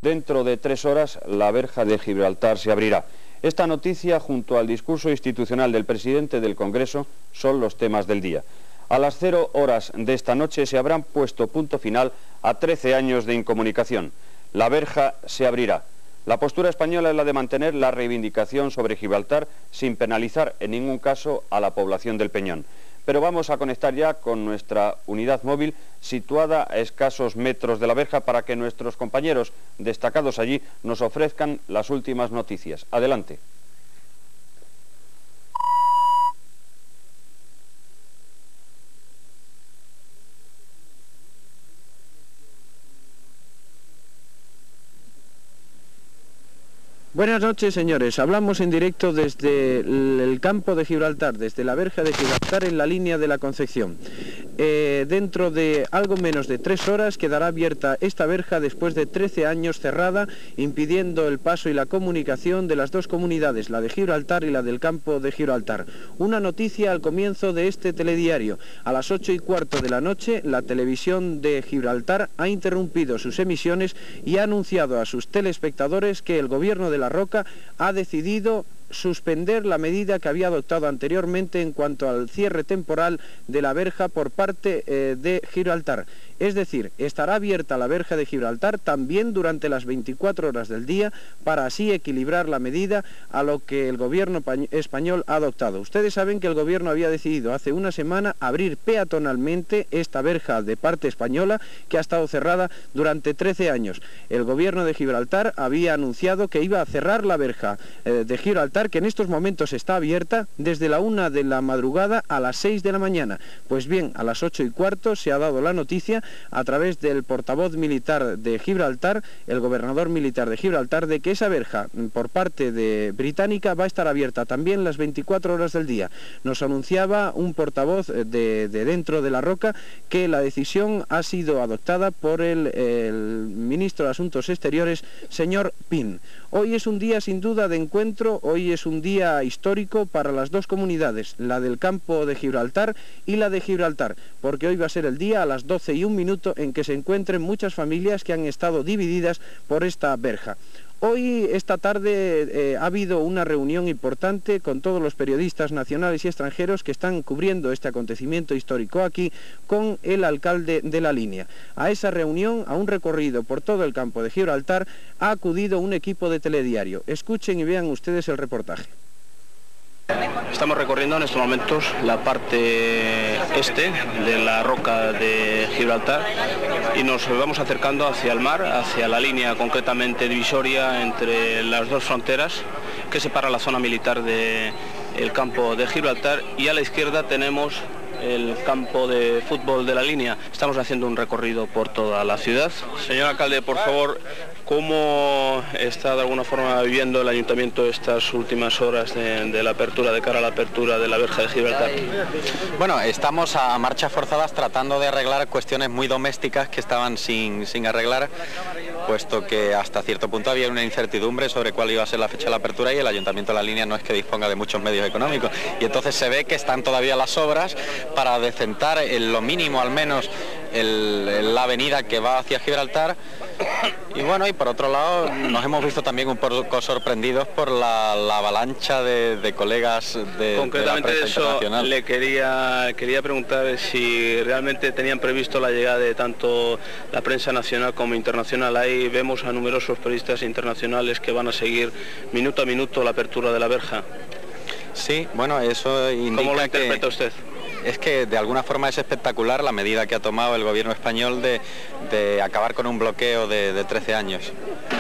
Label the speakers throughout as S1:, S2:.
S1: Dentro de 3 horas la verja de Gibraltar se abrirá. Esta noticia, junto al discurso institucional del presidente del Congreso, son los temas del día. A las 0 horas de esta noche se habrán puesto punto final a 13 años de incomunicación. La verja se abrirá. La postura española es la de mantener la reivindicación sobre Gibraltar sin penalizar en ningún caso a la población del Peñón. Pero vamos a conectar ya con nuestra unidad móvil situada a escasos metros de la verja para que nuestros compañeros destacados allí nos ofrezcan las últimas noticias. Adelante.
S2: Buenas noches, señores. Hablamos en directo desde el campo de Gibraltar, desde la verja de Gibraltar en la línea de la Concepción. Dentro de algo menos de 3 horas quedará abierta esta verja después de 13 años cerrada, impidiendo el paso y la comunicación de las dos comunidades, la de Gibraltar y la del campo de Gibraltar. Una noticia al comienzo de este telediario. A las 8:15 de la noche, la televisión de Gibraltar ha interrumpido sus emisiones y ha anunciado a sus telespectadores que el gobierno de La Roca ha decidido suspender la medida que había adoptado anteriormente en cuanto al cierre temporal de la verja por parte de Gibraltar. Es decir, estará abierta la verja de Gibraltar también durante las 24 horas del día para así equilibrar la medida a lo que el gobierno español ha adoptado. Ustedes saben que el gobierno había decidido hace una semana abrir peatonalmente esta verja de parte española que ha estado cerrada durante 13 años. El gobierno de Gibraltar había anunciado que iba a cerrar la verja de Gibraltar, que en estos momentos está abierta desde la 1 de la madrugada a las 6 de la mañana. Pues bien, a las 8:15 se ha dado la noticia a través del portavoz militar de Gibraltar, el gobernador militar de Gibraltar, de que esa verja por parte de británica va a estar abierta también las 24 horas del día. Nos anunciaba un portavoz de dentro de La Roca que la decisión ha sido adoptada por el ministro de Asuntos Exteriores, señor Pin. Hoy es un día sin duda de encuentro, hoy es un día histórico para las dos comunidades, la del campo de Gibraltar y la de Gibraltar, porque hoy va a ser el día a las 12:01 en que se encuentren muchas familias que han estado divididas por esta verja. Hoy, esta tarde, ha habido una reunión importante con todos los periodistas nacionales y extranjeros que están cubriendo este acontecimiento histórico aquí con el alcalde de la línea. A esa reunión, a un recorrido por todo el campo de Gibraltar, ha acudido un equipo de telediario. Escuchen y vean ustedes el reportaje.
S3: Estamos recorriendo en estos momentos la parte este de la roca de Gibraltar y nos vamos acercando hacia el mar, hacia la línea concretamente divisoria entre las dos fronteras que separa la zona militar del campo de Gibraltar, y a la izquierda tenemos el campo de fútbol de la línea. Estamos haciendo un recorrido por toda la ciudad. Señor alcalde, por favor, ¿cómo está de alguna forma viviendo el ayuntamiento estas últimas horas de la apertura, de cara a la apertura de la verja de Gibraltar?
S4: Bueno, estamos a marchas forzadas tratando de arreglar cuestiones muy domésticas que estaban sin arreglar, puesto que hasta cierto punto había una incertidumbre sobre cuál iba a ser la fecha de la apertura y el ayuntamiento de la línea no es que disponga de muchos medios económicos. Y entonces se ve que están todavía las obras para decentar en lo mínimo al menos la avenida que va hacia Gibraltar. Y bueno, y por otro lado nos hemos visto también un poco sorprendidos por la avalancha de colegas de la prensa internacional.
S3: Le quería preguntar si realmente tenían previsto la llegada de tanto la prensa nacional como internacional. Ahí vemos a numerosos periodistas internacionales que van a seguir minuto a minuto la apertura de la verja.
S4: Sí, bueno, eso indica.
S3: ¿Cómo lo interpreta usted?
S4: Es que de alguna forma es espectacular la medida que ha tomado el gobierno español de acabar con un bloqueo de 13 años.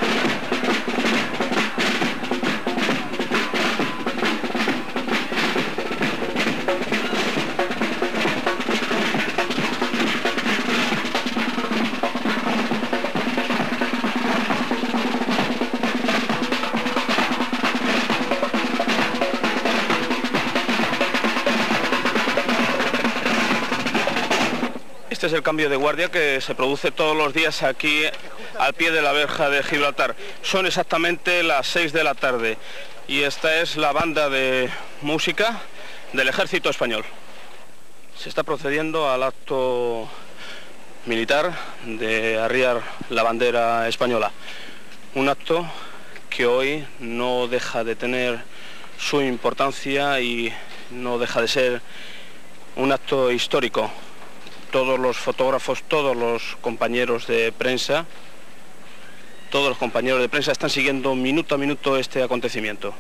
S3: Este es el cambio de guardia que se produce todos los días aquí al pie de la verja de Gibraltar. Son exactamente las 6 de la tarde y esta es la banda de música del Ejército Español. Se está procediendo al acto militar de arriar la bandera española. Un acto que hoy no deja de tener su importancia y no deja de ser un acto histórico. Todos los fotógrafos, todos los compañeros de prensa, están siguiendo minuto a minuto este acontecimiento.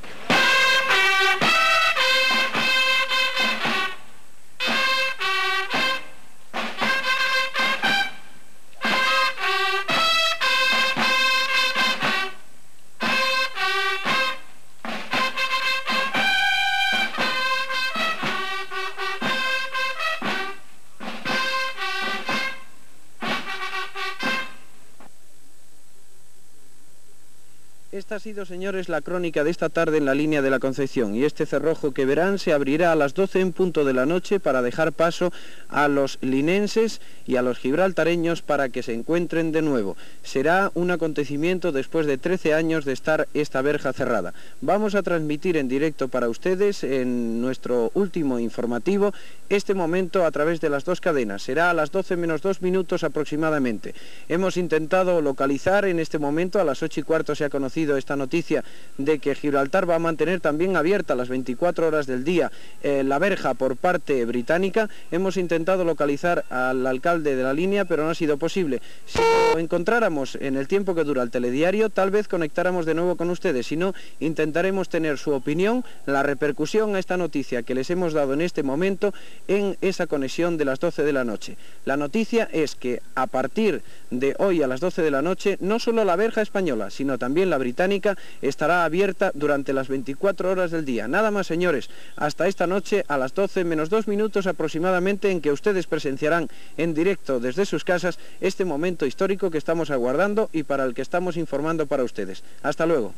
S2: Esta ha sido, señores, la crónica de esta tarde en la línea de la Concepción, y este cerrojo que verán se abrirá a las 12 en punto de la noche para dejar paso a los linenses y a los gibraltareños para que se encuentren de nuevo. Será un acontecimiento después de 13 años de estar esta verja cerrada. Vamos a transmitir en directo para ustedes en nuestro último informativo este momento a través de las dos cadenas. Será a las 12 menos 2 minutos aproximadamente. Hemos intentado localizar en este momento, a las 8:15 se ha conocido esta noticia de que Gibraltar va a mantener también abierta las 24 horas del día la verja por parte británica. Hemos intentado localizar al alcalde de la línea, pero no ha sido posible. Si lo encontráramos en el tiempo que dura el telediario, tal vez conectáramos de nuevo con ustedes. Si no, intentaremos tener su opinión, la repercusión a esta noticia que les hemos dado en este momento en esa conexión de las 12 de la noche. La noticia es que a partir de hoy a las 12 de la noche, no solo la verja española, sino también la británica estará abierta durante las 24 horas del día. Nada más, señores, hasta esta noche a las 12 menos 2 minutos aproximadamente, en que ustedes presenciarán en directo desde sus casas este momento histórico que estamos aguardando y para el que estamos informando para ustedes. Hasta luego.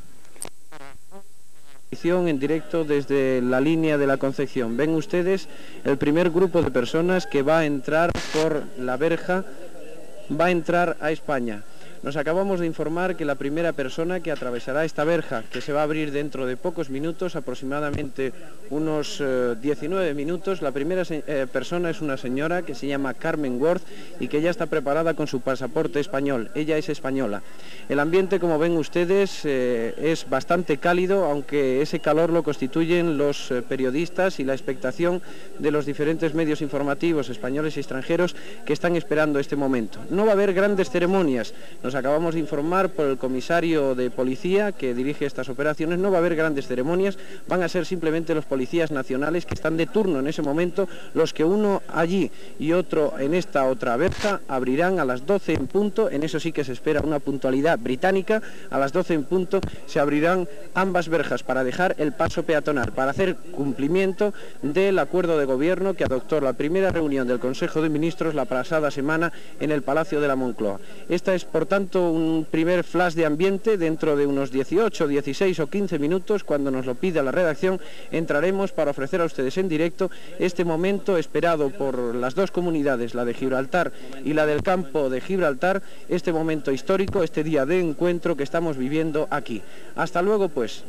S2: En directo desde la línea de la Concepción. Ven ustedes el primer grupo de personas que va a entrar por la verja, va a entrar a España. Nos acabamos de informar que la primera persona que atravesará esta verja, que se va a abrir dentro de pocos minutos, aproximadamente unos 19 minutos, la primera persona es una señora que se llama Carmen Worth y que ya está preparada con su pasaporte español. Ella es española. El ambiente, como ven ustedes, es bastante cálido, aunque ese calor lo constituyen los periodistas y la expectación de los diferentes medios informativos españoles y extranjeros que están esperando este momento. No va a haber grandes ceremonias. Nos acabamos de informar por el comisario de policía que dirige estas operaciones. No va a haber grandes ceremonias, van a ser simplemente los policías nacionales que están de turno en ese momento, los que uno allí y otro en esta otra verja abrirán a las 12 en punto. En eso sí que se espera una puntualidad británica. A las 12 en punto se abrirán ambas verjas para dejar el paso peatonal, para hacer cumplimiento del acuerdo de gobierno que adoptó la primera reunión del Consejo de Ministros la pasada semana en el Palacio de la Moncloa. Esta es, por tanto, un primer flash de ambiente. Dentro de unos 18, 16 o 15 minutos, cuando nos lo pida la redacción, entraremos para ofrecer a ustedes en directo este momento esperado por las dos comunidades, la de Gibraltar y la del campo de Gibraltar, este momento histórico, este día de encuentro que estamos viviendo aquí. Hasta luego, pues.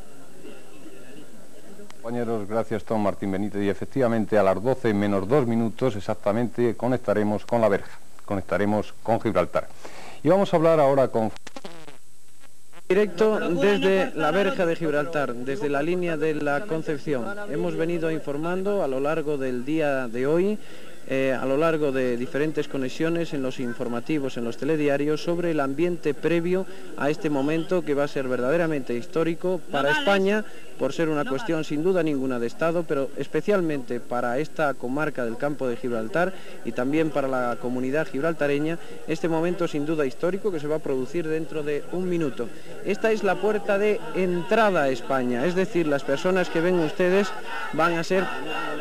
S5: Compañeros, gracias Tom Martín Benítez, y efectivamente a las 12 menos 2 minutos exactamente conectaremos con la verja, conectaremos con Gibraltar. Y vamos a hablar ahora con...
S2: Directo desde la verja de Gibraltar, desde la línea de la Concepción. Hemos venido informando a lo largo del día de hoy, a lo largo de diferentes conexiones en los informativos, en los telediarios, sobre el ambiente previo a este momento que va a ser verdaderamente histórico para España, por ser una cuestión sin duda ninguna de Estado, pero especialmente para esta comarca del campo de Gibraltar y también para la comunidad gibraltareña, este momento sin duda histórico que se va a producir dentro de un minuto. Esta es la puerta de entrada a España, es decir, las personas que ven ustedes van a ser...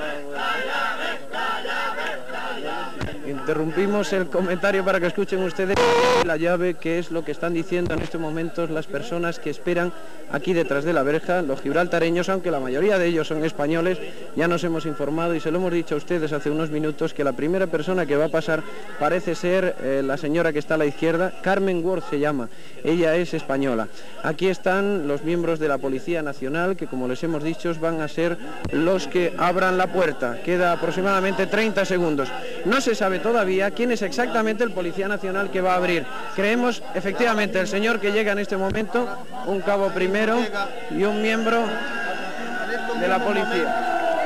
S2: Interrumpimos el comentario para que escuchen ustedes la llave, que es lo que están diciendo en estos momentos las personas que esperan aquí detrás de la verja, los gibraltareños, aunque la mayoría de ellos son españoles. Ya nos hemos informado y se lo hemos dicho a ustedes hace unos minutos que la primera persona que va a pasar parece ser la señora que está a la izquierda, Carmen Worth se llama, ella es española. Aquí están los miembros de la Policía Nacional que, como les hemos dicho, van a ser los que abran la puerta. Queda aproximadamente 30 segundos. no se sabe todavía quién es exactamente el Policía Nacional que va a abrir. Creemos, efectivamente, el señor que llega en este momento, un cabo primero y un miembro de la policía.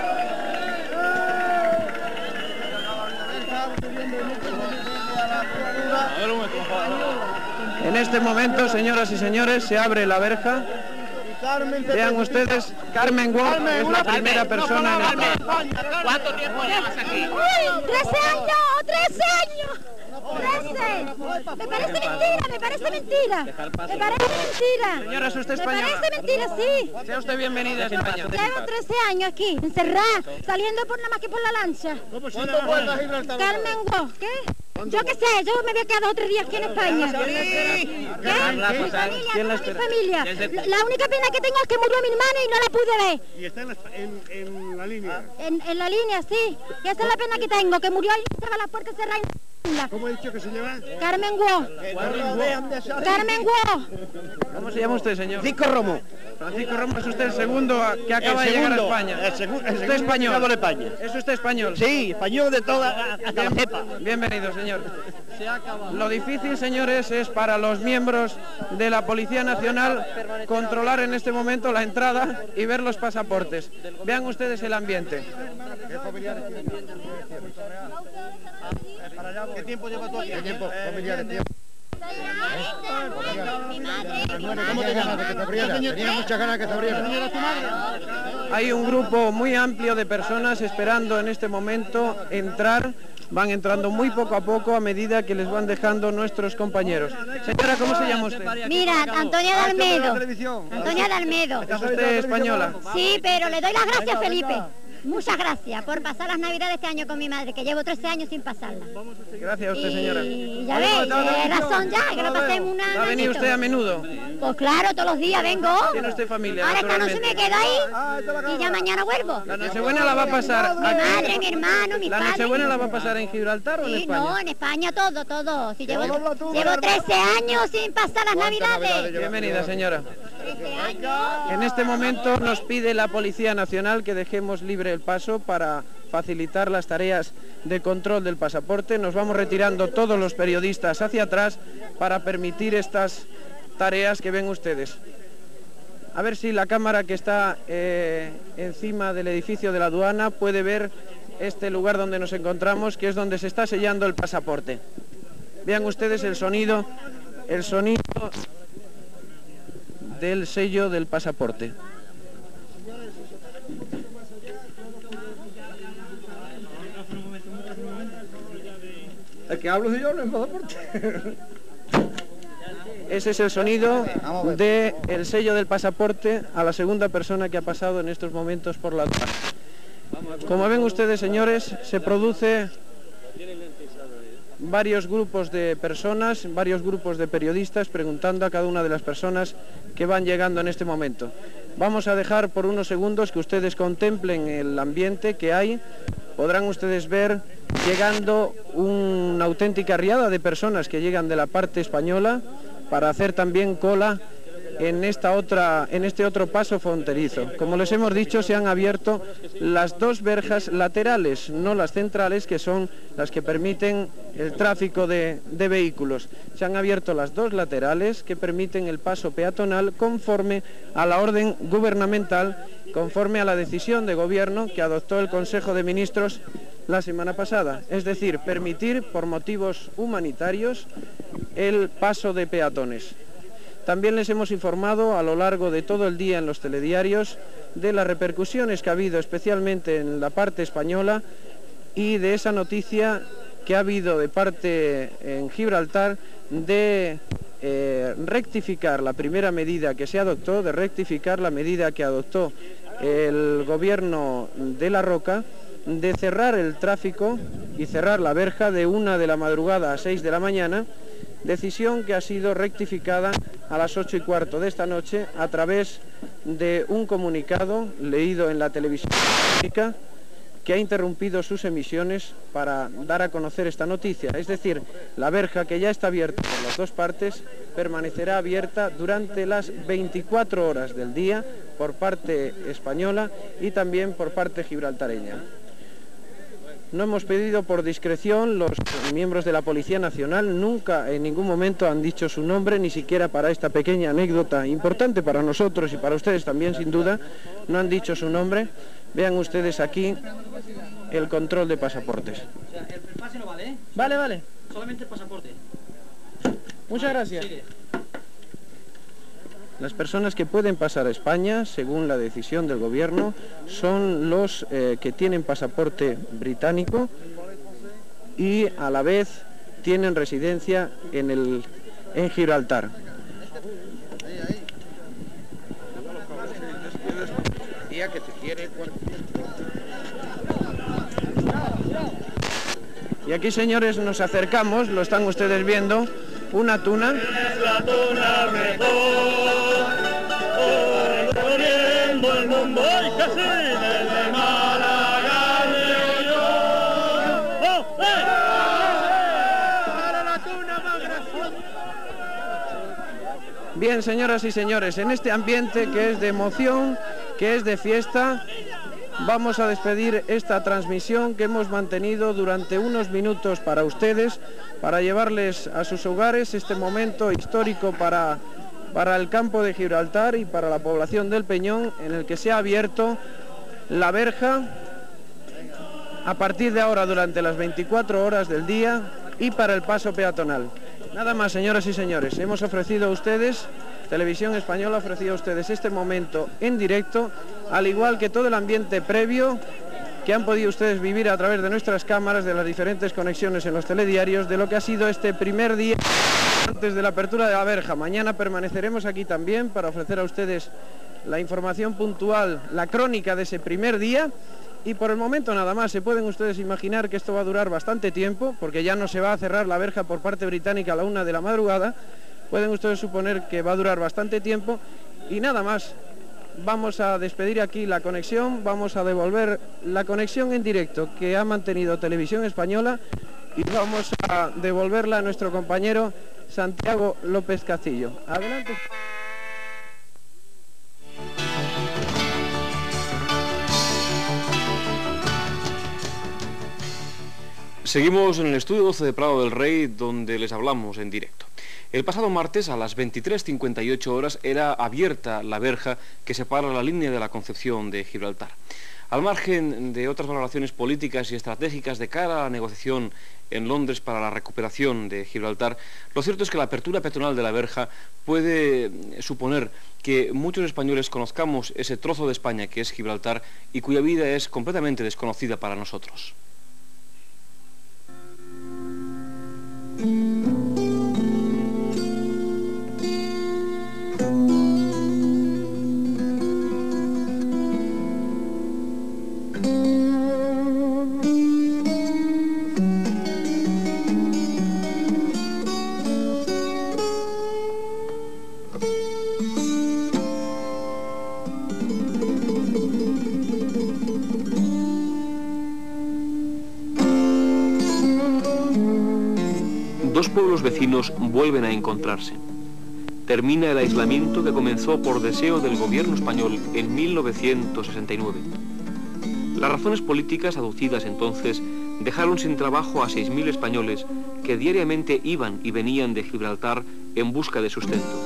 S2: En este momento, señoras y señores, se abre la verja. Vean ustedes, Carmen Wong es la primera persona en entrar.
S6: ¿Cuánto tiempo llevas aquí?
S7: 13 años. 13. Me parece mentira, me parece mentira. Me parece mentira.
S2: Señora, ¿es usted española?
S7: Me parece mentira, sí.
S2: Sea usted bienvenida a España.
S7: Llevo 13 años aquí, encerrada, saliendo por nada más que por la lancha.
S6: ¿Cuándo vuelvas a Gibraltar?
S7: Carmen Wong, ¿qué? Yo qué sé, yo me había quedado 3 días aquí en España. ¿Qué? Mi familia. La única pena que tengo es que murió mi hermano y no la pude ver.
S6: ¿Y está en la línea?
S7: En la línea, sí. Y esa es la pena que tengo, que murió y estaba la puerta cerrada.
S6: ¿Cómo ha dicho que se llama?
S7: Carmen Wong. Carmen Wong.
S2: ¿Cómo se llama usted, señor?
S6: Francisco Romo.
S2: Francisco Romo, es usted el segundo que acaba de llegar a España. ¿Usted es español?
S6: De España.
S2: ¿Es usted español?
S6: Sí, español de toda hasta la cepa.
S2: Bienvenido, señor. Lo difícil, señores, es para los miembros de la Policía Nacional controlar en este momento la entrada y ver los pasaportes. Vean ustedes el ambiente.
S6: ¿Qué tiempo lleva tú aquí? ¿Qué tiempo? Familiares, tiempo. ¿Cómo te llamas? Tenía muchas ganas que te abriera.
S2: Hay un grupo muy amplio de personas esperando en este momento entrar. Van entrando muy poco a poco a medida que les van dejando nuestros compañeros. Señora, ¿cómo se llama usted?
S7: Mira, Antonia de Almedo. Antonia de Almedo.
S2: ¿Es usted española?
S7: Sí, pero le doy las gracias, Felipe. Muchas gracias por pasar las Navidades este año con mi madre, que llevo 13 años sin pasarlas.
S2: Gracias a usted, señora.
S7: Y ya ves, tiene razón ya, que no pasemos una...
S2: ¿Va a venir usted a menudo?
S7: Pues claro, todos los días vengo.
S2: ¿Tiene usted familia?
S7: Ahora esta noche me quedo ahí y ya mañana vuelvo.
S2: ¿La Nochebuena la va a pasar
S7: Mi madre, mi hermano, mi padre.
S2: ¿La Nochebuena la va a pasar en Gibraltar o en España?
S7: No, en España todo. Si llevo 13 años sin pasar las Navidades.
S2: Bienvenida, señora. En este momento nos pide la Policía Nacional que dejemos libre el paso para facilitar las tareas de control del pasaporte. Nos vamos retirando todos los periodistas hacia atrás para permitir estas tareas que ven ustedes. A ver si la cámara que está encima del edificio de la aduana puede ver este lugar donde nos encontramos, que es donde se está sellando el pasaporte. Vean ustedes el sonido del sello del pasaporte.
S6: El que hablo soy yo, no es pasaporte.
S2: Ese es el sonido del sello del pasaporte a la segunda persona que ha pasado en estos momentos por la aduana. Como ven ustedes, señores, se produce varios grupos de personas, varios grupos de periodistas preguntando a cada una de las personas que van llegando en este momento. Vamos a dejar por unos segundos que ustedes contemplen el ambiente que hay. Podrán ustedes ver llegando una auténtica riada de personas que llegan de la parte española para hacer también cola en este otro paso fronterizo. Como les hemos dicho, se han abierto las dos verjas laterales, no las centrales, que son las que permiten el tráfico de vehículos. Se han abierto las dos laterales que permiten el paso peatonal conforme a la orden gubernamental, conforme a la decisión de gobierno que adoptó el Consejo de Ministros la semana pasada, es decir, permitir por motivos humanitarios el paso de peatones. También les hemos informado a lo largo de todo el día en los telediarios de las repercusiones que ha habido especialmente en la parte española y de esa noticia que ha habido de parte en Gibraltar de rectificar la primera medida que se adoptó, de rectificar la medida que adoptó el gobierno de La Roca, de cerrar el tráfico y cerrar la verja de 1 de la madrugada a 6 de la mañana, decisión que ha sido rectificada a las 8:15 de esta noche a través de un comunicado leído en la televisión pública que ha interrumpido sus emisiones para dar a conocer esta noticia. Es decir, la verja, que ya está abierta por las dos partes, permanecerá abierta durante las 24 horas del día por parte española y también por parte gibraltareña. No hemos pedido por discreción, los miembros de la Policía Nacional nunca en ningún momento han dicho su nombre, ni siquiera para esta pequeña anécdota importante para nosotros y para ustedes también sin duda, no han dicho su nombre. Vean ustedes aquí el control de pasaportes.
S8: O sea, el pase no vale, ¿eh?
S2: Vale, vale.
S8: Solamente el pasaporte.
S2: Muchas gracias.
S8: Sigue.
S2: Las personas que pueden pasar a España, según la decisión del gobierno, son los que tienen pasaporte británico y a la vez tienen residencia en Gibraltar. Y aquí, señores, nos acercamos, lo están ustedes viendo, una tuna. Bien, señoras y señores, en este ambiente que es de emoción, que es de fiesta, vamos a despedir esta transmisión que hemos mantenido durante unos minutos para ustedes, para llevarles a sus hogares este momento histórico para el campo de Gibraltar y para la población del Peñón, en el que se ha abierto la verja a partir de ahora durante las 24 horas del día y para el paso peatonal. Nada más, señoras y señores, hemos ofrecido a ustedes, Televisión Española ha ofrecido a ustedes este momento en directo, al igual que todo el ambiente previo que han podido ustedes vivir a través de nuestras cámaras, de las diferentes conexiones en los telediarios, de lo que ha sido este primer día antes de la apertura de la verja. Mañana permaneceremos aquí también para ofrecer a ustedes la información puntual, la crónica de ese primer día. Y por el momento nada más, se pueden ustedes imaginar que esto va a durar bastante tiempo, porque ya no se va a cerrar la verja por parte británica a la 1 de la madrugada. Pueden ustedes suponer que va a durar bastante tiempo y nada más. Vamos a despedir aquí la conexión, vamos a devolver la conexión en directo que ha mantenido Televisión Española y vamos a devolverla a nuestro compañero Santiago López Castillo. Adelante.
S9: Seguimos en el estudio 12 de Prado del Rey, donde les hablamos en directo. El pasado martes a las 23:58 horas era abierta la verja que separa la línea de la Concepción de Gibraltar. Al margen de otras valoraciones políticas y estratégicas de cara a la negociación en Londres para la recuperación de Gibraltar, lo cierto es que la apertura peatonal de la verja puede suponer que muchos españoles conozcamos ese trozo de España que es Gibraltar y cuya vida es completamente desconocida para nosotros. Dos pueblos vecinos vuelven a encontrarse. Termina el aislamiento que comenzó por deseo del gobierno español en 1969. Las razones políticas aducidas entonces dejaron sin trabajo a 6.000 españoles que diariamente iban y venían de Gibraltar en busca de sustento.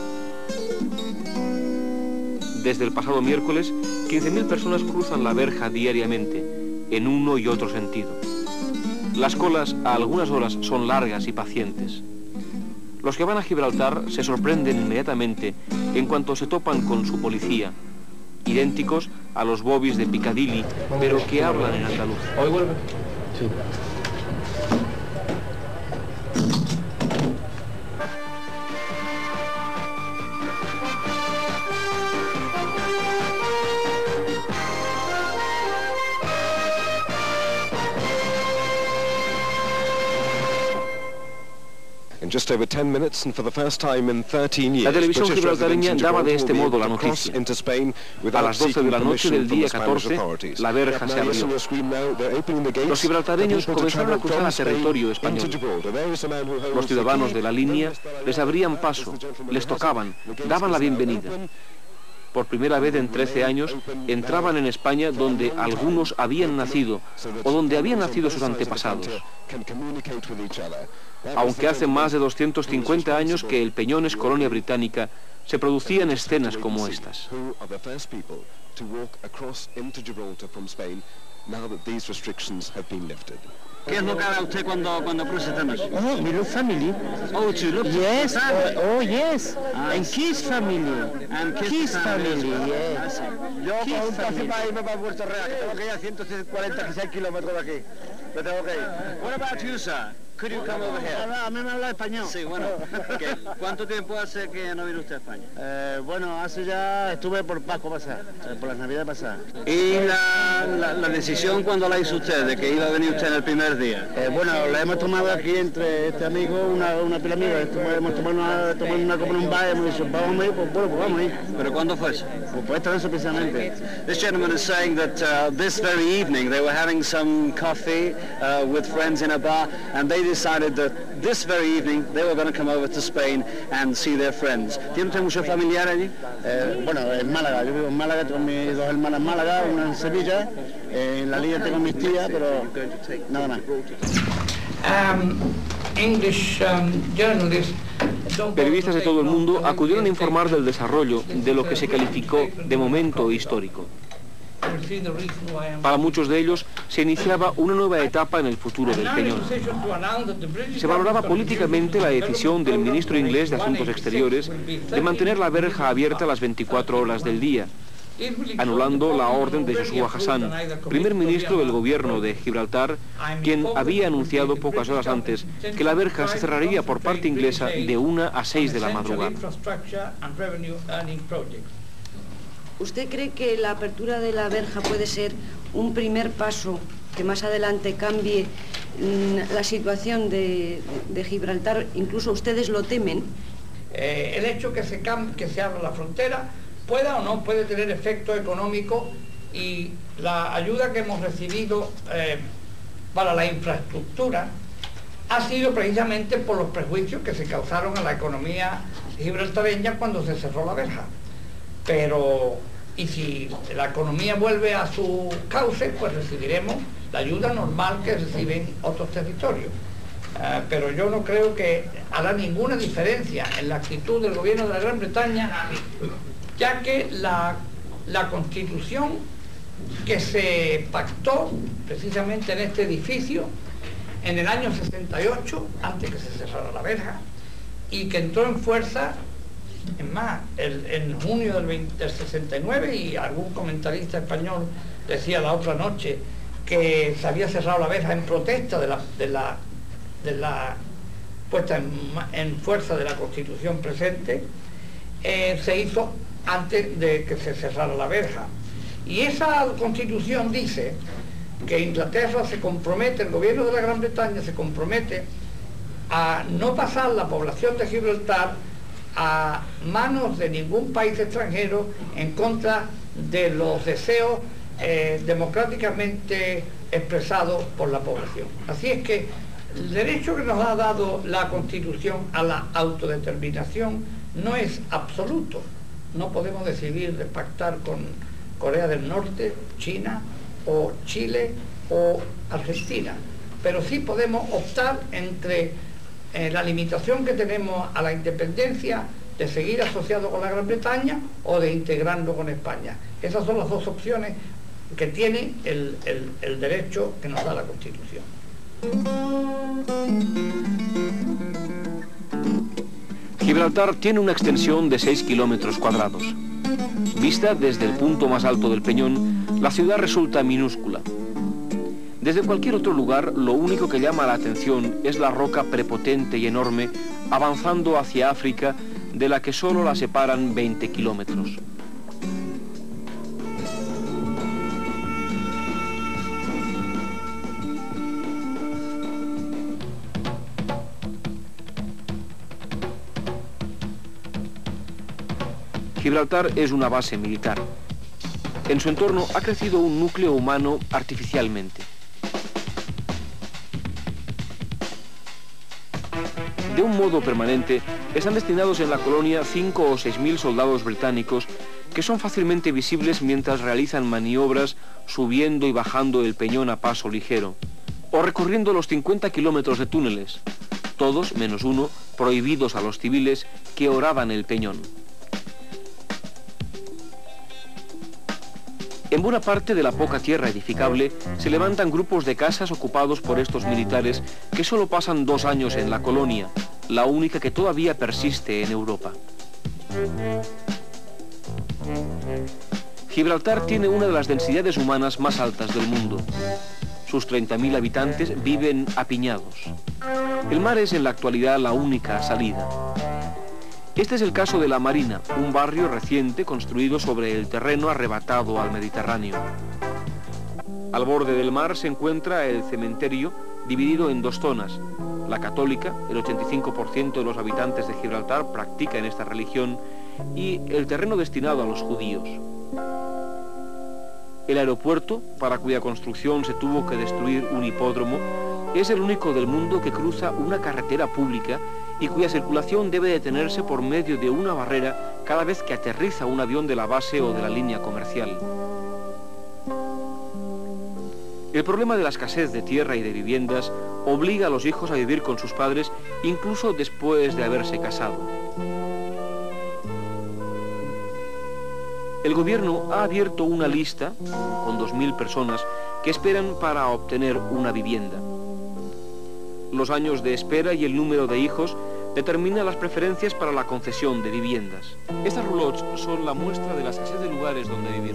S9: Desde el pasado miércoles, 15.000 personas cruzan la verja diariamente, en uno y otro sentido. Las colas a algunas horas son largas y pacientes. Los que van a Gibraltar se sorprenden inmediatamente en cuanto se topan con su policía, idénticos a los bobbies de Piccadilly, pero que hablan en andaluz. ¿Hoy vuelve? Sí. La televisión gibraltareña daba de este modo la noticia. A las 12 de la noche del día 14, la verja se abrió. Los gibraltareños comenzaron a cruzar a territorio español. Los ciudadanos de la línea les abrían paso, les tocaban, daban la bienvenida. por primera vez en 13 años, entraban en España donde algunos habían nacido o donde habían nacido sus antepasados. Aunque hace más de 250 años que el Peñón es colonia británica, se producían escenas como estas.
S10: ¿Qué es lo que hará usted cuando cruce esta noche?
S6: Oh, we look family.
S10: Oh, to look
S6: Yes,
S10: family.
S6: oh yes. And Kiss family.
S10: And
S6: Kiss family, yes.
S10: Yo
S6: Kiss
S10: con un taxi
S6: family.
S10: para irme para Puerto Real, que tengo que ir a 140 kilómetros de aquí. Me tengo que ir. What about you, sir? Could you come over here?
S6: A mí me habla español.
S10: Sí, bueno. ¿Cuánto tiempo hace que no viene usted a España?
S6: Bueno, hace ya estuve por Pascua pasada, por las Navidades pasadas.
S10: ¿Y la decisión cuándo la hizo usted, de que iba a venir usted en el primer día?
S6: Bueno, la hemos tomado aquí entre este amigo, una pila amiga. Hemos tomado una copa en un bar y hemos dicho, vamos a ir, pues bueno, pues vamos a ir.
S10: ¿Pero cuándo fue eso?
S6: Pues esta vez precisamente.
S10: This gentleman is saying that this very evening they were having some coffee with friends in a bar, and they decided that this very evening they were going to come over to Spain and see their friends. ¿Tiene usted muchos familiares allí?
S6: Bueno, en Málaga, yo vivo en Málaga, tengo mis dos hermanas en Málaga, una en Sevilla, en la Liga tengo mis tías, pero nada más.
S9: Periodistas de todo el mundo acudieron a informar del desarrollo de lo que se calificó de momento histórico. Para muchos de ellos se iniciaba una nueva etapa en el futuro del Peñón. Se valoraba políticamente la decisión del ministro inglés de Asuntos Exteriores de mantener la verja abierta las 24 horas del día, anulando la orden de Joshua Hassan, primer ministro del gobierno de Gibraltar, quien había anunciado pocas horas antes que la verja se cerraría por parte inglesa de 1 a 6 de la madrugada.
S11: ¿Usted cree que la apertura de la verja puede ser un primer paso que más adelante cambie la situación de Gibraltar? Incluso ustedes lo temen.
S12: El hecho que se abra la frontera pueda o no puede tener efecto económico, y la ayuda que hemos recibido para la infraestructura ha sido precisamente por los prejuicios que se causaron a la economía gibraltareña cuando se cerró la verja. Pero, y si la economía vuelve a su cauce, pues recibiremos la ayuda normal que reciben otros territorios. Pero yo no creo que hará ninguna diferencia en la actitud del gobierno de la Gran Bretaña, ya que la Constitución que se pactó precisamente en este edificio en el año 68, antes que se cerrara la verja, y que entró en fuerza, es más, en junio del 69, y algún comentarista español decía la otra noche que se había cerrado la verja en protesta de la puesta en fuerza de la Constitución presente, se hizo antes de que se cerrara la verja. Y esa Constitución dice que Inglaterra se compromete, el gobierno de la Gran Bretaña se compromete a no pasar la población de Gibraltar a manos de ningún país extranjero en contra de los deseos democráticamente expresados por la población. Así es que el derecho que nos ha dado la Constitución a la autodeterminación no es absoluto. No podemos decidir de pactar con Corea del Norte, China o Chile o Argentina, pero sí podemos optar entre la limitación que tenemos a la independencia de seguir asociado con la Gran Bretaña o de integrarnos con España. Esas son las dos opciones que tiene el derecho que nos da la Constitución.
S9: Gibraltar tiene una extensión de 6 kilómetros cuadrados. Vista desde el punto más alto del Peñón, la ciudad resulta minúscula. Desde cualquier otro lugar, lo único que llama la atención es la roca prepotente y enorme avanzando hacia África, de la que solo la separan 20 kilómetros. Gibraltar es una base militar. En su entorno ha crecido un núcleo humano artificialmente. De un modo permanente, están destinados en la colonia 5 o 6.000 soldados británicos que son fácilmente visibles mientras realizan maniobras subiendo y bajando el peñón a paso ligero, o recorriendo los 50 kilómetros de túneles, todos menos uno prohibidos a los civiles que oraban el peñón. En buena parte de la poca tierra edificable se levantan grupos de casas ocupados por estos militares que solo pasan 2 años en la colonia, la única que todavía persiste en Europa. Gibraltar tiene una de las densidades humanas más altas del mundo. Sus 30.000 habitantes viven apiñados. El mar es en la actualidad la única salida. Este es el caso de La Marina, un barrio reciente construido sobre el terreno arrebatado al Mediterráneo. Al borde del mar se encuentra el cementerio, dividido en 2 zonas. La católica, el 85% de los habitantes de Gibraltar practican esta religión, y el terreno destinado a los judíos. El aeropuerto, para cuya construcción se tuvo que destruir un hipódromo, es el único del mundo que cruza una carretera pública y cuya circulación debe detenerse por medio de una barrera cada vez que aterriza un avión de la base o de la línea comercial. El problema de la escasez de tierra y de viviendas obliga a los hijos a vivir con sus padres incluso después de haberse casado. El gobierno ha abierto una lista con 2.000 personas que esperan para obtener una vivienda. Los años de espera y el número de hijos determinan las preferencias para la concesión de viviendas. Estas roulottes son la muestra de la escasez de lugares donde vivir.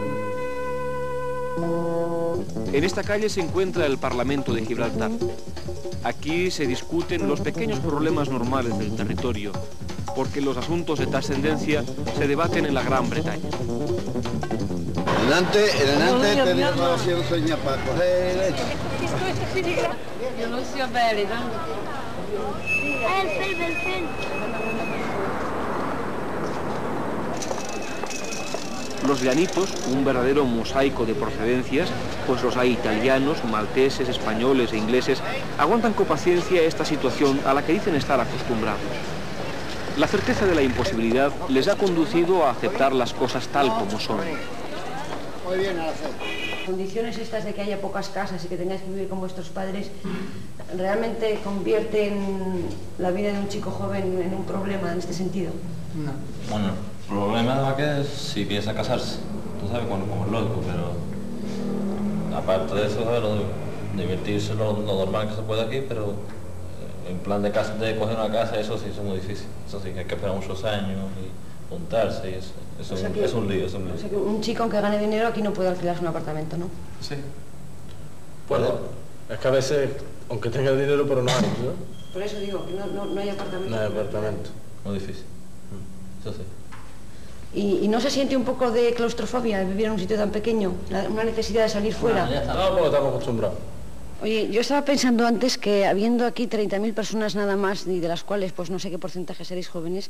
S9: En esta calle se encuentra el Parlamento de Gibraltar. Aquí se discuten los pequeños problemas normales del territorio, porque los asuntos de trascendencia se debaten en la Gran Bretaña.
S6: Adelante, te digo que si un sueño para coger leche.
S11: Yo no sé ver, ¿no?
S7: El film.
S9: Los llanitos, un verdadero mosaico de procedencias, pues los hay italianos, malteses, españoles e ingleses, aguantan con paciencia esta situación a la que dicen estar acostumbrados. La certeza de la imposibilidad les ha conducido a aceptar las cosas tal como son.
S6: Muy bien, Las
S11: condiciones estas de que haya pocas casas y que tengáis que vivir con vuestros padres, ¿realmente convierten la vida de un chico joven en un problema en este sentido?
S13: No. Bueno, el problema que es si piensa casarse. Tú sabes, como es lógico, pero aparte de eso, ¿sabes? Divertirse lo normal que se puede aquí, pero en plan de coger una casa, eso sí es muy difícil. Eso sí, hay que esperar muchos años y juntarse y eso. Eso es un lío, es un lío.
S11: O sea que un chico aunque gane dinero aquí no puede alquilarse un apartamento, ¿no?
S14: Sí. Bueno, es que a veces, aunque tenga el dinero, pero no hay, ¿no?
S11: Por eso digo que no hay apartamento.
S14: No hay apartamento.
S13: Muy difícil. Eso sí.
S11: ¿Y no se siente un poco de claustrofobia de vivir en un sitio tan pequeño? Una necesidad de salir fuera.
S14: No, porque estamos acostumbrados.
S11: Oye, yo estaba pensando antes que habiendo aquí 30.000 personas nada más, y de las cuales pues no sé qué porcentaje seréis jóvenes,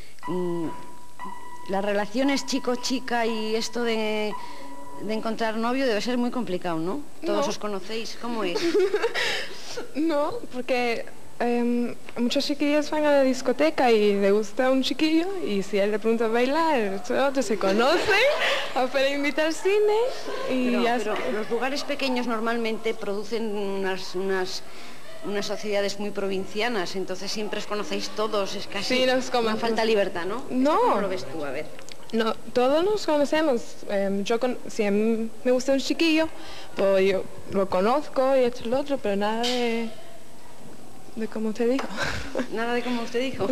S11: las relaciones chico-chica y esto de encontrar novio debe ser muy complicado, ¿no? Todos os conocéis, ¿cómo es?
S15: No, porque muchos chiquillos van a la discoteca y le gusta un chiquillo y si él le pregunta a bailar, otros se conocen, para invitar al cine y
S11: pero los lugares pequeños normalmente producen unas sociedades muy provincianas, entonces siempre os conocéis todos, es casi una falta de libertad, ¿no?
S15: No.
S11: ¿Cómo lo ves tú? A ver.
S15: No, todos nos conocemos. Si a mí me gusta un chiquillo, pues yo lo conozco y esto y lo otro, pero nada de como usted dijo.
S11: Nada de como usted dijo.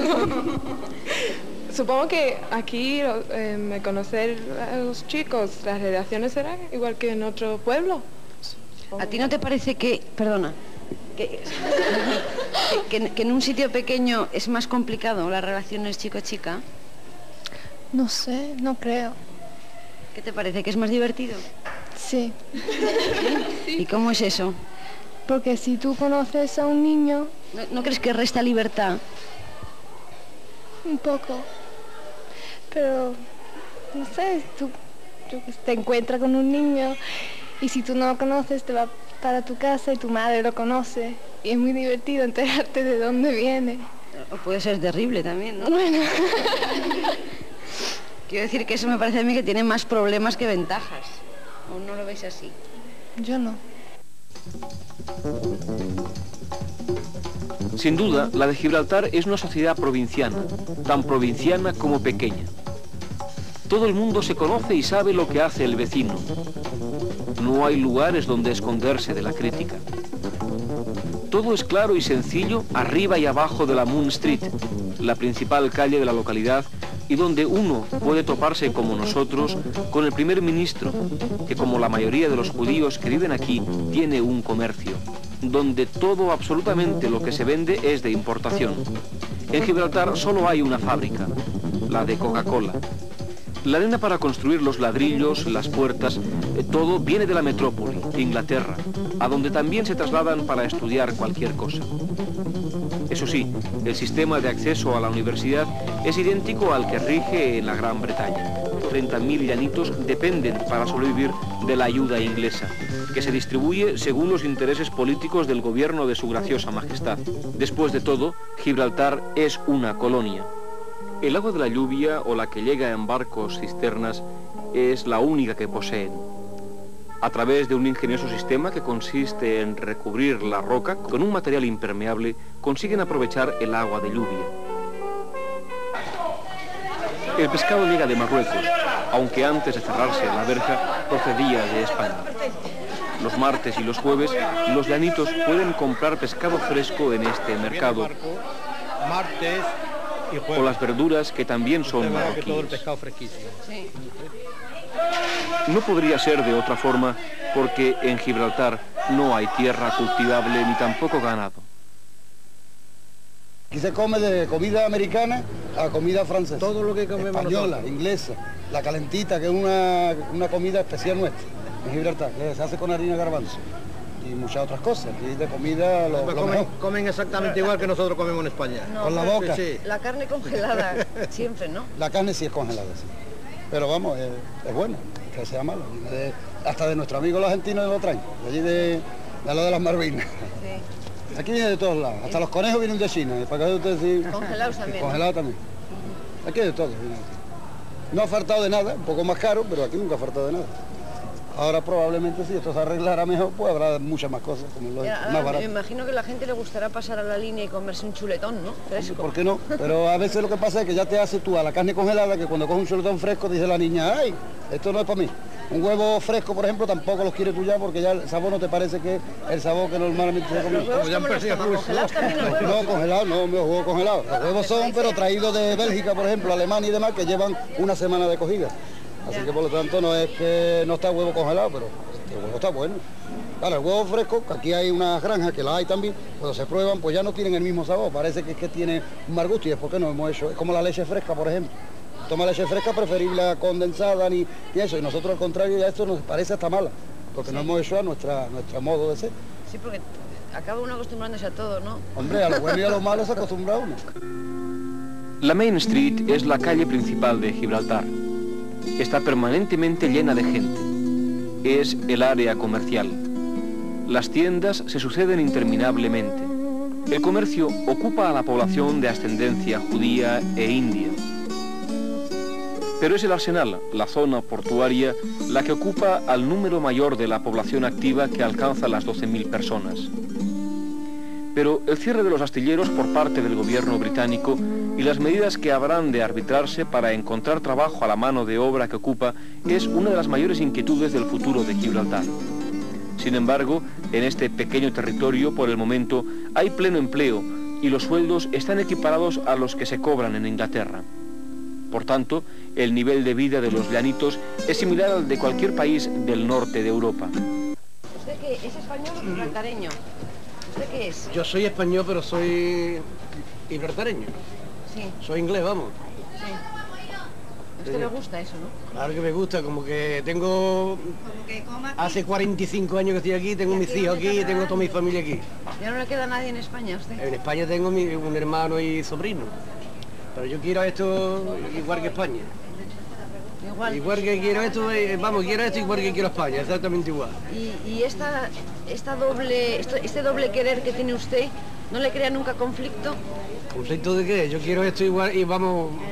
S15: Supongo que aquí conocer a los chicos, las relaciones serán igual que en otro pueblo.
S11: ¿A ti no te parece que, perdona, que en un sitio pequeño es más complicado las relaciones chico-chica?
S16: No sé, no creo.
S11: ¿Qué te parece? ¿Que es más divertido?
S16: Sí.
S11: ¿Y cómo es eso?
S16: Porque si tú conoces a un niño...
S11: ¿No crees que resta libertad?
S16: Un poco. Pero, no sé, tú te encuentras con un niño y si tú no lo conoces te va para tu casa y tu madre lo conoce y es muy divertido enterarte de dónde viene.
S11: O puede ser terrible también, ¿no?
S16: Bueno.
S11: Quiero decir que eso me parece a mí que tiene más problemas que ventajas. ¿O no lo veis así?
S16: Yo no.
S9: Sin duda, la de Gibraltar es una sociedad provinciana, tan provinciana como pequeña. Todo el mundo se conoce y sabe lo que hace el vecino. No hay lugares donde esconderse de la crítica. Todo es claro y sencillo arriba y abajo de la Moon Street, la principal calle de la localidad, y donde uno puede toparse como nosotros con el primer ministro, que como la mayoría de los judíos que viven aquí, tiene un comercio, donde todo, absolutamente lo que se vende es de importación. En Gibraltar solo hay una fábrica, la de Coca-Cola. La arena para construir los ladrillos, las puertas, todo viene de la metrópoli, Inglaterra, a donde también se trasladan para estudiar cualquier cosa. Eso sí, el sistema de acceso a la universidad es idéntico al que rige en la Gran Bretaña. 30.000 llanitos dependen para sobrevivir de la ayuda inglesa, que se distribuye según los intereses políticos del gobierno de su graciosa majestad. Después de todo, Gibraltar es una colonia. El agua de la lluvia o la que llega en barcos cisternas es la única que poseen. A través de un ingenioso sistema que consiste en recubrir la roca con un material impermeable, consiguen aprovechar el agua de lluvia. El pescado llega de Marruecos, aunque antes de cerrarse la verja procedía de España. Los martes y los jueves, los llanitos pueden comprar pescado fresco en este mercado. O las verduras, que también son marroquíes. No podría ser de otra forma, porque en Gibraltar no hay tierra cultivable ni tampoco ganado.
S6: Aquí se come de comida americana a comida francesa. Todo lo que comemos española, nosotros. Inglesa, la calentita, que es una comida especial nuestra en Gibraltar, que se hace con harina de garbanzo. Y muchas otras cosas, y de comida
S17: comen exactamente igual que nosotros comemos en España.
S11: No,
S6: con la boca.
S11: Sí. La carne congelada, siempre, ¿no?
S6: La carne sí es congelada, sí. Pero vamos, es buena, que sea mala. Hasta de nuestro amigo los argentinos lo traen, de allí de lo de las Malvinas. Sí. Aquí viene de todos lados, hasta los conejos vienen de China. Para que ustedes sí,
S11: congelados también.
S6: Congelados también. Aquí de todo. No ha faltado de nada, un poco más caro, pero aquí nunca ha faltado de nada. Ahora probablemente si esto se arreglara mejor, pues habrá muchas más cosas, como lo más barato.
S11: Me imagino que a la gente le gustará pasar a la línea y comerse un chuletón, ¿no? Fresco.
S6: ¿Por qué no? Pero a veces lo que pasa es que ya te hace tú a la carne congelada, que cuando coges un chuletón fresco dice la niña, ¡ay! Esto no es para mí. Un huevo fresco, por ejemplo, tampoco los quieres tú ya, porque ya el sabor no te parece que es el sabor que normalmente se come.
S11: ¿Los huevos congelados también los huevos?
S6: No, congelados, no, los huevos congelados. Los huevos son, pero traídos de Bélgica, por ejemplo, Alemania y demás, que llevan una semana de cogida. Así que por lo tanto no es que no está el huevo congelado, pero el huevo está bueno. Claro, el huevo fresco, que aquí hay una granja que la hay también, cuando se prueban pues ya no tienen el mismo sabor, parece que es que tiene un mal gusto y es porque no hemos hecho, es como la leche fresca, por ejemplo. Toma leche fresca preferible a condensada y eso, y nosotros al contrario ya esto nos parece hasta mala, porque sí. No hemos hecho a nuestro modo de ser.
S11: Sí, porque acaba uno acostumbrándose a todo, ¿no?
S6: Hombre, a lo bueno y a lo malo se acostumbra uno.
S9: La Main Street es la calle principal de Gibraltar. Está permanentemente llena de gente. Es el área comercial. Las tiendas se suceden interminablemente. El comercio ocupa a la población de ascendencia judía e india. Pero es el arsenal, la zona portuaria, la que ocupa al número mayor de la población activa, que alcanza las 12.000 personas. Pero el cierre de los astilleros por parte del gobierno británico y las medidas que habrán de arbitrarse para encontrar trabajo a la mano de obra que ocupa es una de las mayores inquietudes del futuro de Gibraltar. Sin embargo, en este pequeño territorio, por el momento, hay pleno empleo y los sueldos están equiparados a los que se cobran en Inglaterra. Por tanto, el nivel de vida de los llanitos es similar al de cualquier país del norte de Europa.
S11: ¿Usted qué es español o gibraltareño? ¿Usted qué es?
S17: Yo soy español, pero soy gibraltareño.
S11: Sí.
S17: Soy inglés, vamos.
S11: Sí. ¿A usted le gusta eso, no?
S17: Claro que me gusta, como que tengo... Hace 45 años que estoy aquí, tengo mis hijos aquí, tengo toda mi familia aquí.
S11: ¿Ya no le queda nadie en España a usted?
S17: En España tengo un hermano y sobrino. Pero yo quiero esto igual que España. Igual que quiero esto, vamos, quiero esto igual que quiero España, exactamente igual.
S11: ¿Y este doble querer que tiene usted, no le crea nunca conflicto?
S17: ¿Conflicto de qué? Yo quiero esto igual y vamos,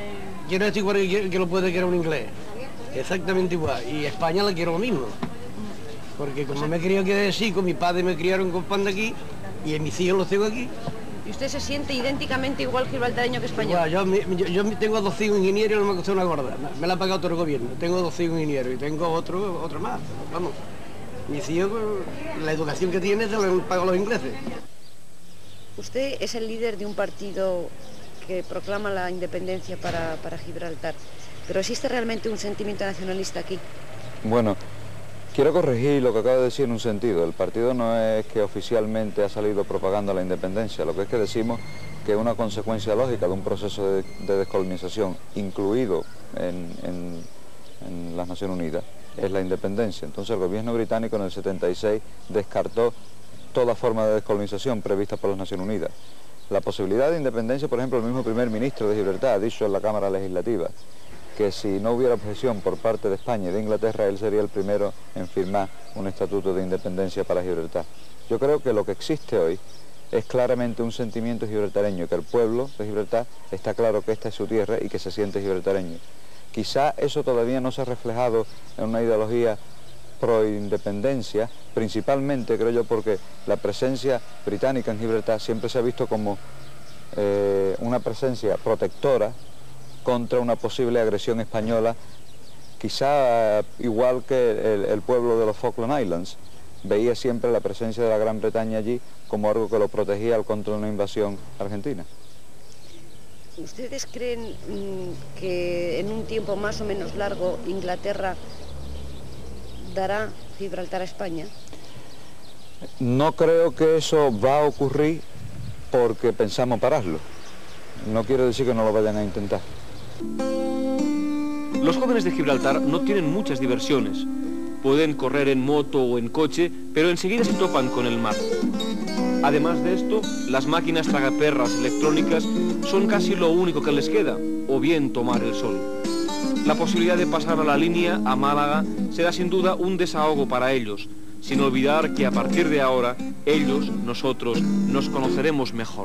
S17: quiero esto igual que lo puede querer un inglés. Exactamente igual. Y España la quiero lo mismo. Porque como me he criado aquí de chico, mis padres me criaron con pan de aquí y mis hijos los tengo aquí.
S11: ¿Y usted se siente idénticamente igual gibraltareño que español?
S17: Yo tengo 2 hijos ingenieros y no me costó una gorda. Me la ha pagado todo el gobierno. Tengo 2 hijos ingenieros y tengo otro más. Vamos, mis hijos, la educación que tienen se la han pagado los ingleses.
S11: Usted es el líder de un partido que proclama la independencia para Gibraltar. ¿Pero existe realmente un sentimiento nacionalista aquí?
S18: Bueno, quiero corregir lo que acaba de decir en un sentido. El partido no es que oficialmente ha salido propagando la independencia, lo que es que decimos que es una consecuencia lógica de un proceso de descolonización incluido en las Naciones Unidas, es la independencia. Entonces el gobierno británico en el 76 descartó toda forma de descolonización prevista por las Naciones Unidas. La posibilidad de independencia, por ejemplo, el mismo primer ministro de Gibraltar ha dicho en la Cámara Legislativa que si no hubiera objeción por parte de España y de Inglaterra, él sería el primero en firmar un estatuto de independencia para Gibraltar. Yo creo que lo que existe hoy es claramente un sentimiento gibraltareño, que el pueblo de Gibraltar está claro que esta es su tierra y que se siente gibraltareño. Quizá eso todavía no se ha reflejado en una ideología pro-independencia, principalmente, creo yo, porque la presencia británica en Gibraltar siempre se ha visto como una presencia protectora contra una posible agresión española, quizá igual que el pueblo de los Falkland Islands veía siempre la presencia de la Gran Bretaña allí como algo que lo protegía contra una invasión argentina.
S11: ¿Ustedes creen que en un tiempo más o menos largo Inglaterra dará Gibraltar a España?
S18: No creo que eso va a ocurrir porque pensamos pararlo. No quiero decir que no lo vayan a intentar.
S9: Los jóvenes de Gibraltar no tienen muchas diversiones. Pueden correr en moto o en coche, pero enseguida se topan con el mar. Además de esto, las máquinas tragaperras electrónicas son casi lo único que les queda, o bien tomar el sol. La posibilidad de pasar a la línea, a Málaga, será sin duda un desahogo para ellos, sin olvidar que a partir de ahora, ellos, nosotros, nos conoceremos mejor.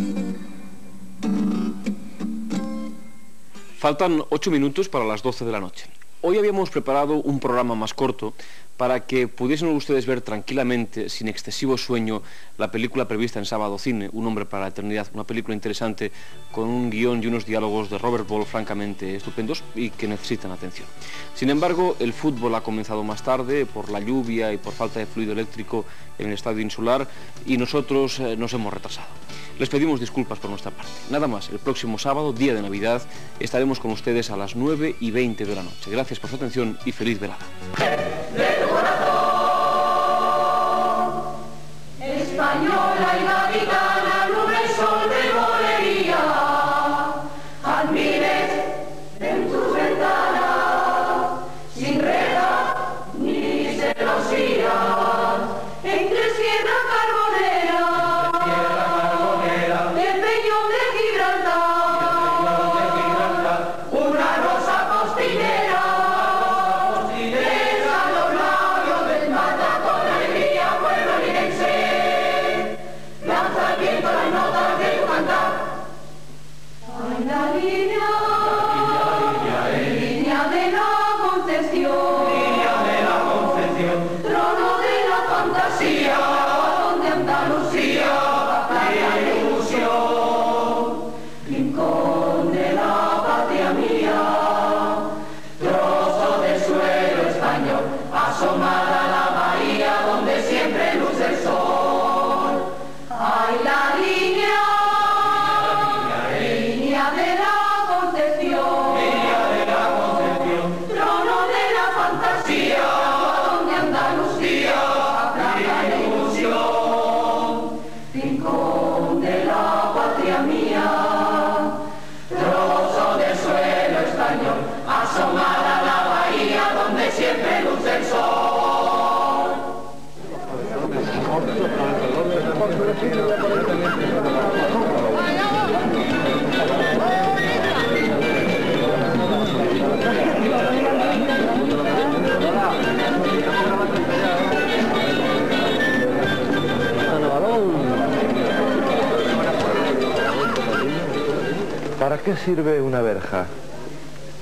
S9: Faltan 8 minutos para las 12 de la noche. Hoy habíamos preparado un programa más corto para que pudiesen ustedes ver tranquilamente, sin excesivo sueño, la película prevista en Sábado Cine, Un hombre para la eternidad, una película interesante con un guión y unos diálogos de Robert Ball francamente estupendos y que necesitan atención. Sin embargo, el fútbol ha comenzado más tarde por la lluvia y por falta de fluido eléctrico en el estadio insular y nosotros nos hemos retrasado. Les pedimos disculpas por nuestra parte. Nada más, el próximo sábado, día de Navidad, estaremos con ustedes a las 9:20 de la noche. Gracias por su atención y feliz velada.
S19: Española y gaditana, nube y sol de bolería, admires en tus ventanas, sin rejas ni celosías, entre sierra carbonera, el peñón de Gibraltar, una rosa costinera, besa los labios del mata con alegría pueblolinense, lanza el viento las notas de tu cantar. Ay, la línea de la Concepción, trono de la fantasía, donde Andalucía playa ilusión, rincón de la patria mía, trozo de suelo español, asomada a la bahía donde siempre luce el sol. Ay, la línea de la Concepción, trono de la fantasía, donde Andalucía playa ilusión, rincón de la patria mía, trozo de suelo español, asomada a la bahía donde siempre luce el sol.
S20: ¿Para qué sirve una verja?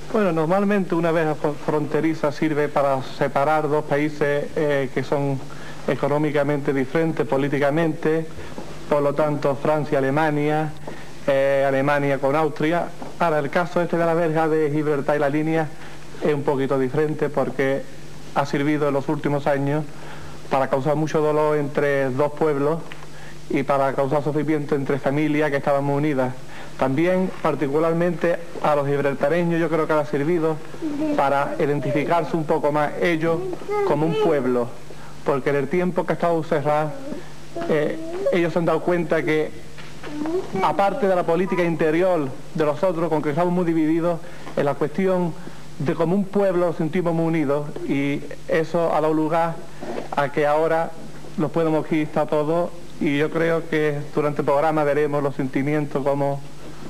S20: Bueno, normalmente una verja fronteriza sirve para separar dos países que son económicamente diferentes, políticamente, por lo tanto Francia y Alemania, Alemania con Austria. Ahora, el caso este de la verja de Gibraltar y la línea es un poquito diferente porque ha servido en los últimos años para causar mucho dolor entre dos pueblos y para causar sufrimiento entre familias que estaban muy unidas. También, particularmente a los gibraltareños, yo creo que ha servido para identificarse un poco más ellos como un pueblo, porque en el tiempo que ha estado cerrado, ellos se han dado cuenta que, aparte de la política interior de los otros, con que estamos muy divididos, en la cuestión de como un pueblo nos sentimos muy unidos, y eso ha dado lugar a que ahora los pueblos mojistas todos, y yo creo que durante el programa veremos los sentimientos como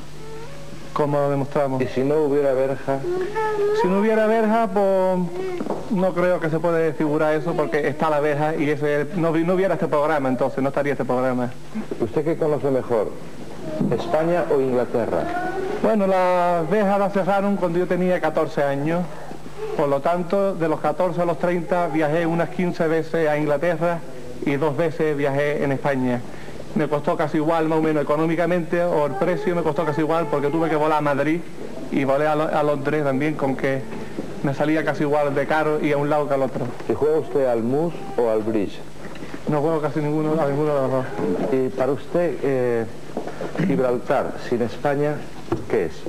S20: demostramos.
S5: ¿Y si no hubiera verja?
S20: Si no hubiera verja, pues no creo que se puede figurar eso, porque está la verja y no hubiera este programa, entonces no estaría este programa.
S5: ¿Usted qué conoce mejor, España o Inglaterra?
S20: Bueno, las verjas las cerraron cuando yo tenía 14 años, por lo tanto, de los 14 a los 30 viajé unas 15 veces a Inglaterra y 2 veces viajé en España. Me costó casi igual, más o menos económicamente, o el precio me costó casi igual, porque tuve que volar a Madrid y volé a Londres también, con que me salía casi igual de caro y a un lado que al otro.
S5: ¿Y juega usted al mus o al bridge?
S20: No juego casi ninguno de los dos.
S5: Y para usted, Gibraltar sin España, ¿qué es?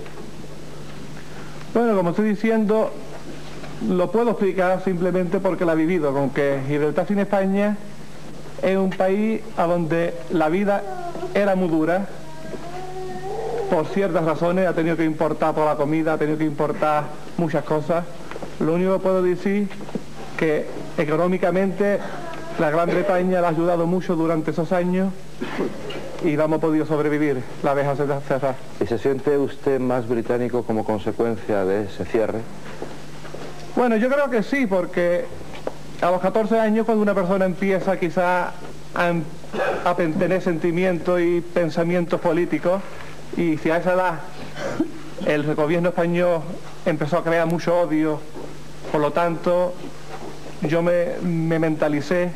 S20: Bueno, como estoy diciendo, lo puedo explicar simplemente porque la he vivido, con que Gibraltar sin España es un país a donde la vida era muy dura, por ciertas razones, ha tenido que importar toda la comida, ha tenido que importar muchas cosas. Lo único que puedo decir que económicamente la Gran Bretaña la ha ayudado mucho durante esos años y la hemos podido sobrevivir, la verja cerrada.
S5: ¿Y se siente usted más británico como consecuencia de ese cierre?
S20: Bueno, yo creo que sí, porque a los 14 años, cuando una persona empieza quizá a tener sentimientos y pensamientos políticos, y si a esa edad el gobierno español empezó a crear mucho odio, por lo tanto yo me mentalicé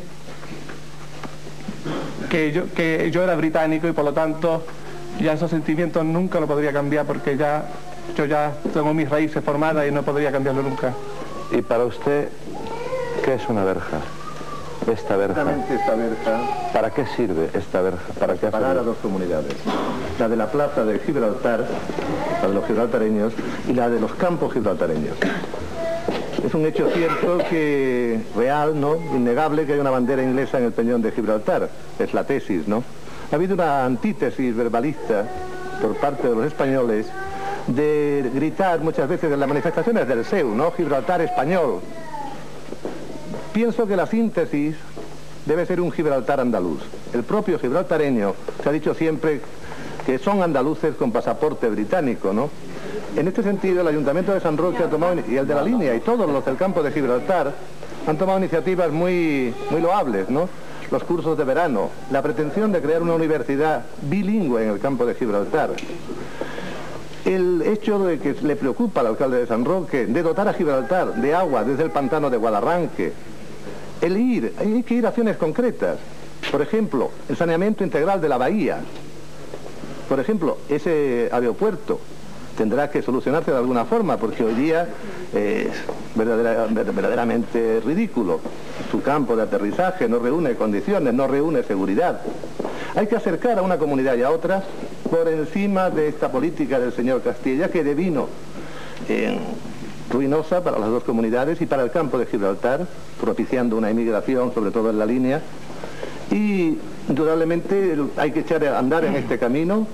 S20: que yo era británico y por lo tanto ya esos sentimientos nunca lo podría cambiar, porque yo ya tengo mis raíces formadas y no podría cambiarlo nunca.
S5: ¿Y para usted qué es una verja? Esta verja.
S21: Esta verja.
S5: ¿Para qué sirve esta verja? ¿Para qué
S21: separar a dos comunidades? La de la plaza de Gibraltar, la de los gibraltareños, y la de los campos gibraltareños. Es un hecho cierto que real, ¿no? Innegable, que hay una bandera inglesa en el peñón de Gibraltar. Es la tesis, ¿no? Ha habido una antítesis verbalista por parte de los españoles de gritar muchas veces en las manifestaciones del SEU, ¿no? Gibraltar español. Pienso que la síntesis debe ser un Gibraltar andaluz. El propio gibraltareño se ha dicho siempre que son andaluces con pasaporte británico, ¿no? En este sentido, el Ayuntamiento de San Roque ha tomado, y el de la línea y todos los del campo de Gibraltar han tomado iniciativas muy loables, ¿no? Los cursos de verano, la pretensión de crear una universidad bilingüe en el campo de Gibraltar. El hecho de que le preocupa al alcalde de San Roque de dotar a Gibraltar de agua desde el pantano de Guadarranque. Hay que ir a acciones concretas. Por ejemplo, el saneamiento integral de la bahía. Por ejemplo, ese aeropuerto tendrá que solucionarse de alguna forma, porque hoy día es verdaderamente ridículo. Su campo de aterrizaje no reúne condiciones, no reúne seguridad. Hay que acercar a una comunidad y a otra por encima de esta política del señor Castilla, que devino ruinosa para las dos comunidades y para el campo de Gibraltar, propiciando una inmigración, sobre todo en la línea. Y indudablemente hay que echar a andar en este camino,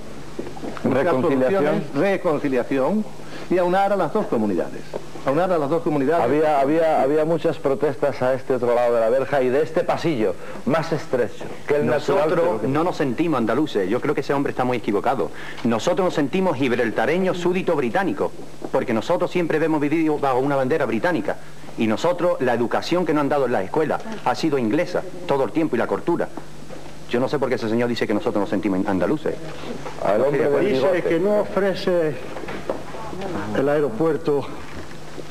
S21: reconciliación y aunar a las dos comunidades.
S5: Había muchas protestas a este otro lado de la verja y de este pasillo más estrecho que el natural.
S22: Nosotros no nos sentimos andaluces, yo creo que ese hombre está muy equivocado. Nosotros nos sentimos gibraltareños súbditos británicos, porque nosotros siempre hemos vivido bajo una bandera británica. Y nosotros, la educación que nos han dado en la escuela ha sido inglesa todo el tiempo, y la cultura. Yo no sé por qué ese señor dice que nosotros nos sentimos andaluces.
S21: Dice que no ofrece el aeropuerto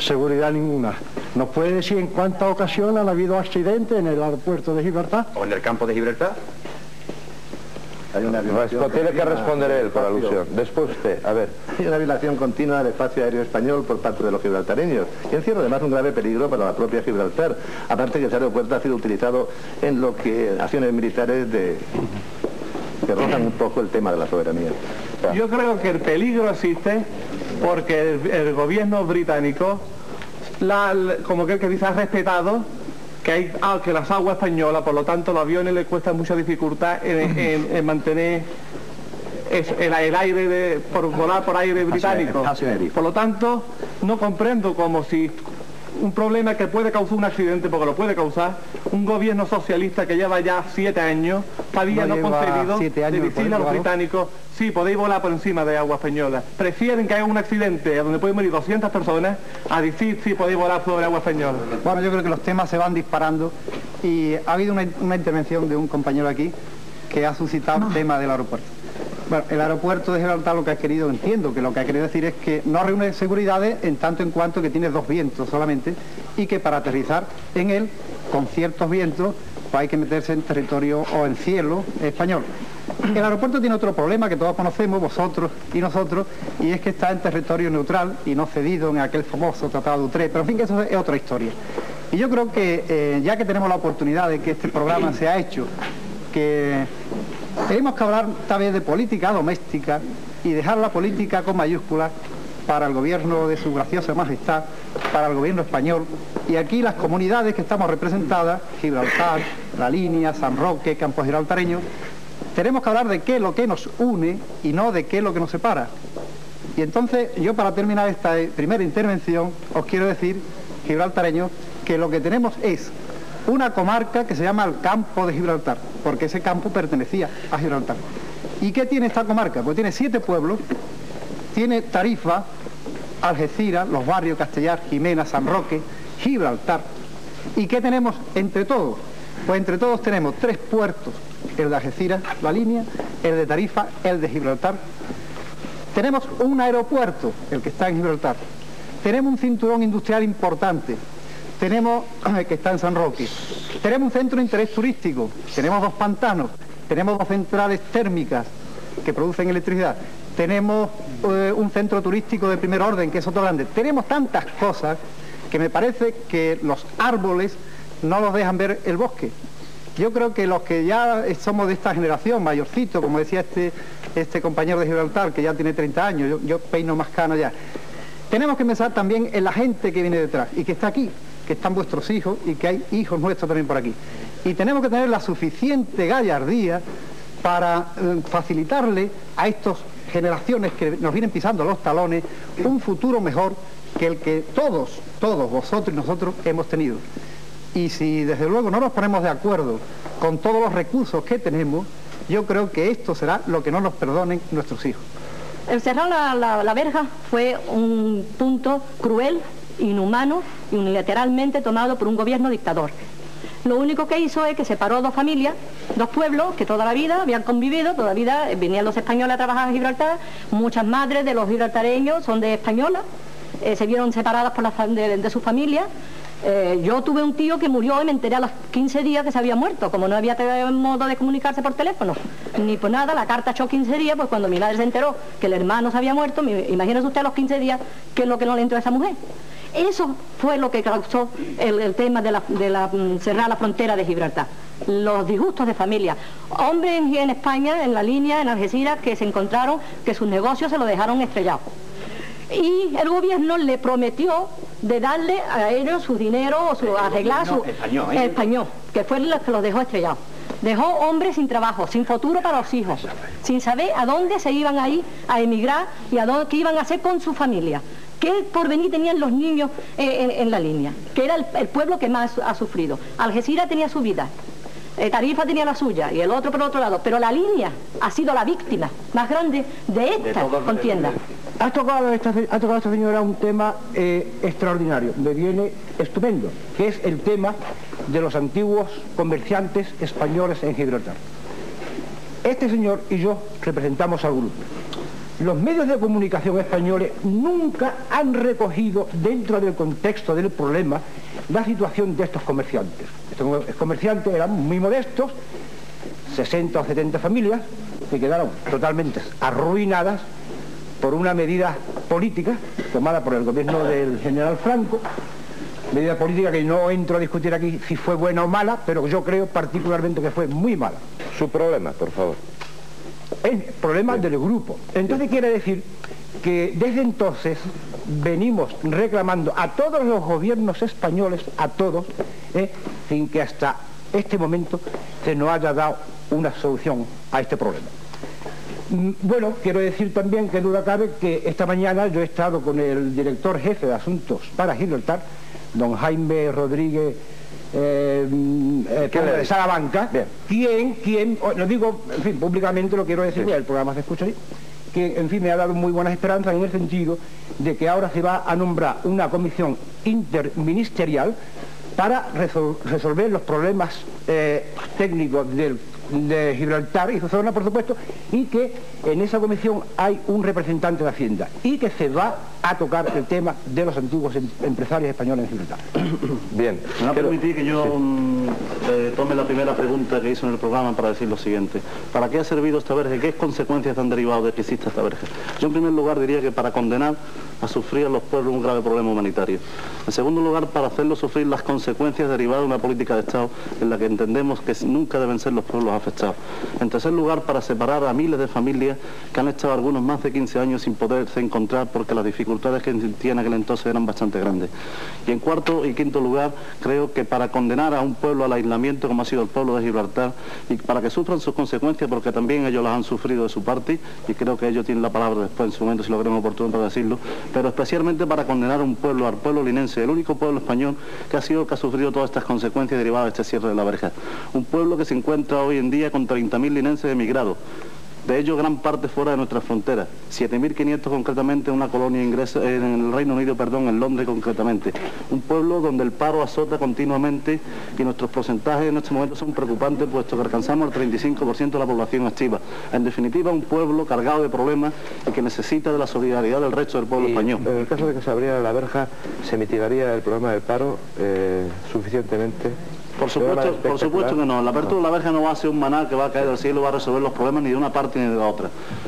S1: seguridad ninguna. ¿Nos puede decir en cuántas ocasiones han habido accidentes en el aeropuerto de Gibraltar?
S22: ¿O en el campo de Gibraltar?
S18: Hay una violación. Tiene que responder él por alusión. Después usted, a ver.
S21: Hay una violación continua del espacio aéreo español por parte de los gibraltareños. Y encierra además un grave peligro para la propia Gibraltar. Aparte que ese aeropuerto ha sido utilizado en lo que acciones militares que rozan un poco el tema de la soberanía.
S20: Yo creo que el peligro existe porque el gobierno británico, como que dice, ha respetado que las aguas españolas, por lo tanto, los aviones les cuesta mucha dificultad en mantener el aire por volar por aire británico. Por lo tanto, no comprendo como si un problema que puede causar un accidente, porque lo puede causar, un gobierno socialista que lleva ya 7 años, todavía no concedido de decirle a los británicos, sí, podéis volar por encima de agua española. Prefieren que haya un accidente donde pueden morir 200 personas a decir, sí, podéis volar sobre agua española.
S4: Bueno, yo creo que los temas se van disparando y ha habido una intervención de un compañero aquí que ha suscitado el tema del aeropuerto. Bueno, el aeropuerto de Gibraltar lo que ha querido, entiendo que lo que ha querido decir es que no reúne seguridades en tanto en cuanto que tiene 2 vientos solamente y que para aterrizar en él, con ciertos vientos, pues hay que meterse en territorio o en cielo español. El aeropuerto tiene otro problema que todos conocemos, vosotros y nosotros, y es que está en territorio neutral y no cedido en aquel famoso Tratado de Utrecht, pero en fin, que eso es otra historia. Y yo creo que ya que tenemos la oportunidad de que este programa se ha hecho, que tenemos que hablar tal vez de política doméstica y dejar la política con mayúsculas para el gobierno de su graciosa majestad, para el gobierno español, y aquí las comunidades que estamos representadas, Gibraltar, La Línea, San Roque, Campo Gibraltareño, tenemos que hablar de qué es lo que nos une y no de qué es lo que nos separa. Y entonces yo, para terminar esta primera intervención, os quiero decir, gibraltareños, que lo que tenemos es una comarca que se llama el Campo de Gibraltar, porque ese campo pertenecía a Gibraltar. ¿Y qué tiene esta comarca? Pues tiene 7 pueblos, tiene Tarifa, Algeciras, los barrios Castellar, Jimena, San Roque, Gibraltar. ¿Y qué tenemos entre todos? Pues entre todos tenemos 3 puertos, el de Algeciras, La Línea, el de Tarifa, el de Gibraltar. Tenemos un aeropuerto, el que está en Gibraltar. Tenemos un cinturón industrial importante, tenemos que está en San Roque. Tenemos un centro de interés turístico, tenemos 2 pantanos, tenemos 2 centrales térmicas que producen electricidad, tenemos un centro turístico de primer orden, que es otro grande. Tenemos tantas cosas que me parece que los árboles no los dejan ver el bosque. Yo creo que los que ya somos de esta generación, mayorcito, como decía este compañero de Gibraltar, que ya tiene 30 años, yo peino más cano ya, tenemos que pensar también en la gente que viene detrás y que está aquí, que están vuestros hijos y que hay hijos nuestros también por aquí. Y tenemos que tener la suficiente gallardía para facilitarle a estas generaciones que nos vienen pisando los talones un futuro mejor que el que todos vosotros y nosotros hemos tenido. Y si desde luego no nos ponemos de acuerdo con todos los recursos que tenemos, yo creo que esto será lo que no nos perdonen nuestros hijos.
S23: El cerrar la verja fue un punto cruel, inhumano y unilateralmente tomado por un gobierno dictador. Lo único que hizo es que separó 2 familias, 2 pueblos que toda la vida habían convivido, toda la vida venían los españoles a trabajar a Gibraltar, muchas madres de los gibraltareños son de españolas, se vieron separadas de su familia. Yo tuve un tío que murió y me enteré a los 15 días que se había muerto, como no había modo de comunicarse por teléfono, ni por nada, la carta echó 15 días, pues cuando mi madre se enteró que el hermano se había muerto, imagínese usted a los 15 días qué es lo que no le entró a esa mujer. Eso fue lo que causó el tema de cerrar la frontera de Gibraltar. Los disgustos de familia. Hombres en España, en La Línea, en Algeciras, que se encontraron que sus negocios se lo dejaron estrellados. Y el gobierno le prometió de darle a ellos su dinero o arreglar su español, que fue el que los dejó estrellados. Dejó hombres sin trabajo, sin futuro para los hijos, sin saber a dónde se iban a ir a emigrar y qué iban a hacer con su familia. ¿Qué porvenir tenían los niños en La Línea? Que era el pueblo que más ha sufrido. Algeciras tenía su vida, Tarifa tenía la suya y el otro por otro lado, pero La Línea ha sido la víctima más grande de esta contienda.
S1: Ha tocado esta señora un tema extraordinario, me viene estupendo, que es el tema de los antiguos comerciantes españoles en Gibraltar. Este señor y yo representamos al grupo. los medios de comunicación españoles nunca han recogido dentro del contexto del problema la situación de estos comerciantes. Estos comerciantes eran muy modestos, 60 o 70 familias, que quedaron totalmente arruinadas por una medida política tomada por el gobierno del general Franco, medida política que no entro a discutir aquí si fue buena o mala, pero yo creo particularmente que fue muy mala.
S18: Su problema, por favor.
S1: El problema del grupo. Entonces quiere decir que desde entonces venimos reclamando a todos los gobiernos españoles, a todos, sin que hasta este momento se nos haya dado una solución a este problema. Bueno, quiero decir también que duda cabe que esta mañana yo he estado con el director jefe de Asuntos para Gibraltar, don Jaime Rodríguez de Salamanca, quien, lo digo, en fin, públicamente lo quiero decir, el programa se escucha ahí, que en fin me ha dado muy buenas esperanzas en el sentido de que ahora se va a nombrar una comisión interministerial para resolver los problemas técnicos de Gibraltar y su zona, por supuesto, y que en esa comisión hay un representante de Hacienda y que se va a tocar el tema de los antiguos empresarios españoles en Gibraltar.
S2: Bien. Me va a permitir que yo tome la primera pregunta que hizo en el programa para decir lo siguiente. ¿Para qué ha servido esta verja? ¿Qué consecuencias han derivado de que exista esta verja? Yo en primer lugar diría que para condenar a sufrir a los pueblos un grave problema humanitario. En segundo lugar, para hacerlos sufrir las consecuencias derivadas de una política de Estado en la que entendemos que nunca deben ser los pueblos afectados. En tercer lugar, para separar a miles de familias que han estado algunos más de 15 años sin poderse encontrar porque las dificultades que existían en aquel entonces eran bastante grandes. Y en cuarto y quinto lugar, creo que para condenar a un pueblo al aislamiento como ha sido el pueblo de Gibraltar y para que sufran sus consecuencias porque también ellos las han sufrido de su parte y creo que ellos tienen la palabra después en su momento si lo creen oportuno para decirlo, pero especialmente para condenar a un pueblo, al pueblo linense, el único pueblo español que ha sufrido todas estas consecuencias derivadas de este cierre de la verja. Un pueblo que se encuentra hoy en día con 30.000 linenses emigrados. De ellos gran parte fuera de nuestras fronteras, 7.500 concretamente en una colonia inglesa, en el Reino Unido, perdón, en Londres concretamente. Un pueblo donde el paro azota continuamente y nuestros porcentajes en este momento son preocupantes puesto que alcanzamos el 35% de la población activa. En definitiva, un pueblo cargado de problemas y que necesita de la solidaridad del resto del pueblo español. En el caso de que se abriera la verja, ¿se mitigaría el problema del paro suficientemente? Por supuesto que no. La apertura de la verja no va a ser un maná que va a caer del cielo y va a resolver los problemas ni de una parte ni de la otra.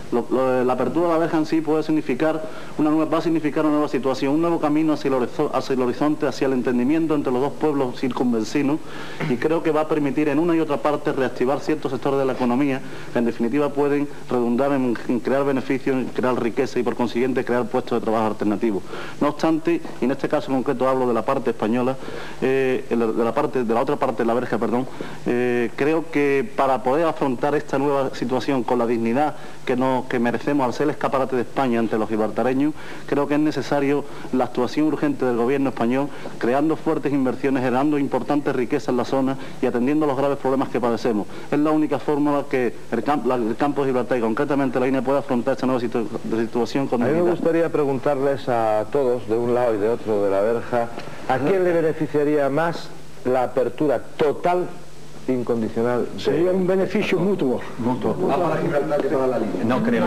S2: La apertura de la verja en sí va a significar una nueva situación, un nuevo camino hacia el horizonte, hacia el entendimiento entre los dos pueblos circunvecinos y creo que va a permitir en una y otra parte reactivar ciertos sectores de la economía que en definitiva pueden redundar en crear beneficios, en crear riqueza y por consiguiente crear puestos de trabajo alternativos. No obstante, y en este caso concreto hablo de la parte española, de la otra parte de la verja, perdón, creo que para poder afrontar esta nueva situación con la dignidad que merecemos al ser el escaparate de España ante los gibraltareños, creo que es necesario la actuación urgente del gobierno español, creando fuertes inversiones, generando importantes riquezas en la zona y atendiendo los graves problemas que padecemos. Es la única fórmula que el campo de Gibraltar y concretamente la línea puede afrontar esta nueva situación con dignidad.
S3: A mí me gustaría preguntarles a todos, de un lado y de otro de la verja, ¿a quién le beneficiaría más la apertura total incondicional?
S1: Sería un beneficio mutuo.
S3: Para Gibraltar que toda la línea.
S22: No creo.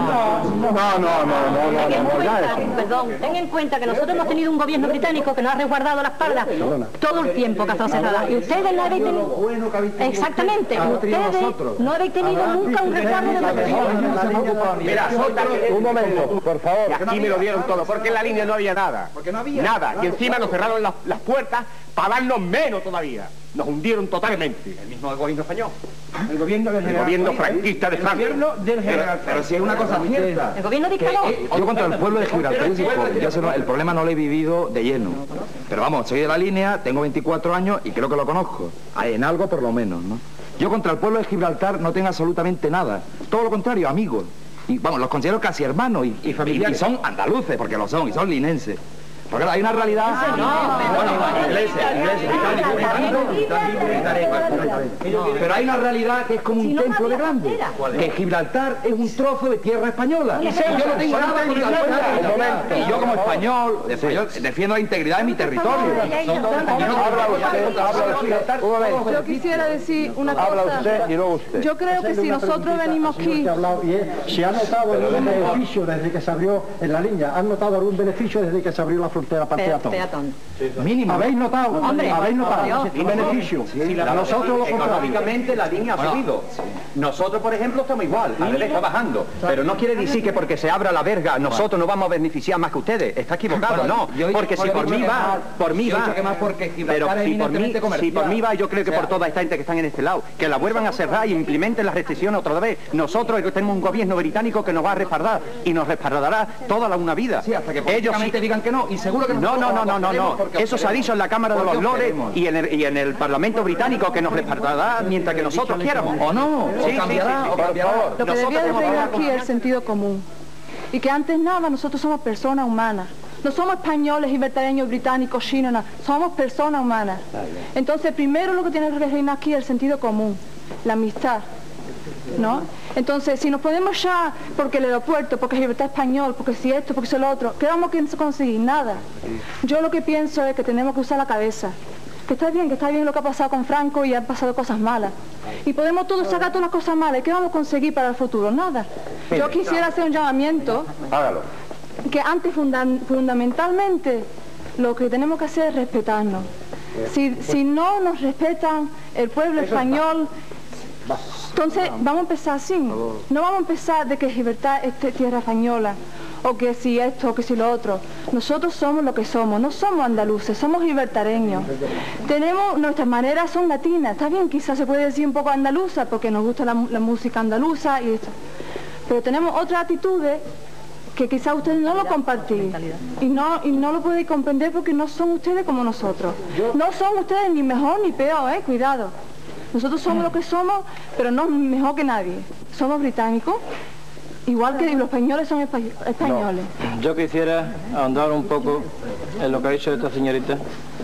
S23: Perdón, ten en cuenta que nosotros hemos tenido un gobierno británico que nos ha resguardado la espalda todo el tiempo que ha estado cerrada. Y ustedes no habéis tenido... Exactamente, ustedes no habéis tenido nunca un resguardo de la presión.
S8: Mira, un momento, por favor. Aquí me lo dieron todo, porque en la línea no había nada. Porque no había nada. Y encima nos cerraron las puertas para darnos menos todavía. Nos hundieron totalmente. El mismo gobierno español.
S1: El gobierno
S8: franquista de Francia.
S1: El gobierno del general.
S3: Pero si es una cosa cierta.
S23: El gobierno dictador.
S3: Yo contra el pueblo de Gibraltar, el problema no lo he vivido de lleno. Pero vamos, soy de la línea, tengo 24 años y creo que lo conozco. En algo por lo menos, ¿no? Yo contra el pueblo de Gibraltar no tengo absolutamente nada. Todo lo contrario, amigos. Y vamos, los considero casi hermanos y familiares. Y son andaluces, porque lo son, y son linenses. Porque hay una realidad... Pero hay una realidad que es como un templo de grande. Que Gibraltar es un trozo de tierra española. Y yo no tengo nada con Gibraltar. Y yo como español defiendo la integridad de mi territorio.
S15: Yo quisiera decir una cosa.
S21: Habla usted y luego usted.
S15: Yo creo que si nosotros venimos aquí...
S7: ¿Se ha notado algún beneficio desde que se abrió en la línea? ¿Han notado algún beneficio desde que se abrió la frontera para peatón?
S3: Mínimo.
S7: ¿Habéis notado?
S23: Hombre,
S7: ¿Habéis notado un beneficio?
S22: Nosotros económicamente la línea ha subido. Nosotros, por ejemplo, estamos igual. A ver, está bajando. Pero no quiere decir que porque se abra la verga nosotros nos vamos a beneficiar más que ustedes. Está equivocado, no. Porque si por mí va, pero si por mí va, yo creo que por toda esta gente que están en este lado, que la vuelvan a cerrar y implementen las restricciones otra vez. Nosotros tenemos un gobierno británico que nos va a respaldar y nos respaldará toda una vida.
S3: Sí, hasta que
S22: ellos
S3: digan que no, y seguro que
S22: no. Eso se ha dicho en la Cámara de los Lores y en el Parlamento británico, que nos respaldará mientras que nosotros quieramos.
S3: O no,
S22: sí,
S3: cambiará.
S15: Lo que debía de venir aquí es el sentido común. Y que antes nada nosotros somos personas humanas. No somos españoles, gibraltareños, británicos, chinos, nada. Somos personas humanas. Entonces primero lo que tiene que reinar aquí es el sentido común, la amistad, ¿no? Entonces si nos ponemos ya porque el aeropuerto, porque Gibraltar es español, porque si esto, porque si lo otro, ¿qué vamos a conseguir? Nada. Yo lo que pienso es que tenemos que usar la cabeza. Que está bien lo que ha pasado con Franco y han pasado cosas malas. Y podemos todos sacar todas las cosas malas. ¿Y qué vamos a conseguir para el futuro? Nada. Yo quisiera hacer un llamamiento.
S21: Hágalo.
S15: Que antes fundamentalmente lo que tenemos que hacer es respetarnos. Si no nos respetan el pueblo español, entonces vamos a empezar así. No vamos a empezar de que Gibraltar es tierra española, o que si esto, o que si lo otro. Nosotros somos lo que somos, no somos andaluces, somos gibraltareños. Nuestras maneras son latinas, está bien, quizás se puede decir un poco andaluza, porque nos gusta la música andaluza y esto. Pero tenemos otras actitudes que quizás ustedes no lo compartís y no lo podéis comprender porque no son ustedes como nosotros. No son ustedes ni mejor ni peor, cuidado. Nosotros somos lo que somos, pero no mejor que nadie. Somos británicos, igual que los españoles son españoles.
S10: No. Yo quisiera ahondar un poco en lo que ha dicho esta señorita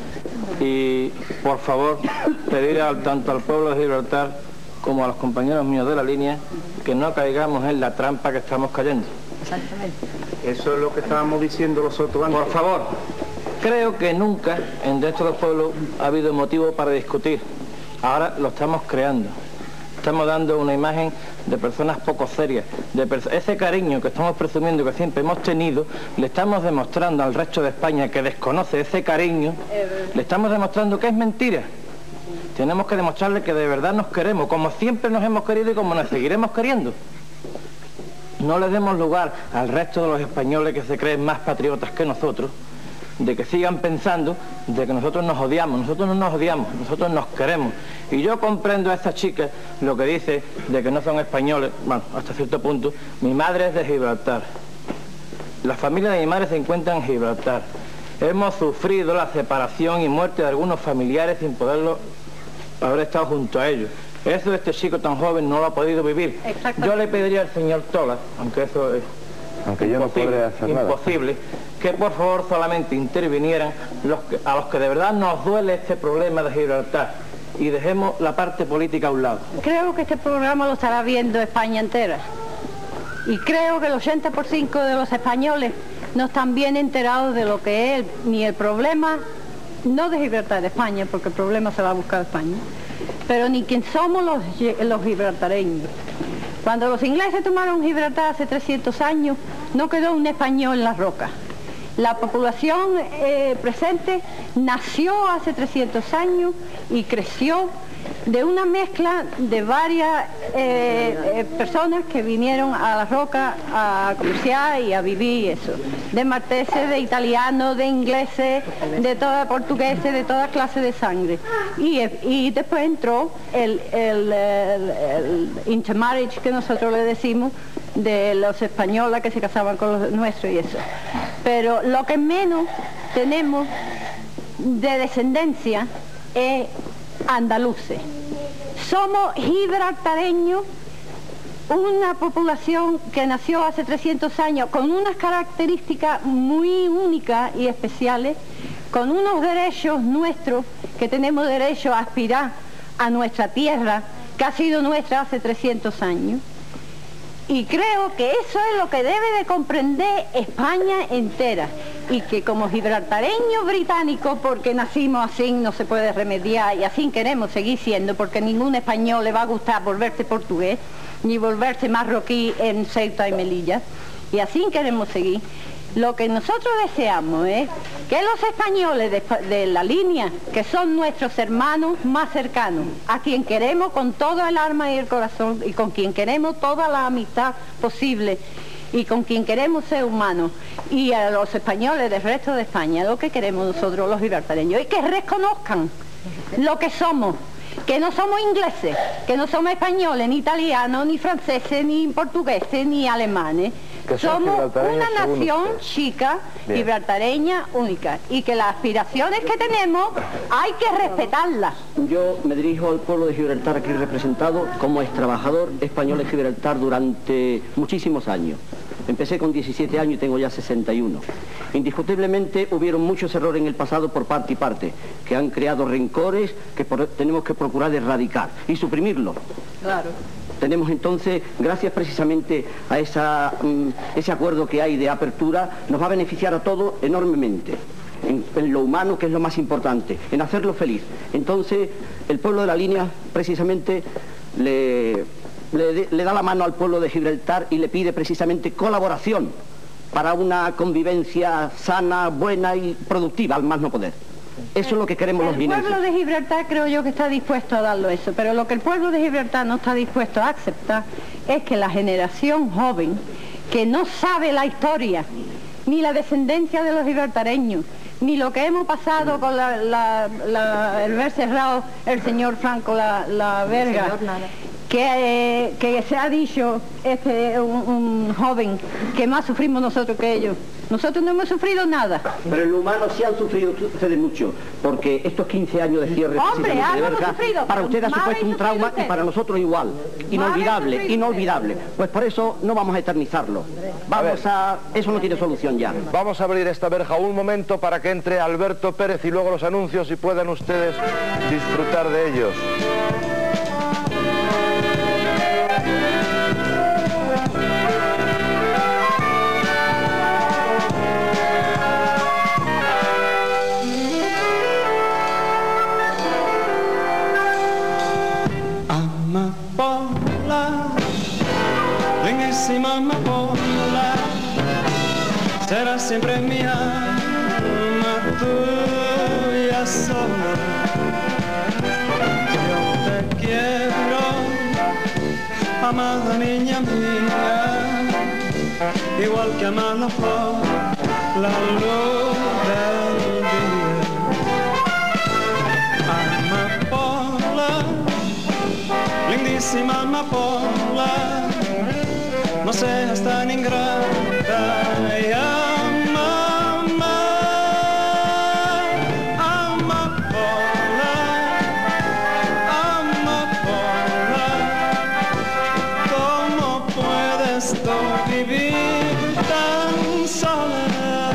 S10: y, por favor, pedir tanto al pueblo de Gibraltar como a los compañeros míos de la línea que no caigamos en la trampa que estamos cayendo.
S23: Exactamente.
S10: Eso es lo que estábamos diciendo los otros antes. Por favor, creo que nunca en estos dos pueblos ha habido motivo para discutir. Ahora lo estamos creando. Estamos dando una imagen de personas poco serias. Ese cariño que estamos presumiendo que siempre hemos tenido, le estamos demostrando al resto de España que desconoce ese cariño, le estamos demostrando que es mentira. Tenemos que demostrarle que de verdad nos queremos, como siempre nos hemos querido y como nos seguiremos queriendo. No le demos lugar al resto de los españoles que se creen más patriotas que nosotros, de que sigan pensando de que nosotros nos odiamos. Nosotros no nos odiamos, nosotros nos queremos. Y yo comprendo a esta chica lo que dice de que no son españoles, bueno, hasta cierto punto. Mi madre es de Gibraltar. La familia de mi madre se encuentra en Gibraltar. Hemos sufrido la separación y muerte de algunos familiares sin poderlo haber estado junto a ellos. Eso de este chico tan joven no lo ha podido vivir. Yo le pediría al señor Tola, aunque eso es imposible, que por favor solamente intervinieran a los que de verdad nos duele este problema de Gibraltar y dejemos la parte política a un lado.
S23: Creo que este programa lo estará viendo España entera y creo que el 80% de los españoles no están bien enterados de lo que es ni el problema, no de Gibraltar, de España, porque el problema se va a buscar a España, pero ni quién somos los gibraltareños. Cuando los ingleses tomaron Gibraltar hace 300 años, no quedó un español en las rocas. La población presente nació hace 300 años y creció de una mezcla de varias personas que vinieron a la roca a comerciar y a vivir eso. De malteses, de italianos, de ingleses, de toda portugueses, de toda clase de sangre. Y después entró el intermarriage que nosotros le decimos, de los españoles que se casaban con los nuestros y eso. Pero lo que menos tenemos de descendencia es andaluces. Somos gibraltareños una población que nació hace 300 años con unas características muy únicas y especiales, con unos derechos nuestros, que tenemos derecho a aspirar a nuestra tierra, que ha sido nuestra hace 300 años. Y creo que eso es lo que debe de comprender España entera, y que como gibraltareños británicos, porque nacimos así, no se puede remediar, y así queremos seguir siendo, porque ningún español le va a gustar volverse portugués, ni volverse marroquí en Ceuta y Melilla, y así queremos seguir. Lo que nosotros deseamos es que los españoles de la línea, que son nuestros hermanos más cercanos, a quien queremos con todo el alma y el corazón, y con quien queremos toda la amistad posible, y con quien queremos ser humanos, y a los españoles del resto de España, lo que queremos nosotros los gibraltareños, es que reconozcan lo que somos, que no somos ingleses, que no somos españoles, ni italianos, ni franceses, ni portugueses, ni alemanes. Somos una nación chica, gibraltareña, única, y que las aspiraciones que tenemos hay que respetarlas.
S12: Yo me dirijo al pueblo de Gibraltar aquí representado como ex trabajador español de Gibraltar durante muchísimos años. Empecé con 17 años y tengo ya 61. Indiscutiblemente hubieron muchos errores en el pasado por parte y parte, que han creado rencores que tenemos que procurar erradicar y suprimirlos.
S23: Claro.
S12: Tenemos entonces, gracias precisamente a ese acuerdo que hay de apertura, nos va a beneficiar a todos enormemente, en lo humano, que es lo más importante, en hacerlo feliz. Entonces, el pueblo de la línea precisamente le da la mano al pueblo de Gibraltar y le pide precisamente colaboración para una convivencia sana, buena y productiva, al más no poder. Eso es lo que queremos los guineos.
S23: El pueblo de Gibraltar creo yo que está dispuesto a darlo eso, pero lo que el pueblo de Gibraltar no está dispuesto a aceptar es que la generación joven, que no sabe la historia, ni la descendencia de los gibraltareños, ni lo que hemos pasado con el ver cerrado el señor Franco la verga, que se ha dicho un joven que más sufrimos nosotros que ellos. Nosotros no hemos sufrido nada.
S12: Pero en lo humano sí han sufrido ustedes mucho, porque estos 15 años de cierre precisamente de verja, para ustedes ha supuesto un trauma y para nosotros igual. Inolvidable, inolvidable. Pues por eso no vamos a eternizarlo. Eso no tiene solución ya.
S21: Vamos a abrir esta verja un momento para que entre Alberto Pérez y luego los anuncios y puedan ustedes disfrutar de ellos.
S13: Lindísima amapola, será siempre mi alma tuya sola. Yo te quiero, amada niña mía, igual que ama la flor, la luz del día. Amapola, lindísima amapola, no seas tan ingrata y ama, amapola, amapola, ¿cómo puedes tú vivir tan sola?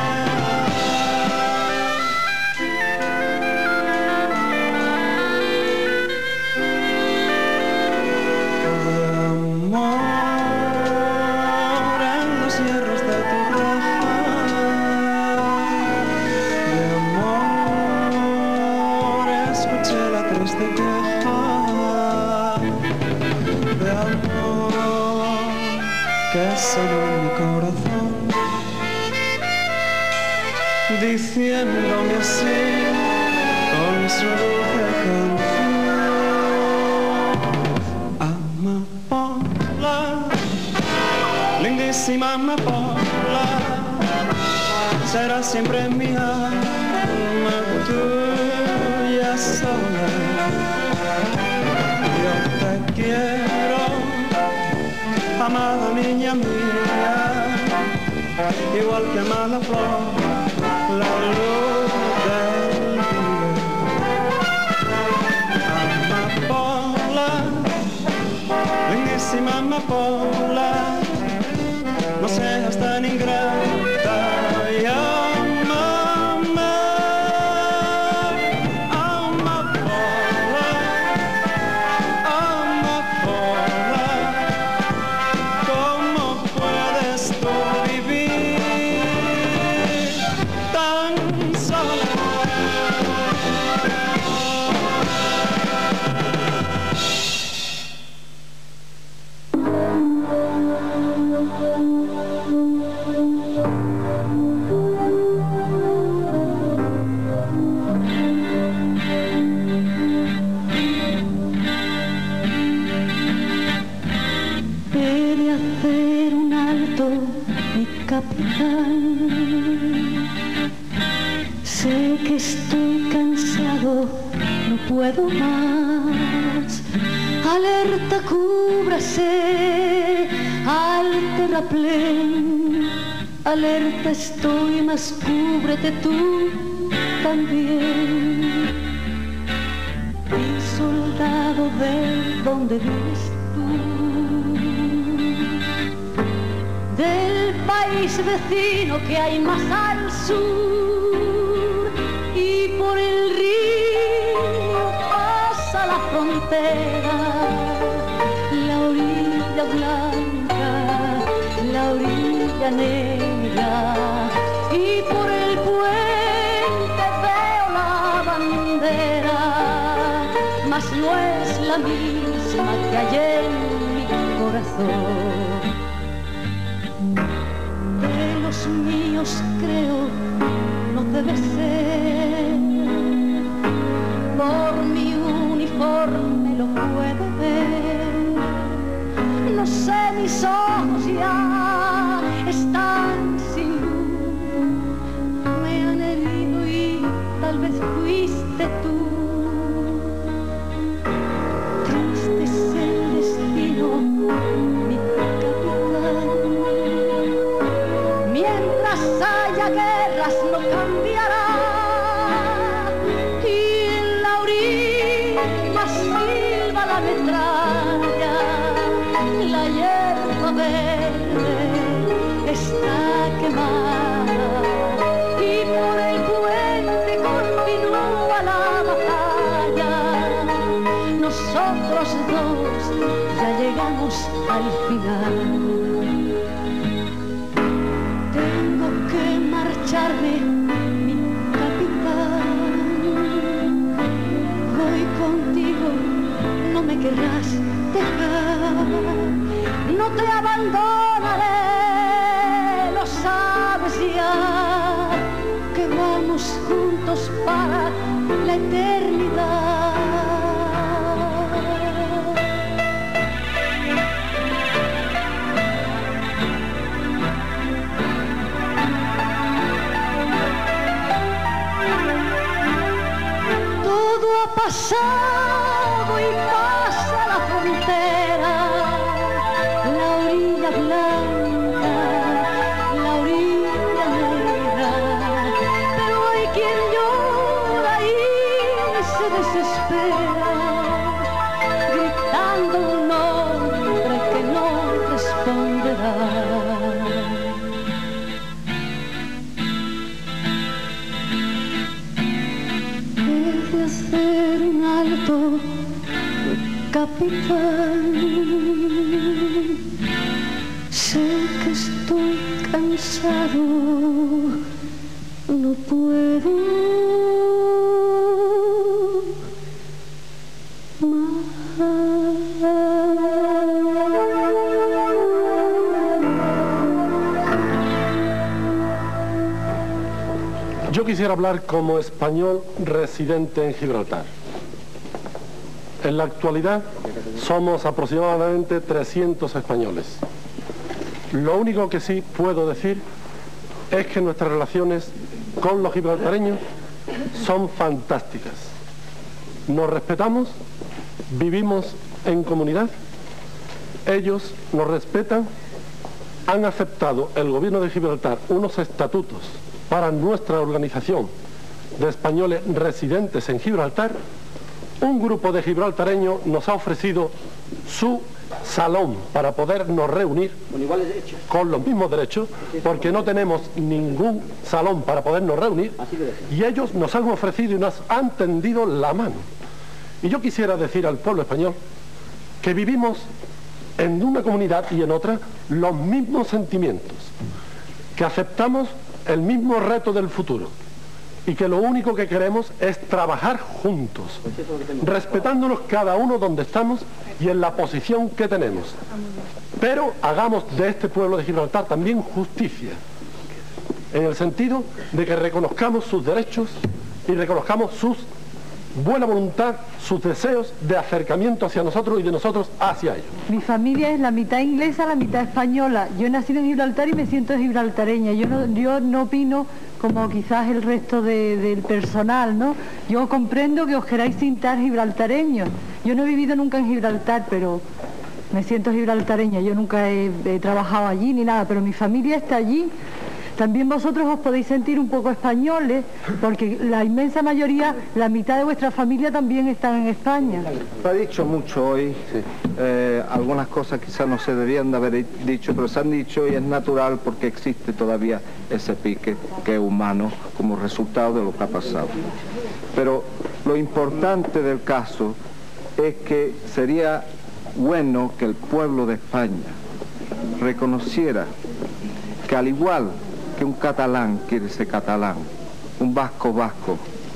S13: Diciéndome así con su dulce canción. Amapola, lindísima amapola, será siempre mi alma tuya sola. Yo te quiero, amada niña mía, igual que ama la flor, la luz del día. Amapola, lindísima amapola, amapola, no seas tan ingrata y ámame, amapola, amapola, ¿cómo puedes tú vivir tan sola?
S6: He de hacer un alto, mi capitán. Sé que estoy cansado, no puedo más. Alerta, cúbrase al terraplén. Alerta estoy, mas cúbrete tú también. Y soldado, ve donde vives tú, del país vecino que hay más al sur, y por el río pasa la frontera, la orilla blanca, la orilla negra, y por el puente veo la bandera, mas no es la misma que hay en mi corazón. De los míos creo no debe ser, por mi uniforme lo puede ver. No sé, mis ojos ya están sin luz, me han herido y tal vez fuiste tú. Triste es el destino, mi capitán. Mientras haya guerras no cambiará, y en la orilla silba la metralla, la hierba verde está quemada, y por el puente continúa la batalla. Nosotros dos ya llegamos al final. Tengo que marcharme, mi capitán. Voy contigo, no me querrás dejar. No te abandonaré, lo sabes ya, que vamos juntos para la eternidad. Todo ha pasado y pasa la frontera, la orilla blanca, la orilla negra, pero hay quien llora y se desespera, gritando un nombre que no responderá. De hacer un alto, capitán. Sé que estoy cansado, no puedo
S21: Yo quisiera hablar como español residente en Gibraltar. En la actualidad somos aproximadamente 300 españoles. Lo único que sí puedo decir es que nuestras relaciones con los gibraltareños son fantásticas. Nos respetamos, vivimos en comunidad, ellos nos respetan, han aceptado el gobierno de Gibraltar unos estatutos para nuestra organización de españoles residentes en Gibraltar. Un grupo de gibraltareños nos ha ofrecido su
S14: salón para podernos reunir con los mismos derechos, porque no tenemos ningún salón para podernos reunir, y ellos nos han ofrecido y nos han tendido la mano. Y yo quisiera decir al pueblo español que vivimos en una comunidad y en otra los mismos sentimientos, que aceptamos el mismo reto del futuro y que lo único que queremos es trabajar juntos, respetándonos cada uno donde estamos y en la posición que tenemos. Pero hagamos de este pueblo de Gibraltar también justicia, en el sentido de que reconozcamos sus derechos y reconozcamos sus buena voluntad, sus deseos de acercamiento hacia nosotros y de nosotros hacia ellos.
S16: Mi familia es la mitad inglesa, la mitad española. Yo he nacido en Gibraltar y me siento gibraltareña. Yo no opino como quizás el resto del personal, ¿no? Yo comprendo que os queráis sintar gibraltareños. Yo no he vivido nunca en Gibraltar, pero me siento gibraltareña. Yo nunca he trabajado allí ni nada, pero mi familia está allí. También vosotros os podéis sentir un poco españoles, porque la inmensa mayoría, la mitad de vuestra familia también están en España.
S17: Se ha dicho mucho hoy, algunas cosas quizás no se debían de haber dicho, pero se han dicho y es natural porque existe todavía ese pique que es humano como resultado de lo que ha pasado. Pero lo importante del caso es que sería bueno que el pueblo de España reconociera que al igual que un catalán quiere ser catalán, un vasco vasco,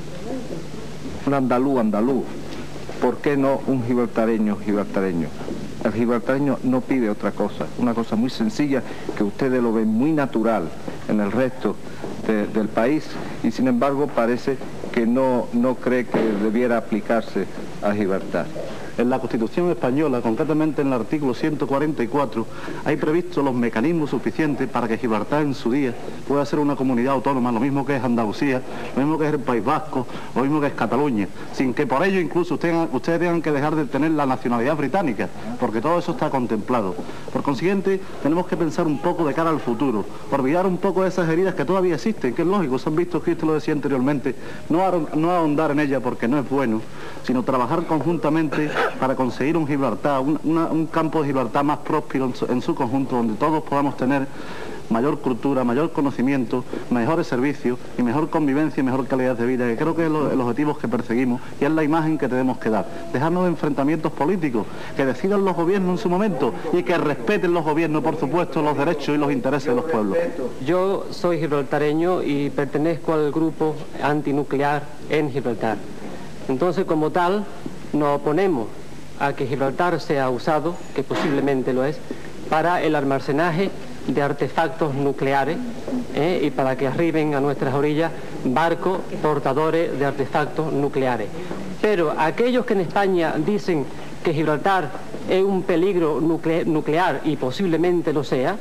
S17: un andaluz andaluz, ¿por qué no un gibraltareño gibraltareño? El gibraltareño no pide otra cosa, una cosa muy sencilla que ustedes lo ven muy natural en el resto del país y sin embargo parece que no cree que debiera aplicarse a Gibraltar.
S2: En la Constitución española, concretamente en el artículo 144, hay previstos los mecanismos suficientes para que Gibraltar en su día pueda ser una comunidad autónoma, lo mismo que es Andalucía, lo mismo que es el País Vasco, lo mismo que es Cataluña, sin que por ello incluso ustedes tengan que dejar de tener la nacionalidad británica, porque todo eso está contemplado. Por consiguiente, tenemos que pensar un poco de cara al futuro, olvidar un poco de esas heridas que todavía existen, que es lógico, se han visto, Cristo lo decía anteriormente, no ahondar en ella porque no es bueno, sino trabajar conjuntamente para conseguir un Gibraltar, un campo de Gibraltar más próspero en su conjunto, donde todos podamos tener mayor cultura, mayor conocimiento, mejores servicios y mejor convivencia y mejor calidad de vida, que creo que es los objetivos que perseguimos y es la imagen que tenemos que dar. Dejarnos de enfrentamientos políticos, que decidan los gobiernos en su momento y que respeten los gobiernos, por supuesto, los derechos y los intereses de los pueblos.
S24: Yo soy gibraltareño y pertenezco al grupo antinuclear en Gibraltar. Entonces, como tal, nos oponemos a que Gibraltar sea usado, que posiblemente lo es, para el almacenaje de artefactos nucleares y para que arriben a nuestras orillas barcos portadores de artefactos nucleares. Pero aquellos que en España dicen que Gibraltar es un peligro nuclear y posiblemente lo sea,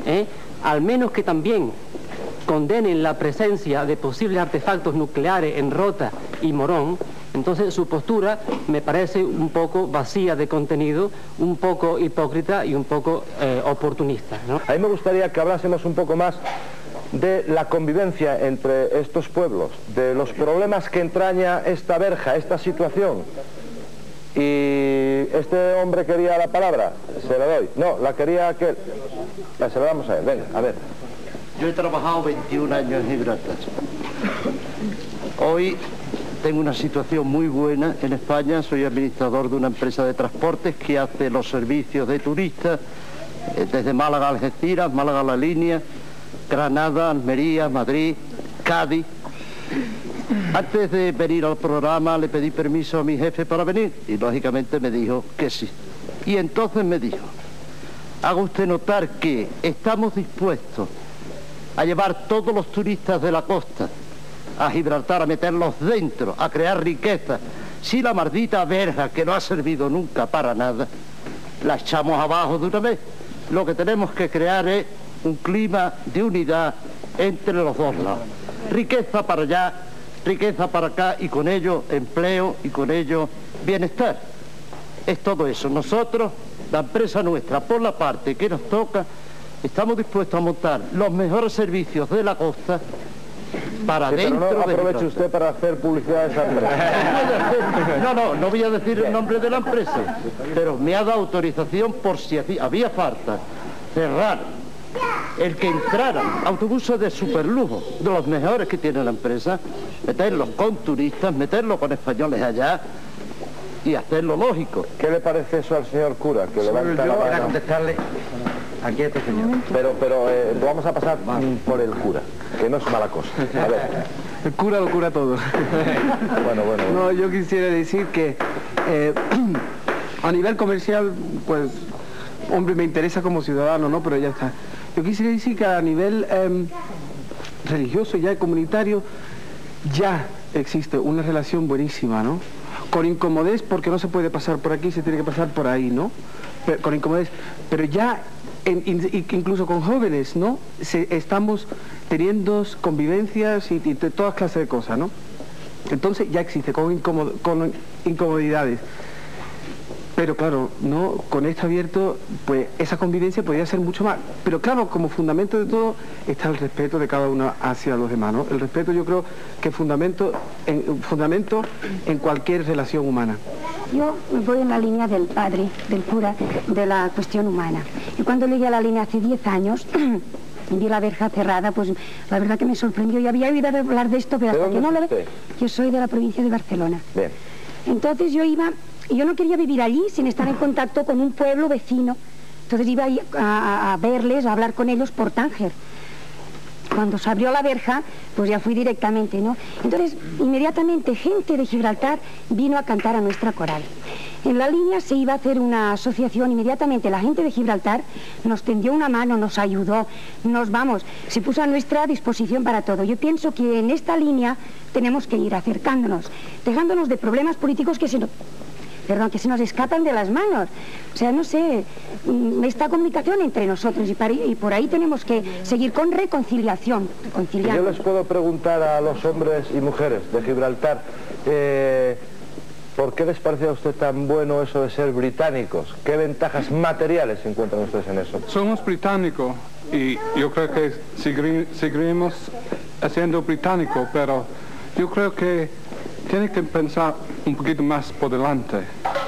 S24: al menos que también condenen la presencia de posibles artefactos nucleares en Rota y Morón, entonces su postura me parece un poco vacía de contenido, un poco hipócrita y un poco oportunista, ¿no?
S21: A mí me gustaría que hablásemos un poco más de la convivencia entre estos pueblos, de los problemas que entraña esta verja, esta situación. Y este hombre quería la palabra, se la doy. No, la quería aquel. Se la damos a él, venga, a ver.
S25: Yo he trabajado 21 años en Gibraltar. Hoy tengo una situación muy buena en España, soy administrador de una empresa de transportes que hace los servicios de turistas desde Málaga a Algeciras, Málaga a La Línea, Granada, Almería, Madrid, Cádiz. Antes de venir al programa le pedí permiso a mi jefe para venir y lógicamente me dijo que sí. Y entonces me dijo, haga usted notar que estamos dispuestos a llevar todos los turistas de la costa a Gibraltar, a meterlos dentro, a crear riqueza. Si la maldita verja, que no ha servido nunca para nada, la echamos abajo de una vez. Lo que tenemos que crear es un clima de unidad entre los dos lados. Riqueza para allá, riqueza para acá, y con ello empleo y con ello bienestar. Es todo eso. Nosotros, la empresa nuestra, por la parte que nos toca, estamos dispuestos a montar los mejores servicios de la costa para
S21: Sí,
S25: dentro
S21: pero no
S25: de
S21: aproveche
S25: Gibraltar.
S21: usted para hacer publicidad de esa empresa.
S25: No voy a decir el nombre de la empresa, pero me ha dado autorización por si había falta cerrar el que entraran autobuses de superlujo, de los mejores que tiene la empresa, meterlos con turistas, meterlos con españoles allá y hacerlo lógico.
S21: ¿Qué le parece eso al señor cura? Que levanta la mano.
S3: Para contestarle aquí a este señor.
S21: Pero vamos a pasar por el cura, que no es mala cosa. A ver.
S5: El cura lo cura todo.
S21: Bueno.
S5: No, yo quisiera decir que a nivel comercial, pues, hombre, me interesa como ciudadano, ¿no? Pero ya está. Yo quisiera decir que a nivel religioso, ya comunitario, ya existe una relación buenísima, ¿no? Con incomodez, porque no se puede pasar por aquí, se tiene que pasar por ahí, ¿no? Con incomodez. Pero ya, incluso con jóvenes, ¿no? Estamos teniendo convivencias y todas clases de cosas, ¿no? Entonces ya existe, con incomodidades. Pero claro, ¿no? Con esto abierto, pues esa convivencia podría ser mucho más. Pero claro, como fundamento de todo está el respeto de cada uno hacia los demás, ¿no? El respeto, yo creo que es fundamento en cualquier relación humana.
S9: Yo voy en la línea del padre, del cura, de la cuestión humana. Y cuando llegué a la línea hace 10 años, vi la verja cerrada, pues la verdad que me sorprendió. Yo había oído hablar de esto, pero hasta que no lo ve. Yo soy de la provincia de Barcelona.
S21: Bien.
S9: Entonces yo no quería vivir allí sin estar en contacto con un pueblo vecino. Entonces iba a verles, a hablar con ellos por Tánger. Cuando se abrió la verja, pues ya fui directamente, ¿no? Entonces, inmediatamente, gente de Gibraltar vino a cantar a nuestra coral. En la línea se iba a hacer una asociación, inmediatamente la gente de Gibraltar nos tendió una mano, nos ayudó, se puso a nuestra disposición para todo. Yo pienso que en esta línea tenemos que ir acercándonos, dejándonos de problemas políticos que se nos escapan de las manos. O sea, no sé, esta comunicación entre nosotros y por ahí tenemos que seguir con reconciliación.
S21: Yo les puedo preguntar a los hombres y mujeres de Gibraltar, ¿por qué les parece a usted tan bueno eso de ser británicos? ¿Qué ventajas materiales encuentran ustedes en eso?
S11: Somos británicos y yo creo que seguiremos siendo británicos, pero yo creo que tiene que pensar un poquito más por delante.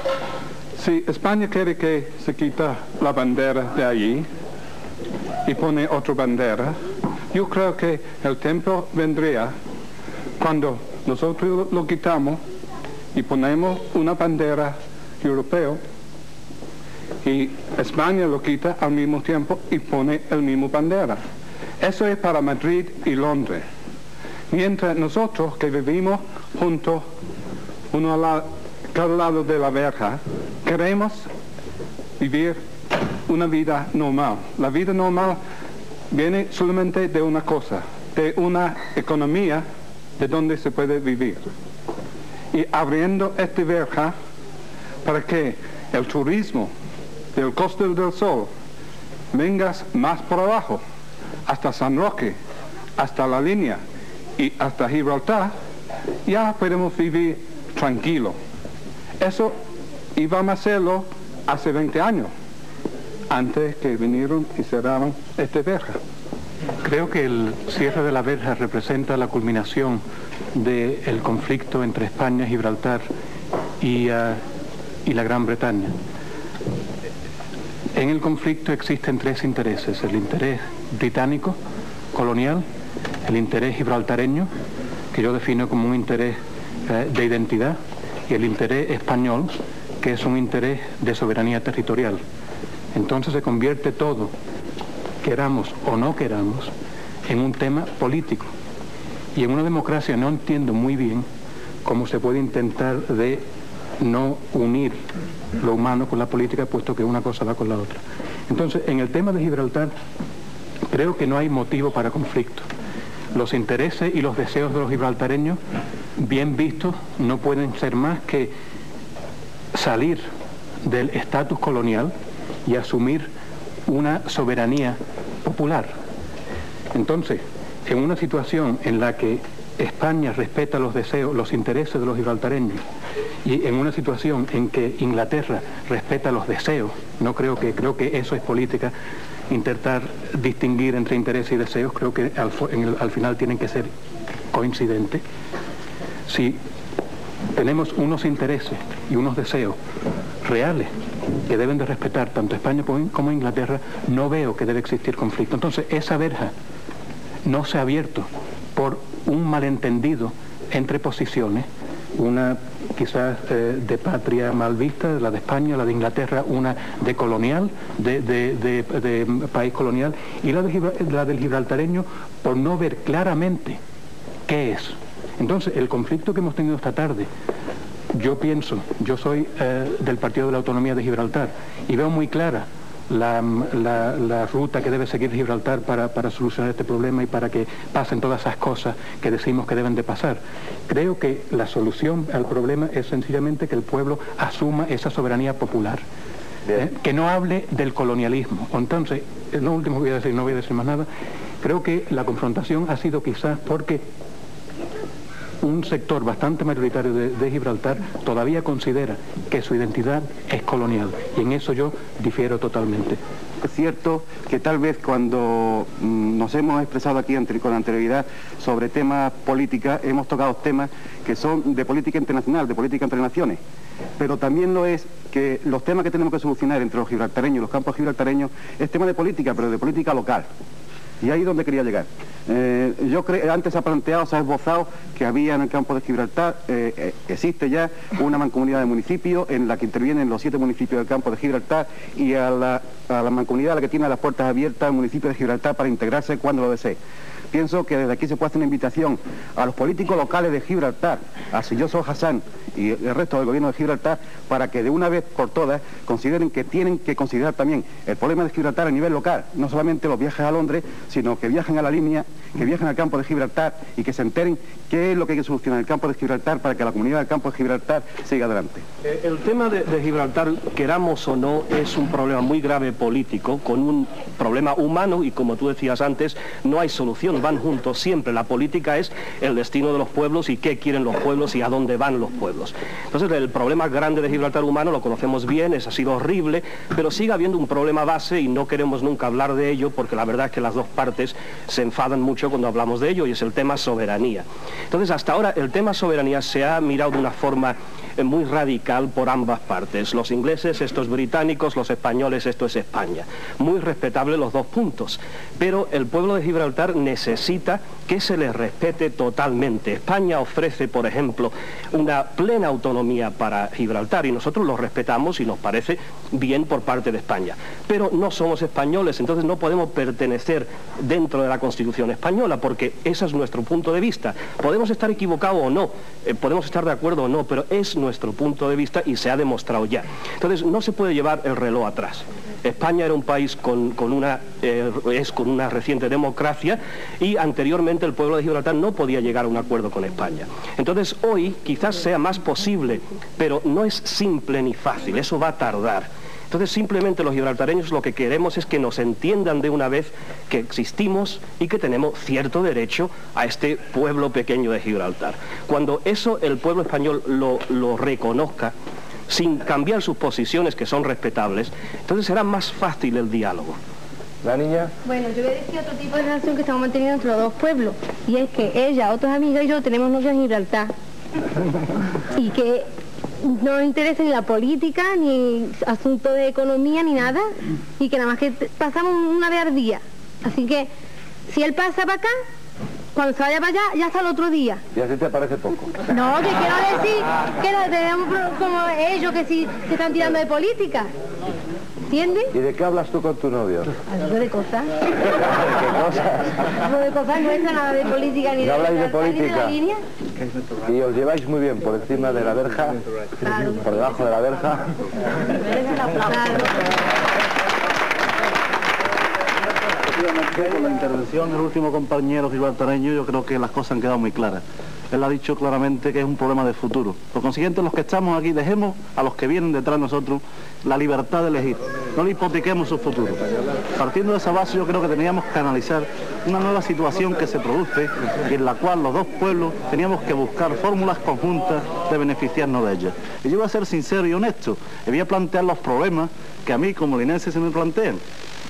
S11: Si España quiere que se quita la bandera de allí y pone otra bandera, yo creo que el tiempo vendría cuando nosotros lo quitamos y ponemos una bandera europea y España lo quita al mismo tiempo y pone el mismo bandera. Eso es para Madrid y Londres. Mientras nosotros que vivimos juntos, uno a cada lado de la verja, queremos vivir una vida normal. La vida normal viene solamente de una cosa, de una economía de donde se puede vivir. Y abriendo esta verja para que el turismo del Costa del Sol venga más por abajo, hasta San Roque, hasta la línea, y hasta Gibraltar, ya podemos vivir tranquilo. Eso íbamos a hacerlo hace 20 años, antes que vinieron y cerraron esta verja.
S19: Creo que el cierre de la verja representa la culminación del conflicto entre España, Gibraltar y la Gran Bretaña. En el conflicto existen tres intereses: el interés británico, colonial, el interés gibraltareño, que yo defino como un interés de identidad, y el interés español, que es un interés de soberanía territorial. Entonces se convierte todo, queramos o no queramos, en un tema político. Y en una democracia no entiendo muy bien cómo se puede intentar de no unir lo humano con la política, puesto que una cosa va con la otra. Entonces, en el tema de Gibraltar, creo que no hay motivo para conflicto. Los intereses y los deseos de los gibraltareños, bien vistos, no pueden ser más que salir del estatus colonial y asumir una soberanía popular. Entonces, en una situación en la que España respeta los deseos, los intereses de los gibraltareños, y en una situación en que Inglaterra respeta los deseos, creo que eso es política, intentar distinguir entre intereses y deseos, creo que al final tienen que ser coincidentes. Si tenemos unos intereses y unos deseos reales que deben de respetar tanto España como Inglaterra, no veo que debe existir conflicto. Entonces, esa verja no se ha abierto por un malentendido entre posiciones, una quizás de patria mal vista, la de España, la de Inglaterra, una de colonial, de país colonial, y la del gibraltareño por no ver claramente qué es. Entonces, el conflicto que hemos tenido esta tarde, yo soy del Partido de la Autonomía de Gibraltar y veo muy clara la ruta que debe seguir Gibraltar para solucionar este problema y para que pasen todas esas cosas que decimos que deben de pasar. Creo que la solución al problema es sencillamente que el pueblo asuma esa soberanía popular, que no hable del colonialismo. Entonces, lo último que voy a decir, no voy a decir más nada, creo que la confrontación ha sido quizás porque un sector bastante mayoritario de Gibraltar todavía considera que su identidad es colonial, y en eso yo difiero totalmente.
S1: Es cierto que tal vez cuando nos hemos expresado aquí con anterioridad sobre temas política, hemos tocado temas que son de política internacional, de política entre naciones, pero también lo es que los temas que tenemos que solucionar entre los gibraltareños y los campos gibraltareños es tema de política, pero de política local. Y ahí es donde quería llegar. Antes se ha planteado, se ha esbozado que había en el campo de Gibraltar, existe ya una mancomunidad de municipios en la que intervienen los 7 municipios del campo de Gibraltar, y a la mancomunidad a la que tiene las puertas abiertas el municipio de Gibraltar para integrarse cuando lo desee. Pienso que desde aquí se puede hacer una invitación a los políticos locales de Gibraltar, a Silloso Hassan y el resto del gobierno de Gibraltar, para que de una vez por todas consideren que tienen que considerar también el problema de Gibraltar a nivel local, no solamente los viajes a Londres, sino que viajen a la línea, que viajen al campo de Gibraltar y que se enteren qué es lo que hay que solucionar en el campo de Gibraltar para que la comunidad del campo de Gibraltar siga adelante.
S4: El tema de Gibraltar, queramos o no, es un problema muy grave político, con un problema humano, y como tú decías antes, no hay solución, van juntos siempre. La política es el destino de los pueblos y qué quieren los pueblos y a dónde van los pueblos. Entonces, el problema grande de Gibraltar humano lo conocemos bien, ha sido horrible, pero sigue habiendo un problema base y no queremos nunca hablar de ello, porque la verdad es que las dos partes se enfadan mucho cuando hablamos de ello, y es el tema soberanía. Entonces, hasta ahora el tema soberanía se ha mirado de una forma muy radical por ambas partes. Los ingleses, estos británicos, los españoles, esto es España. Muy respetable los dos puntos, pero el pueblo de Gibraltar necesita que se les respete totalmente. España ofrece, por ejemplo, una plena autonomía para Gibraltar, y nosotros lo respetamos y nos parece bien por parte de España. Pero no somos españoles, entonces no podemos pertenecer dentro de la Constitución española, porque ese es nuestro punto de vista. Podemos estar equivocados o no, podemos estar de acuerdo o no, pero es nuestro punto de vista y se ha demostrado ya. Entonces no se puede llevar el reloj atrás. España era un país con una reciente democracia, y anteriormente el pueblo de Gibraltar no podía llegar a un acuerdo con España. Entonces hoy quizás sea más posible, pero no es simple ni fácil, eso va a tardar. Entonces simplemente los gibraltareños lo que queremos es que nos entiendan de una vez que existimos y que tenemos cierto derecho a este pueblo pequeño de Gibraltar. Cuando eso el pueblo español lo reconozca, sin cambiar sus posiciones, que son respetables, entonces será más fácil el diálogo.
S1: ¿La niña?
S8: Bueno, yo voy a decir otro tipo de relación que estamos manteniendo entre los dos pueblos, y es que ella, otras amigas y yo tenemos novios en Gibraltar, y que no nos interesa ni la política, ni asuntos de economía, ni nada, y que nada más que pasamos una vez al día. Así que, si él pasa para acá, cuando se vaya para allá, ya hasta el otro día.
S1: ¿Y así te parece poco?
S8: No, que quiero decir que no tenemos como ellos que sí se están tirando de política. ¿Entiendes?
S1: ¿Y de qué hablas tú con tu novio?
S8: Algo de cosas.
S1: ¿De qué cosas?
S8: Algo de cosas, no entra nada de política ni
S1: ¿No habláis de
S8: ni de
S1: política?
S8: la línea.
S1: Y os lleváis muy bien por encima de la verja, por debajo de la verja.
S2: Con la intervención del último compañero gibraltareño, yo creo que las cosas han quedado muy claras. Él ha dicho claramente que es un problema de futuro. Por consiguiente, los que estamos aquí, dejemos a los que vienen detrás de nosotros la libertad de elegir. No le hipotequemos su futuro. Partiendo de esa base, yo creo que teníamos que analizar una nueva situación que se produce y en la cual los dos pueblos teníamos que buscar fórmulas conjuntas de beneficiarnos de ellas. Y yo voy a ser sincero y honesto, y voy a plantear los problemas que a mí como linense se me plantean.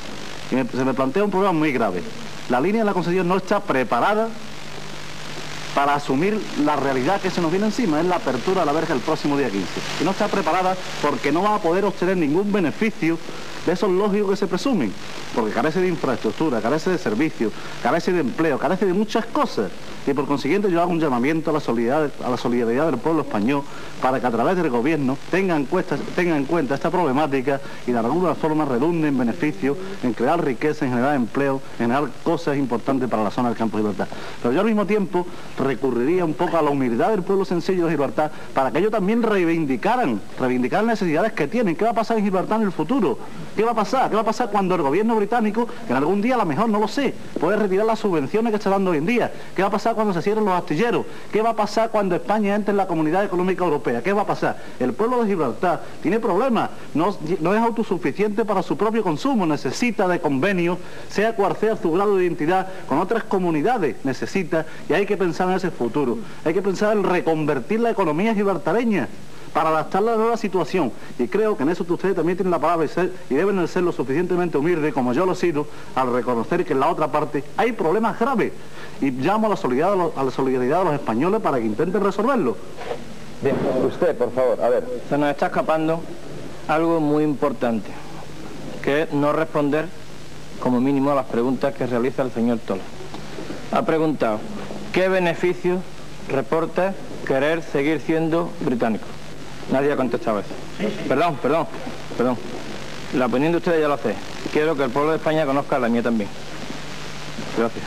S2: Y se me plantea un problema muy grave. La línea de la concesión no está preparada para asumir la realidad que se nos viene encima, es la apertura de la verja el próximo día 15. Y no está preparada porque no va a poder obtener ningún beneficio de esos lógicos que se presumen, porque carece de infraestructura, carece de servicios, carece de empleo, carece de muchas cosas. Y por consiguiente yo hago un llamamiento a la solidaridad del pueblo español para que a través del gobierno tenga en cuenta esta problemática y de alguna forma redunde en beneficio, en crear riqueza, en generar empleo, en generar cosas importantes para la zona del campo de Gibraltar. Pero yo al mismo tiempo recurriría un poco a la humildad del pueblo sencillo de Gibraltar para que ellos también reivindicaran las necesidades que tienen. ¿Qué va a pasar en Gibraltar en el futuro? ¿Qué va a pasar? ¿Qué va a pasar cuando el gobierno británico, que en algún día a lo mejor, no lo sé, puede retirar las subvenciones que está dando hoy en día? ¿Qué va a pasar cuando se cierren los astilleros? ¿Qué va a pasar cuando España entre en la Comunidad Económica Europea? ¿Qué va a pasar? El pueblo de Gibraltar tiene problemas, no es autosuficiente para su propio consumo, necesita de convenios, sea cual sea su grado de identidad, con otras comunidades necesita, y hay que pensar en ese futuro. Hay que pensar en reconvertir la economía gibraltareña para adaptarla a la nueva situación. Y creo que en eso ustedes también tienen la palabra y deben ser lo suficientemente humildes, como yo lo he sido, al reconocer que en la otra parte hay problemas graves. Y llamo a la solidaridad de los españoles para que intenten resolverlo.
S10: Bien, usted, por favor, a ver. Se nos está escapando algo muy importante, que es no responder, como mínimo, a las preguntas que realiza el señor Tola. Ha preguntado, ¿qué beneficio reporta querer seguir siendo británico? Nadie ha contestado eso. Perdón. La opinión de ustedes ya lo sé. Quiero que el pueblo de España conozca la mía también. Gracias.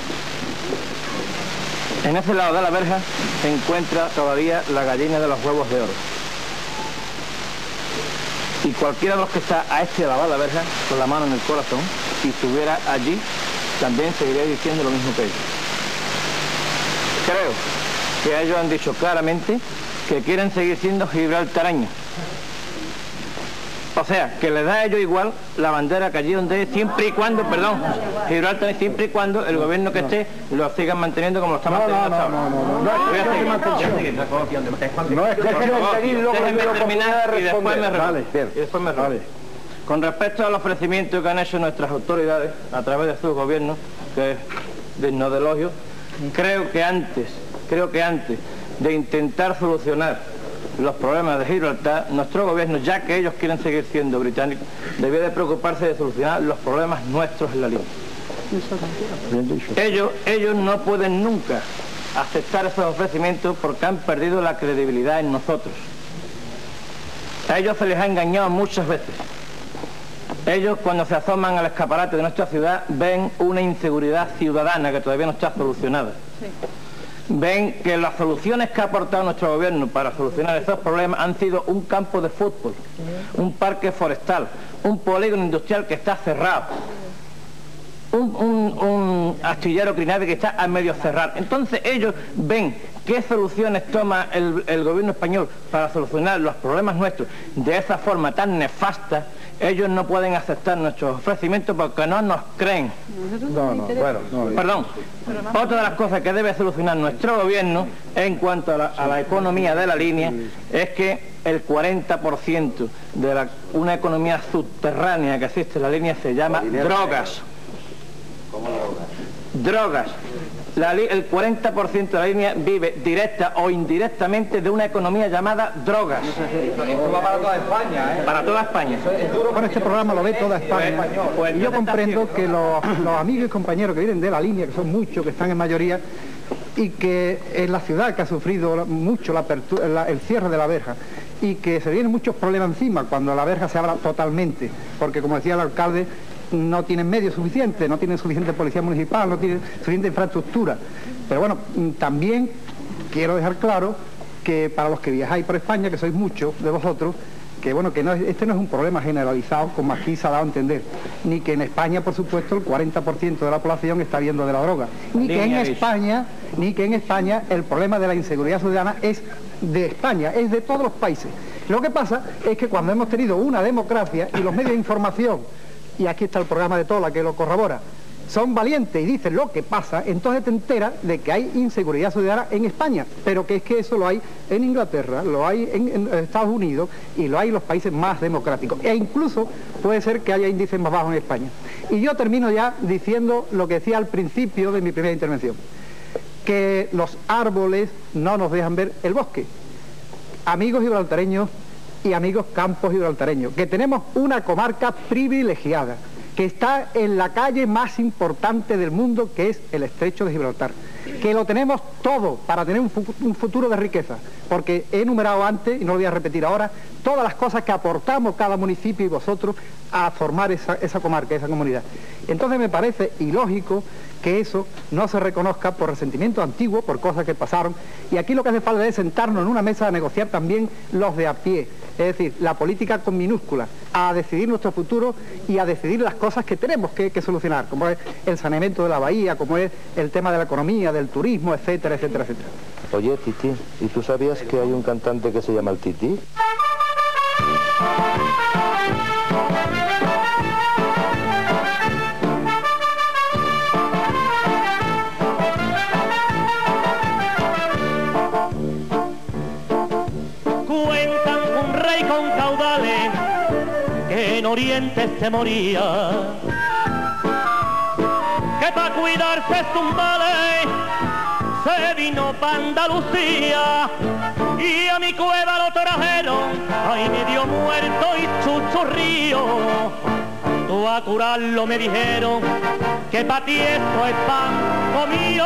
S10: En ese lado de la verja se encuentra todavía la gallina de los huevos de oro. Y cualquiera de los que está a este lado de la verja, con la mano en el corazón, si estuviera allí, también seguiría diciendo lo mismo que ellos. Creo que ellos han dicho claramente que quieren seguir siendo gibraltareños. O sea, que les da a ellos igual la bandera que allí donde es, siempre y cuando, Gibraltar, siempre y cuando el gobierno que esté lo sigan manteniendo como lo está manteniendo hasta ahora. No es cuestión de seguirlo. Déjenme terminar y después me reúno. Con respecto al ofrecimiento que han hecho nuestras autoridades a través de sus gobiernos, que es digno de elogio, creo que antes de intentar solucionar los problemas de Gibraltar, nuestro gobierno, ya que ellos quieren seguir siendo británicos, debía de preocuparse de solucionar los problemas nuestros en la línea. Ellos no pueden nunca aceptar esos ofrecimientos porque han perdido la credibilidad en nosotros. A ellos se les ha engañado muchas veces. Ellos, cuando se asoman al escaparate de nuestra ciudad, ven una inseguridad ciudadana que todavía no está solucionada. Ven que las soluciones que ha aportado nuestro gobierno para solucionar esos problemas han sido un campo de fútbol, un parque forestal, un polígono industrial que está cerrado, un astillero crinave que está a medio cerrar. Entonces ellos ven qué soluciones toma el gobierno español para solucionar los problemas nuestros de esa forma tan nefasta. Ellos no pueden aceptar nuestros ofrecimientos porque no nos creen. Perdón. Otra de las cosas que debe solucionar nuestro gobierno en cuanto a la economía de la línea es que el 40% de una economía subterránea que existe en la línea se llama drogas.
S21: ¿Cómo
S10: Drogas. El 40% de la línea vive directa o indirectamente de una economía llamada drogas.
S3: Esto va para toda España, ¿eh?
S10: Para toda España.
S5: Bueno, este programa lo ve toda España. Y yo comprendo que los amigos y compañeros que vienen de la línea, que son muchos, que están en mayoría, y que en la ciudad que ha sufrido mucho el cierre de la verja, y que se vienen muchos problemas encima cuando la verja se abra totalmente, porque como decía el alcalde, no tienen medios suficientes, no tienen suficiente policía municipal, no tienen suficiente infraestructura. Pero bueno, también quiero dejar claro que para los que viajáis por España, que sois muchos de vosotros, que bueno, que este no es un problema generalizado, como aquí se ha dado a entender, ni que en España, por supuesto, el 40% de la población está viendo de la droga, ni que en España el problema de la inseguridad ciudadana es de España, es de todos los países. Lo que pasa es que cuando hemos tenido una democracia y los medios de información, y aquí está el programa de Tola que lo corrobora,
S7: son valientes y dicen lo que pasa, entonces te enteras de que hay inseguridad ciudadana en España, pero que es que eso lo hay en Inglaterra, lo hay en Estados Unidos y lo hay en los países más democráticos, e incluso puede ser que haya índices más bajos en España. Y yo termino ya diciendo lo que decía al principio de mi primera intervención, que los árboles no nos dejan ver el bosque. Amigos gibraltareños y amigos campos gibraltareños, que tenemos una comarca privilegiada, que está en la calle más importante del mundo, que es el Estrecho de Gibraltar, que lo tenemos todo para tener un futuro de riqueza, porque he enumerado antes, y no lo voy a repetir ahora, todas las cosas que aportamos cada municipio y vosotros a formar esa comarca, esa comunidad. Entonces me parece ilógico que eso no se reconozca por resentimiento antiguo, por cosas que pasaron, y aquí lo que hace falta es sentarnos en una mesa a negociar también los de a pie, es decir, la política con minúsculas, a decidir nuestro futuro y a decidir las cosas que tenemos que solucionar, como es el saneamiento de la bahía, como es el tema de la economía, del turismo, etcétera, etcétera, etcétera.
S17: Oye, Titi, ¿y tú sabías que hay un cantante que se llama el Titi?
S15: Cuentan un rey con caudales que en Oriente se moría, que pa' cuidarse sus males se vino pa' Andalucía, y a mi cueva lo trajeron, ay, medio muerto y chuchurrío. Tú a curarlo me dijeron que pa' ti esto es pan comío.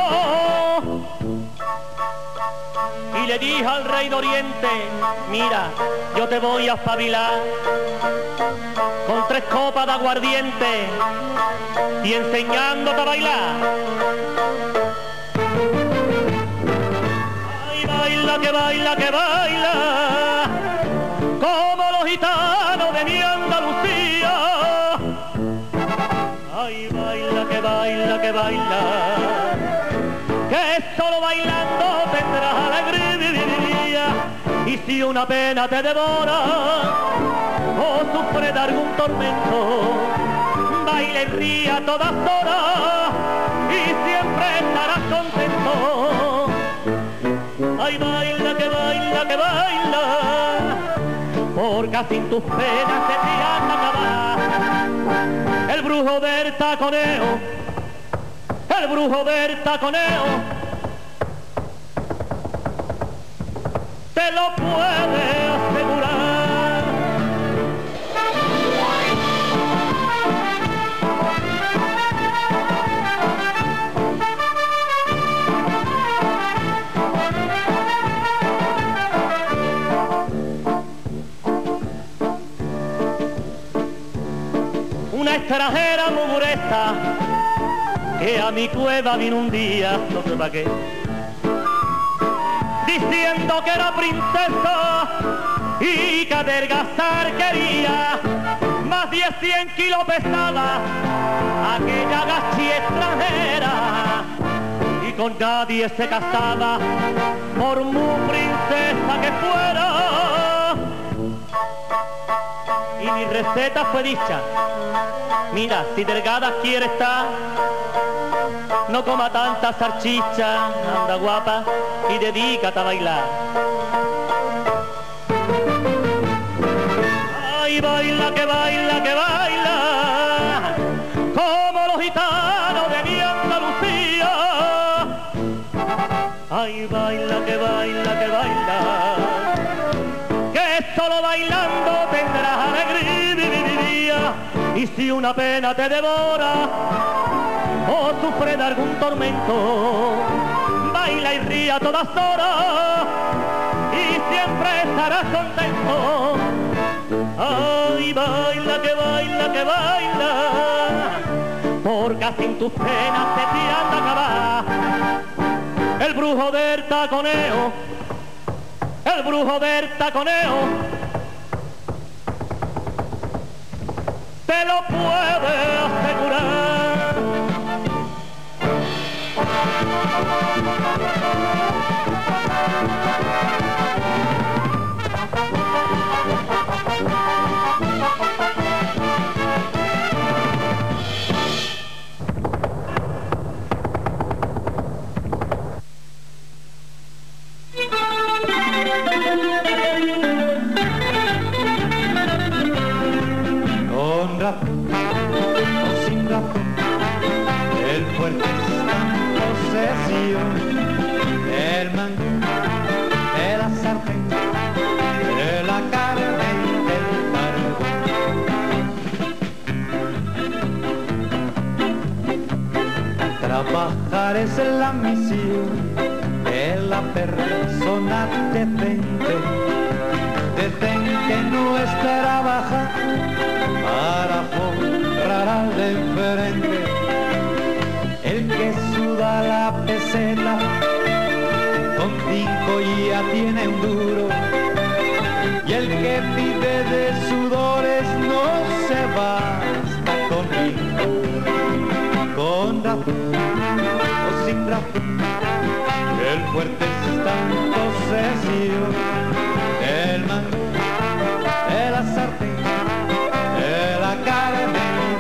S15: Y le dije al rey de Oriente, mira, yo te voy a espabilar con 3 copas de aguardiente y enseñándote a bailar. Ay, baila, que baila, que baila, como los gitanos de mi Andalucía. Ay, baila, que baila, que baila, que solo bailando tendrás alegría. Y si una pena te devora o sufres de algún tormento, baila y ría a todas horas y siempre estarás contento. Ay, baila, que baila, que baila, porque sin tus penas se te han de acabar. El brujo del taconeo, el brujo del taconeo, te lo puede asegurar. Una extranjera muguresta que a mi cueva vino un día, no sé para qué, diciendo que era princesa y que adelgazar quería. Más de 100 kilos pesaba aquella gachi extranjera, y con nadie se casaba por muy princesa que fuera. Y mi receta fue dicha, mira, si delgada quiere estar, no coma tanta salchicha, anda guapa y dedícate a bailar. Ay, baila, que baila, que baila, como los gitanos de mi Andalucía. Ay, baila, que baila, que baila, que solo bailando tendrás alegría. Y si una pena te devora o sufre de algún tormento, baila y ría a todas horas y siempre estarás contento. Ay, baila, que baila, que baila, porque sin tus penas se te han de acabar. El brujo del taconeo, el brujo del taconeo, te lo puede asegurar.
S13: el mango, de la sartén, de la carne del carbón. Trabajar es la misión de la persona decente que no espera bajar para forrar al de enfrente. El que suda la peseta con 5 ya tiene un duro, y el que vive de sudores no se basta conmigo. Con razón o sin razón, el fuerte es tan posesión, el mango, de la sartén, de la carne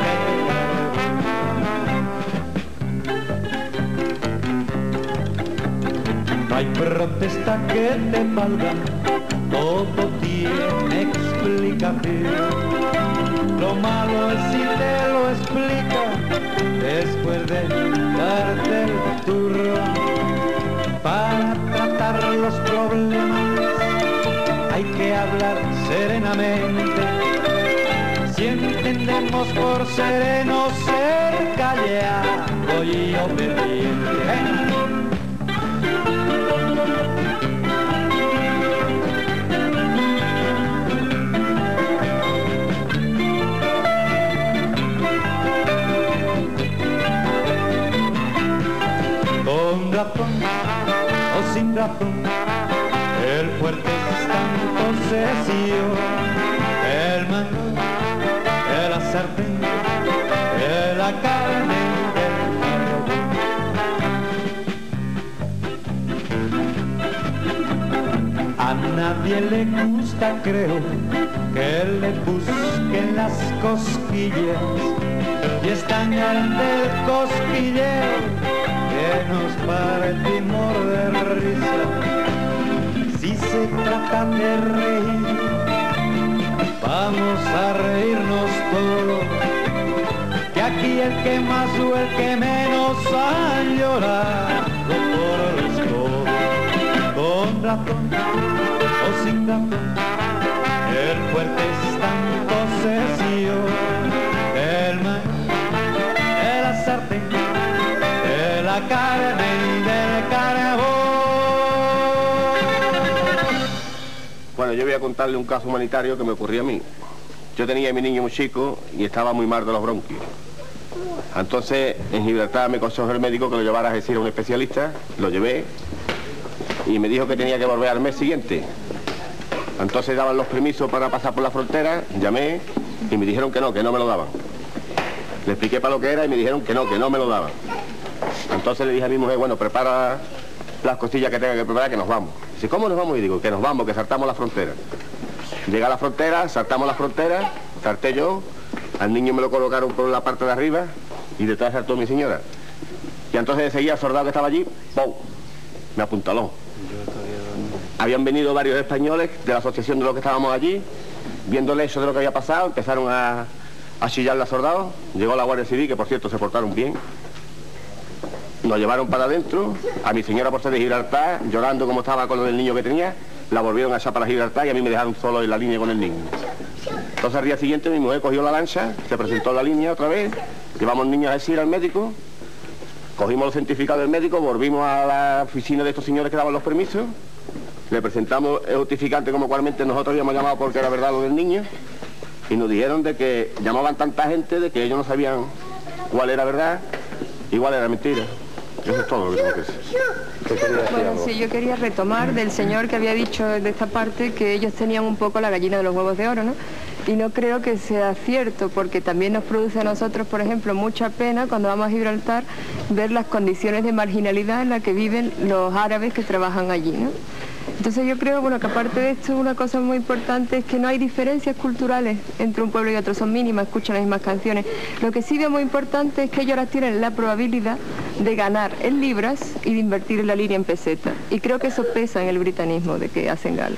S13: del carbón. No hay protesta que te valga, todo tiene explicación. Lo malo es si te lo explica después de darte el turno. Para tratar los problemas hay que hablar serenamente. Si entendemos por sereno ser callado y obediente. Con razón o sin razón, el fuerte es tan posesión, el mango, de la sartén, de la carne del carbón. A nadie le gusta, creo, que le busquen las cosquillas, y es tan grande el cosquilleo que nos partimos de risa. Si se trata de reír, vamos a reírnos todos, que aquí el que más o el que menos ha llorado por los codos. Con razón o sin razón, el fuerte es tan posesión, el mango, de la sartén, de la carne y del carbón.
S12: Bueno, yo voy a contarle un caso humanitario que me ocurrió a mí. Yo tenía a mi niño muy chico y estaba muy mal de los bronquios. Entonces, en Gibraltar me aconsejó el médico que lo llevara a decir a un especialista, lo llevé y me dijo que tenía que volver al mes siguiente. Entonces daban los permisos para pasar por la frontera, llamé y me dijeron que no me lo daban. Le expliqué para lo que era y me dijeron que no me lo daban. Entonces le dije a mi mujer, bueno, prepara las costillas que tenga que preparar, que nos vamos. Dice, ¿cómo nos vamos? Y digo, que nos vamos, que saltamos la frontera. Llega a la frontera, saltamos la frontera, salté yo, al niño me lo colocaron por la parte de arriba y detrás saltó mi señora. Y entonces enseguida el soldado que estaba allí, ¡pum!, me apuntaló. Habían venido varios españoles de la asociación de los que estábamos allí, viendo el hecho de lo que había pasado, empezaron a chillarle a soldados. Llegó la Guardia Civil, que por cierto se portaron bien. Nos llevaron para adentro, a mi señora por ser de Gibraltar, llorando como estaba con lo del niño que tenía, la volvieron a echar para Gibraltar y a mí me dejaron solo en la línea con el niño. Entonces al día siguiente mi mujer cogió la lancha, se presentó en la línea otra vez, llevamos niños a decir al médico, cogimos los certificados del médico, volvimos a la oficina de estos señores que daban los permisos, le presentamos el justificante como cualmente nosotros habíamos llamado porque era verdad lo del niño, y nos dijeron de que llamaban tanta gente de que ellos no sabían cuál era verdad y cuál era mentira. Eso es todo lo que tengo que decir.
S18: Bueno, sí, yo quería retomar del señor que había dicho de esta parte que ellos tenían un poco la gallina de los huevos de oro, ¿no? Y no creo que sea cierto, porque también nos produce a nosotros, por ejemplo, mucha pena cuando vamos a Gibraltar ver las condiciones de marginalidad en las que viven los árabes que trabajan allí, ¿no? Entonces yo creo, bueno, que aparte de esto, una cosa muy importante es que no hay diferencias culturales entre un pueblo y otro, son mínimas, escuchan las mismas canciones. Lo que sí veo muy importante es que ellos ahora tienen la probabilidad de ganar en libras y de invertir en la línea en peseta. Y creo que eso pesa en el britanismo de que hacen gala.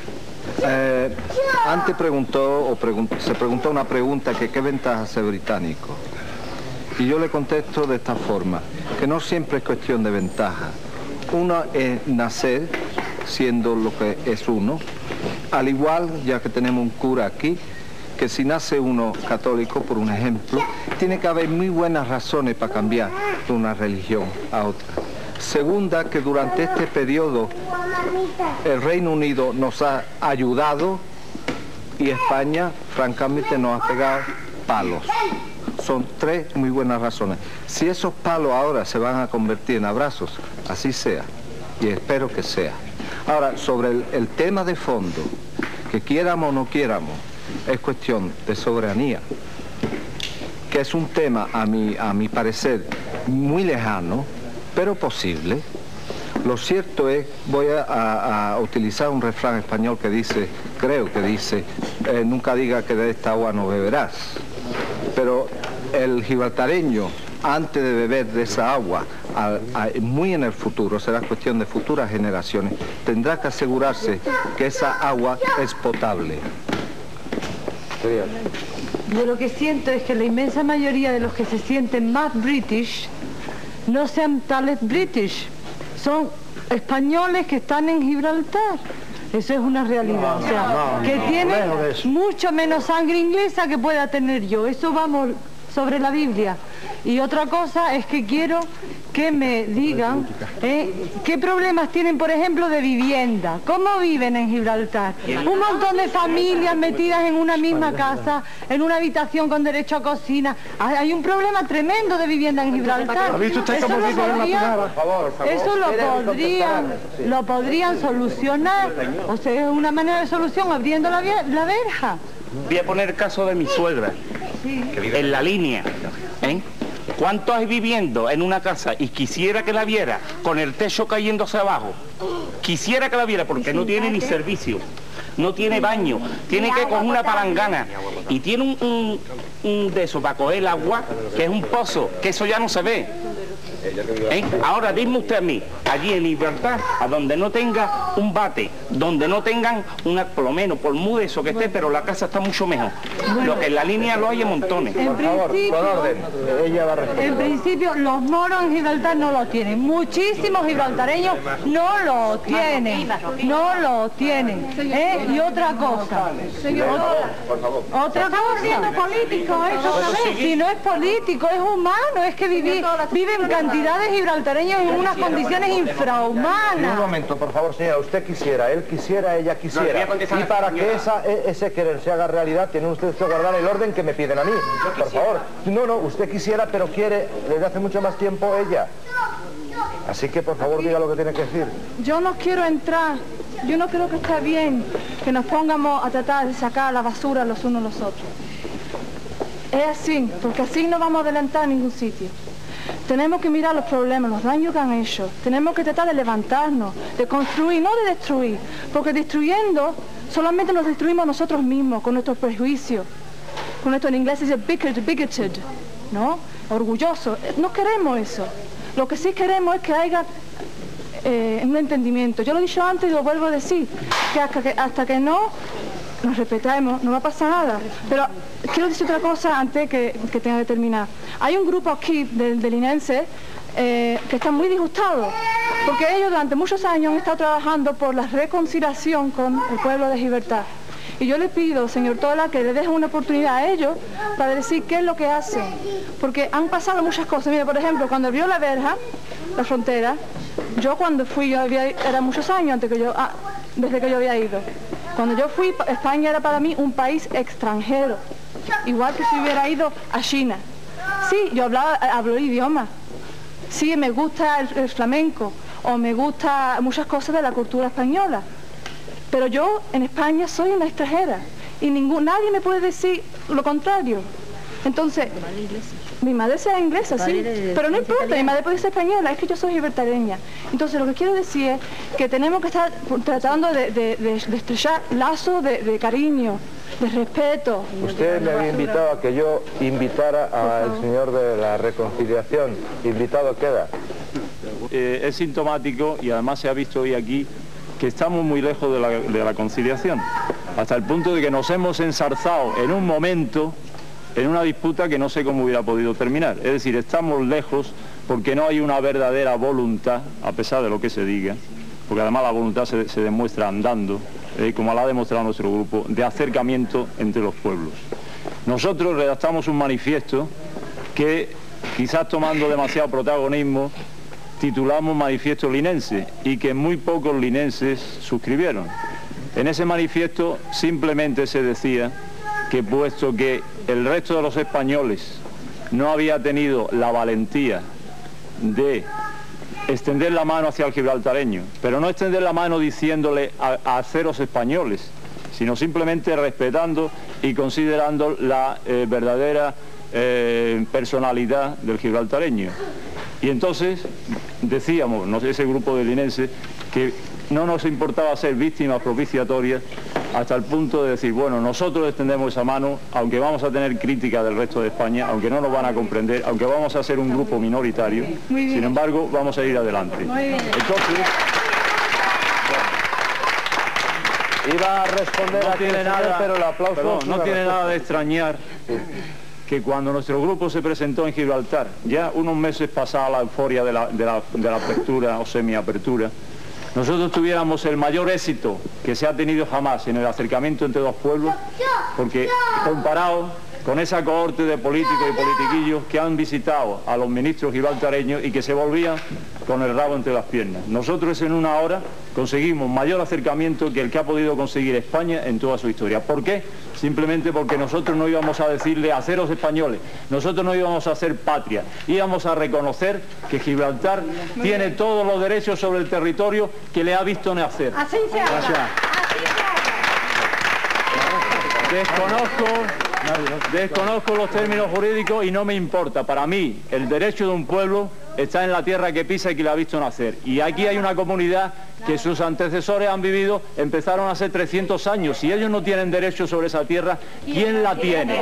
S17: Antes se preguntó una pregunta que qué ventaja ser británico. Y yo le contesto de esta forma, que no siempre es cuestión de ventaja. Uno es nacer siendo lo que es uno, al igual, ya que tenemos un cura aquí, que si nace uno católico, por un ejemplo, tiene que haber muy buenas razones para cambiar de una religión a otra. Segunda, que durante este periodo el Reino Unido nos ha ayudado y España, francamente, nos ha pegado palos. Son tres muy buenas razones. Si esos palos ahora se van a convertir en abrazos, así sea, y espero que sea. Ahora, sobre el tema de fondo, que quieramos o no quieramos, es cuestión de soberanía, que es un tema, a mi parecer, muy lejano, pero posible. Lo cierto es, voy a utilizar un refrán español que dice, creo que dice, nunca diga que de esta agua no beberás. Pero el gibraltareño, antes de beber de esa agua, muy en el futuro, será cuestión de futuras generaciones, tendrá que asegurarse que esa agua es potable.
S16: Yo lo que siento es que la inmensa mayoría de los que se sienten más british no sean tales british, son españoles que están en Gibraltar. Eso es una realidad, o sea, que tienen mucho menos sangre inglesa que pueda tener yo. Eso vamos sobre la Biblia. Y otra cosa es que quiero que me digan qué problemas tienen, por ejemplo, de vivienda. ¿Cómo viven en Gibraltar? Un montón de familias metidas en una misma casa, en una habitación con derecho a cocina. Hay un problema tremendo de vivienda en Gibraltar. Eso lo podrían solucionar. O sea, es una manera de solución abriendo la verja.
S6: Voy a poner el caso de mi suegra, en la línea. ¿Cuántos hay viviendo en una casa y quisiera que la viera con el techo cayéndose abajo? Quisiera que la viera porque no tiene ni servicio, no tiene baño, tiene que coger una palangana y tiene un de eso para coger el agua, que es un pozo, que eso ya no se ve. Ahora dime usted a mí, allí en Gibraltar, a donde no tenga un bate, donde no tengan por lo menos, por muy eso que esté, pero la casa está mucho mejor. Lo que en la línea lo hay en montones.
S16: En principio, los moros en Gibraltar no lo tienen. Muchísimos gibraltareños no lo tienen. No lo tienen. Y otra cosa. Otra cosa. Político, si no es político, es humano. Es que viven cantidades de gibraltareños en unas condiciones infrahumanas.
S21: Un momento, por favor, señora. Usted quisiera, él quisiera, ella quisiera. Y para que ese querer se haga realidad, tienen ustedes que guardar el orden que me piden a mí. Por favor. No, usted quisiera, pero quiere desde hace mucho más tiempo ella. Así que, por favor, diga lo que tiene que decir.
S14: Yo no quiero entrar. Yo no creo que esté bien que nos pongamos a tratar de sacar la basura los unos a los otros. Es así, porque así no vamos a adelantar a ningún sitio. Tenemos que mirar los problemas, los daños que han hecho. Tenemos que tratar de levantarnos, de construir, no de destruir. Porque destruyendo, solamente nos destruimos nosotros mismos, con nuestros prejuicios. Con nuestro, en inglés dice bigoted, ¿no? Orgulloso. No queremos eso. Lo que sí queremos es que haya un entendimiento. Yo lo he dicho antes y lo vuelvo a decir, que hasta que no nos respetemos, no va a pasar nada. Pero quiero decir otra cosa antes que tenga que terminar. Hay un grupo aquí de linenses que están muy disgustados, porque ellos durante muchos años han estado trabajando por la reconciliación con el pueblo de Gibraltar. Y yo le pido, señor Tola, que le dejen una oportunidad a ellos para decir qué es lo que hacen. Porque han pasado muchas cosas. Mire, por ejemplo, cuando abrió la verja, la frontera, yo cuando fui, era muchos años desde que yo había ido. Cuando yo fui, España era para mí un país extranjero. Igual que si hubiera ido a China. Sí, yo hablo idioma. Sí, me gusta el flamenco. O me gusta muchas cosas de la cultura española. Pero yo en España soy una extranjera y nadie me puede decir lo contrario. Entonces, mi madre sea inglesa, sí, pero no importa, mi madre puede ser española, es que yo soy gibraltareña. Entonces, lo que quiero decir es que tenemos que estar tratando de estrechar lazos de cariño, de respeto.
S21: Usted me había invitado a que yo invitara al señor de la reconciliación. Invitado queda.
S20: Es sintomático y además se ha visto hoy aquí que estamos muy lejos de la conciliación, hasta el punto de que nos hemos ensarzado en un momento en una disputa que no sé cómo hubiera podido terminar. Es decir, estamos lejos porque no hay una verdadera voluntad, a pesar de lo que se diga, porque además la voluntad se demuestra andando, como la ha demostrado nuestro grupo, de acercamiento entre los pueblos. Nosotros redactamos un manifiesto que, quizás tomando demasiado protagonismo, titulamos Manifiesto Linense, y que muy pocos linenses suscribieron. En ese manifiesto simplemente se decía que, puesto que el resto de los españoles no había tenido la valentía de extender la mano hacia el gibraltareño, pero no extender la mano diciéndole a ceros españoles, sino simplemente respetando y considerando la verdadera personalidad del gibraltareño. Y entonces decíamos, ese grupo de linenses, que no nos importaba ser víctimas propiciatorias, hasta el punto de decir, bueno, nosotros extendemos esa mano, aunque vamos a tener crítica del resto de España, aunque no nos van a comprender, aunque vamos a ser un grupo minoritario, sin embargo, vamos a ir adelante. Entonces,
S10: iba a responder a tiene nada, pero el aplauso...
S20: Perdón, no tiene nada de extrañar que cuando nuestro grupo se presentó en Gibraltar, ya unos meses pasada la euforia de la apertura o semiapertura, nosotros tuviéramos el mayor éxito que se ha tenido jamás en el acercamiento entre dos pueblos, porque comparado con esa cohorte de políticos y politiquillos que han visitado a los ministros gibraltareños y que se volvían con el rabo entre las piernas. Nosotros en una hora conseguimos mayor acercamiento que el que ha podido conseguir España en toda su historia. ¿Por qué? Simplemente porque nosotros no íbamos a decirle a ceros españoles, nosotros no íbamos a hacer patria, íbamos a reconocer que Gibraltar tiene todos los derechos sobre el territorio que le ha visto nacer.
S14: Así se habla.
S20: Gracias. Desconozco los términos jurídicos y no me importa. Para mí, el derecho de un pueblo está en la tierra que pisa y que la ha visto nacer. Y aquí hay una comunidad que sus antecesores han vivido, empezaron hace 300 años. Si ellos no tienen derecho sobre esa tierra, ¿quién la tiene?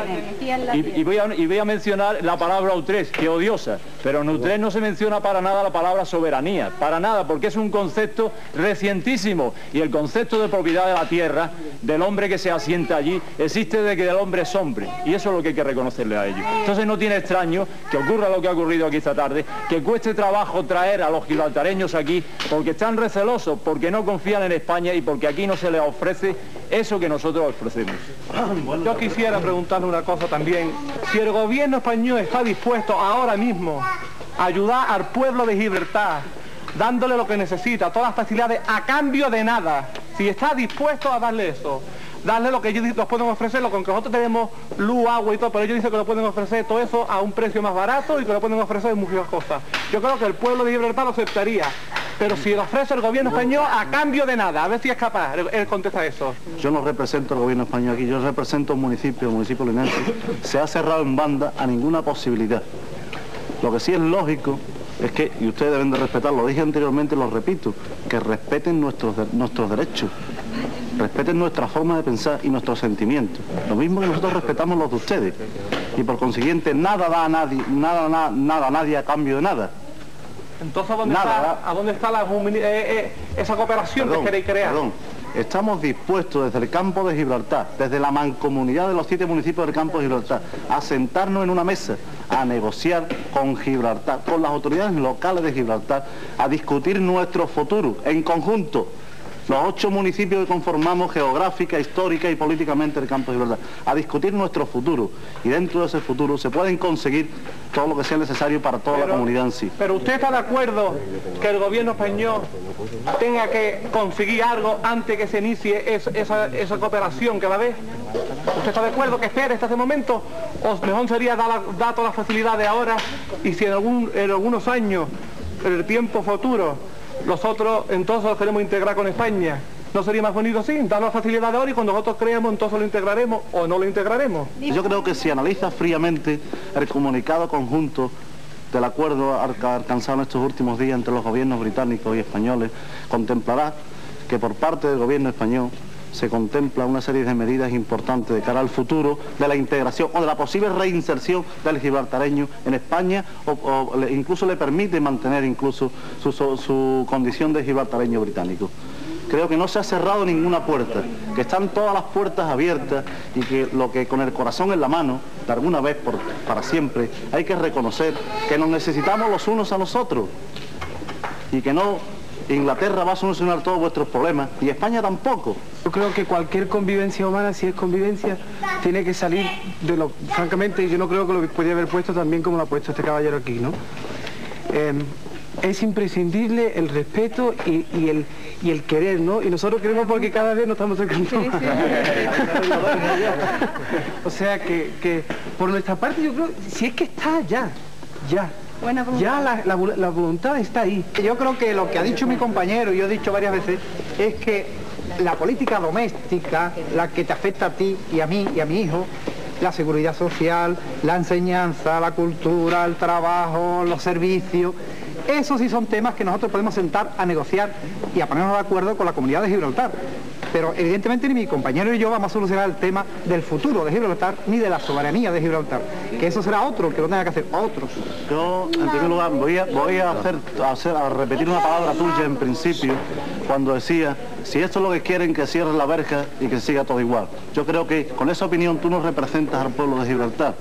S20: Y voy a mencionar la palabra outrés, que es odiosa, pero en outrés no se menciona para nada la palabra soberanía, para nada, porque es un concepto recientísimo. Y el concepto de propiedad de la tierra, del hombre que se asienta allí, existe desde que el hombre es hombre. Y eso es lo que hay que reconocerle a ellos. Entonces no tiene extraño que ocurra lo que ha ocurrido aquí esta tarde, que cueste trabajo traer a los gibraltareños aquí, porque están recelosos, porque no confían en España y porque aquí no se les ofrece eso que nosotros ofrecemos.
S5: Yo quisiera preguntarle una cosa también. Si el gobierno español está dispuesto ahora mismo a ayudar al pueblo de Gibraltar, dándole lo que necesita, todas las facilidades, a cambio de nada, si está dispuesto a darle eso, darle lo que ellos nos pueden ofrecer, lo con que nosotros tenemos luz, agua y todo, pero ellos dicen que nos pueden ofrecer todo eso a un precio más barato y que nos pueden ofrecer muchas cosas. Yo creo que el pueblo de Gibraltar lo aceptaría, pero si lo ofrece el gobierno español a cambio de nada, a ver si es capaz, él contesta eso.
S2: Yo no represento al gobierno español aquí, yo represento un municipio, el municipio linense. Se ha cerrado en banda a ninguna posibilidad. Lo que sí es lógico es que, y ustedes deben de respetar, lo dije anteriormente y lo repito, que respeten nuestros derechos, respeten nuestra forma de pensar y nuestros sentimientos, lo mismo que nosotros respetamos los de ustedes, y por consiguiente nada da a nadie, nada a nadie a cambio de nada.
S5: Entonces, ¿a dónde está esa cooperación que queréis crear?
S2: Perdón. Estamos dispuestos desde el campo de Gibraltar, desde la mancomunidad de los 7 municipios del campo de Gibraltar, a sentarnos en una mesa, a negociar con Gibraltar, con las autoridades locales de Gibraltar, a discutir nuestro futuro en conjunto. Los 8 municipios que conformamos geográfica, histórica y políticamente el campo de Gibraltar, a discutir nuestro futuro. Y dentro de ese futuro se pueden conseguir todo lo que sea necesario para toda la comunidad en sí.
S5: Pero ¿usted está de acuerdo que el gobierno español tenga que conseguir algo antes que se inicie esa cooperación que va a haber? ¿Usted está de acuerdo que espere hasta ese momento? ¿O mejor sería dar todas las facilidades ahora y si en algunos años, en el tiempo futuro, nosotros entonces los queremos integrar con España? ¿No sería más bonito así? Dar la facilidad de ahora y cuando nosotros creemos entonces lo integraremos o no lo integraremos.
S2: Yo creo que si analiza fríamente el comunicado conjunto del acuerdo alcanzado en estos últimos días entre los gobiernos británicos y españoles, contemplará que por parte del gobierno español se contempla una serie de medidas importantes de cara al futuro de la integración o de la posible reinserción del gibraltareño en España o incluso le permite mantener incluso su condición de gibraltareño británico. Creo que no se ha cerrado ninguna puerta, que están todas las puertas abiertas y que lo que con el corazón en la mano de alguna vez para siempre, hay que reconocer que nos necesitamos los unos a los otros y que no Inglaterra va a solucionar todos vuestros problemas y España tampoco.
S5: Yo creo que cualquier convivencia humana, si es convivencia, tiene que salir de lo... Francamente, yo no creo que lo podía haber puesto también como lo ha puesto este caballero aquí, ¿no? Es imprescindible el respeto y el querer, ¿no? Y nosotros queremos porque cada vez nos estamos acercando más. O sea que por nuestra parte yo creo, si es que está ya. Ya la voluntad está ahí.
S7: Yo creo que lo que ha dicho mi compañero, y yo he dicho varias veces, es que la política doméstica, la que te afecta a ti y a mí y a mi hijo, la seguridad social, la enseñanza, la cultura, el trabajo, los servicios, esos sí son temas que nosotros podemos sentar a negociar y a ponernos de acuerdo con la comunidad de Gibraltar. Pero evidentemente ni mi compañero y yo vamos a solucionar el tema del futuro de Gibraltar ni de la soberanía de Gibraltar, que eso será otro que lo tenga que hacer otros.
S2: Yo, en primer lugar, voy a repetir una palabra tuya en principio, cuando decía, si esto es lo que quieren, que cierren la verja y que siga todo igual. Yo creo que con esa opinión tú no representas al pueblo de Gibraltar.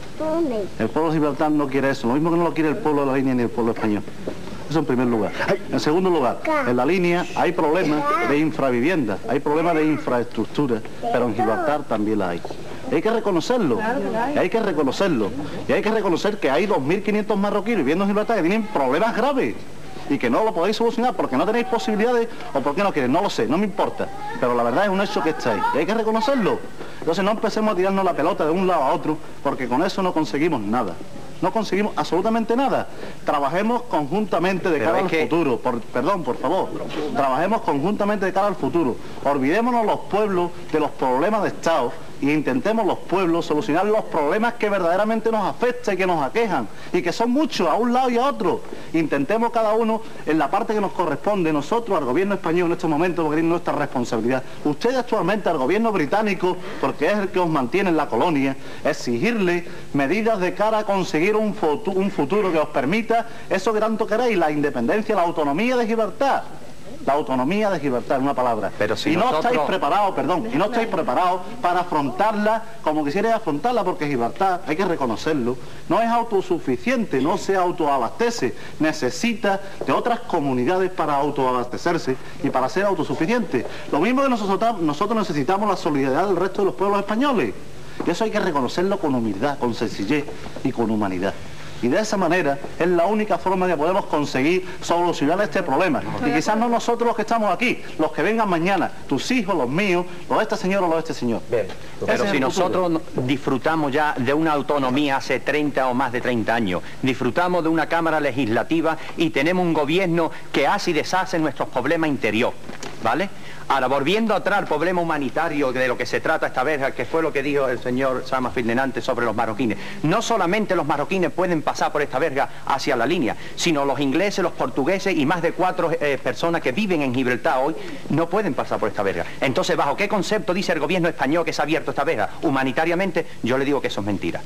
S2: El pueblo de Gibraltar no quiere eso, lo mismo que no lo quiere el pueblo de la línea ni el pueblo español. Eso en primer lugar. En segundo lugar, en la línea hay problemas de infravivienda, hay problemas de infraestructura, pero en Gibraltar también la hay. Y hay que reconocerlo, y hay que reconocerlo, y hay que reconocer que hay 2.500 marroquíes viviendo en Gibraltar que tienen problemas graves y que no lo podéis solucionar porque no tenéis posibilidades o porque no queréis, no lo sé, no me importa, pero la verdad es un hecho que está ahí y hay que reconocerlo. Entonces no empecemos a tirarnos la pelota de un lado a otro porque con eso no conseguimos nada. No conseguimos absolutamente nada. Trabajemos conjuntamente de cara al futuro. Perdón, por favor. Trabajemos conjuntamente de cara al futuro. Olvidémonos los pueblos de los problemas de Estado e intentemos los pueblos solucionar los problemas que verdaderamente nos afectan y que nos aquejan y que son muchos a un lado y a otro. Intentemos cada uno en la parte que nos corresponde, nosotros al gobierno español en estos momentos, porque es nuestra responsabilidad. Ustedes actualmente al gobierno británico, porque es el que os mantiene en la colonia, exigirle medidas de cara a conseguir un futuro que os permita eso que tanto queréis, la independencia, la autonomía de Gibraltar. La autonomía de Gibraltar, una palabra.
S6: Pero si
S2: y no estáis preparados, y no estáis preparados para afrontarla como quisierais afrontarla, porque Gibraltar, hay que reconocerlo, no es autosuficiente, no se autoabastece, necesita de otras comunidades para autoabastecerse y para ser autosuficiente. Lo mismo que nosotros necesitamos la solidaridad del resto de los pueblos españoles. Y eso hay que reconocerlo con humildad, con sencillez y con humanidad. Y de esa manera es la única forma que podemos conseguir solucionar este problema. Y quizás no nosotros los que estamos aquí, los que vengan mañana, tus hijos, los míos, los de este señor o los de este señor.
S6: Bien. Pero si nosotros disfrutamos ya de una autonomía hace 30 o más de 30 años, disfrutamos de una Cámara Legislativa y tenemos un gobierno que hace y deshace nuestros problemas interiores, ¿vale? Ahora, volviendo atrás al problema humanitario de lo que se trata esta vez, que fue lo que dijo el señor Sama Ferdinand sobre los marroquines. No solamente los marroquines pueden pasar por esta verga hacia la línea, sino los ingleses, los portugueses y más de 4 personas que viven en Gibraltar hoy no pueden pasar por esta verga. Entonces, ¿bajo qué concepto dice el gobierno español que se ha abierto esta verga? Humanitariamente, yo le digo que eso es mentira.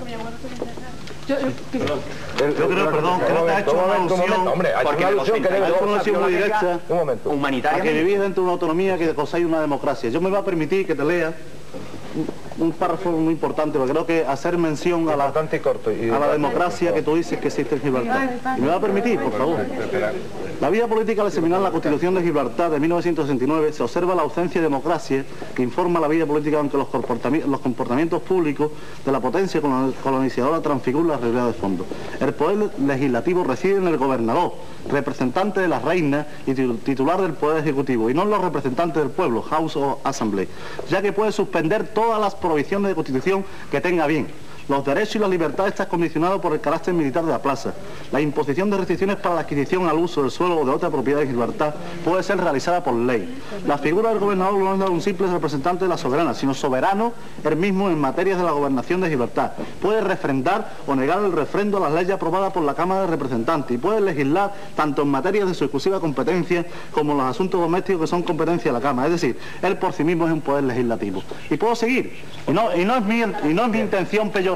S2: Yo creo, perdón, que no te has hecho una alusión, porque ha hecho una alusión muy directa a que vivís dentro de una autonomía, que gozáis de una democracia. Yo me voy a permitir que te lea un párrafo muy importante, porque creo que hacer mención a la democracia que tú dices que existe en Gibraltar. ¿Y me va a permitir, por favor? La vida política al seminario la Constitución de Gibraltar de 1969 se observa la ausencia de democracia que informa la vida política, aunque los comportamientos públicos de la potencia colonizadora transfiguran la realidad de fondo. El poder legislativo reside en el gobernador, representante de la reina y titular del poder ejecutivo, y no en los representantes del pueblo, House o Assembly, ya que puede suspender todas las provisiones de Constitución que tenga bien. Los derechos y las libertades están condicionados por el carácter militar de la plaza. La imposición de restricciones para la adquisición al uso del suelo o de otra propiedad de Gibraltar puede ser realizada por ley. La figura del gobernador no es un simple representante de la soberana, sino soberano él mismo en materias de la gobernación de Gibraltar. Puede refrendar o negar el refrendo a las leyes aprobadas por la Cámara de Representantes y puede legislar tanto en materias de su exclusiva competencia como en los asuntos domésticos que son competencia de la Cámara. Es decir, él por sí mismo es un poder legislativo. Y puedo seguir. Y no es mi intención peyorativa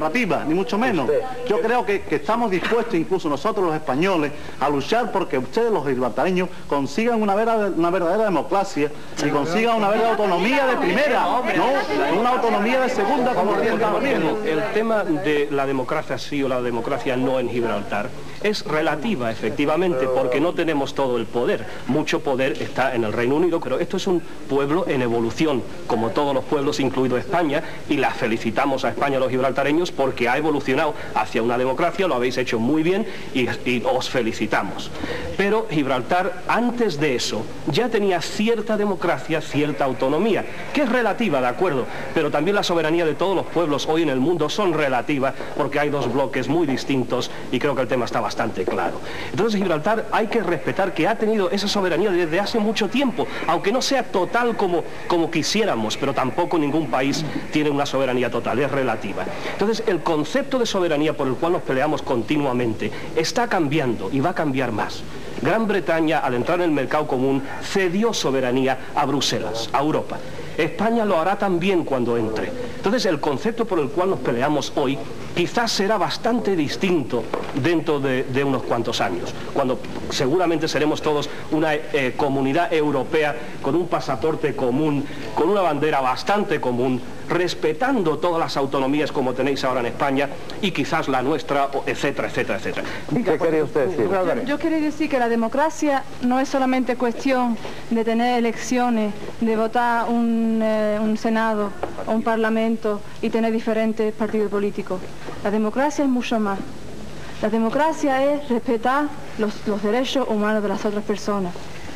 S2: peyorativa, ni mucho menos. Yo creo que estamos dispuestos, incluso nosotros los españoles, a luchar porque ustedes, los gibraltareños, consigan una verdadera democracia y consigan una verdadera autonomía de primera, no una autonomía de segunda, como
S4: el tema de la democracia sí o la democracia no en Gibraltar es relativa, efectivamente, porque no tenemos todo el poder. Mucho poder está en el Reino Unido, pero esto es un pueblo en evolución, como todos los pueblos, incluido España, y la felicitamos a España, los gibraltareños, porque ha evolucionado hacia una democracia, lo habéis hecho muy bien y os felicitamos. Pero Gibraltar, antes de eso, ya tenía cierta democracia, cierta autonomía, que es relativa, de acuerdo, pero también la soberanía de todos los pueblos hoy en el mundo son relativas, porque hay dos bloques muy distintos y creo que el tema está bastante claro. Entonces Gibraltar hay que respetar que ha tenido esa soberanía desde hace mucho tiempo, aunque no sea total como quisiéramos, pero tampoco ningún país tiene una soberanía total, es relativa. Entonces el concepto de soberanía por el cual nos peleamos continuamente está cambiando y va a cambiar más. Gran Bretaña, al entrar en el mercado común, cedió soberanía a Bruselas, a Europa. España lo hará también cuando entre. Entonces el concepto por el cual nos peleamos hoy quizás será bastante distinto dentro de unos cuantos años, cuando seguramente seremos todos una comunidad europea con un pasaporte común, con una bandera bastante común, respetando todas las autonomías como tenéis ahora en España y quizás la nuestra, etcétera, etcétera, etcétera.
S21: ¿Qué quería usted decir?
S14: Yo quería decir que la democracia no es solamente cuestión de tener elecciones, de votar un Senado o un Parlamento y tener diferentes partidos políticos. La democracia es mucho más. La democracia es respetar los derechos humanos de las otras personas.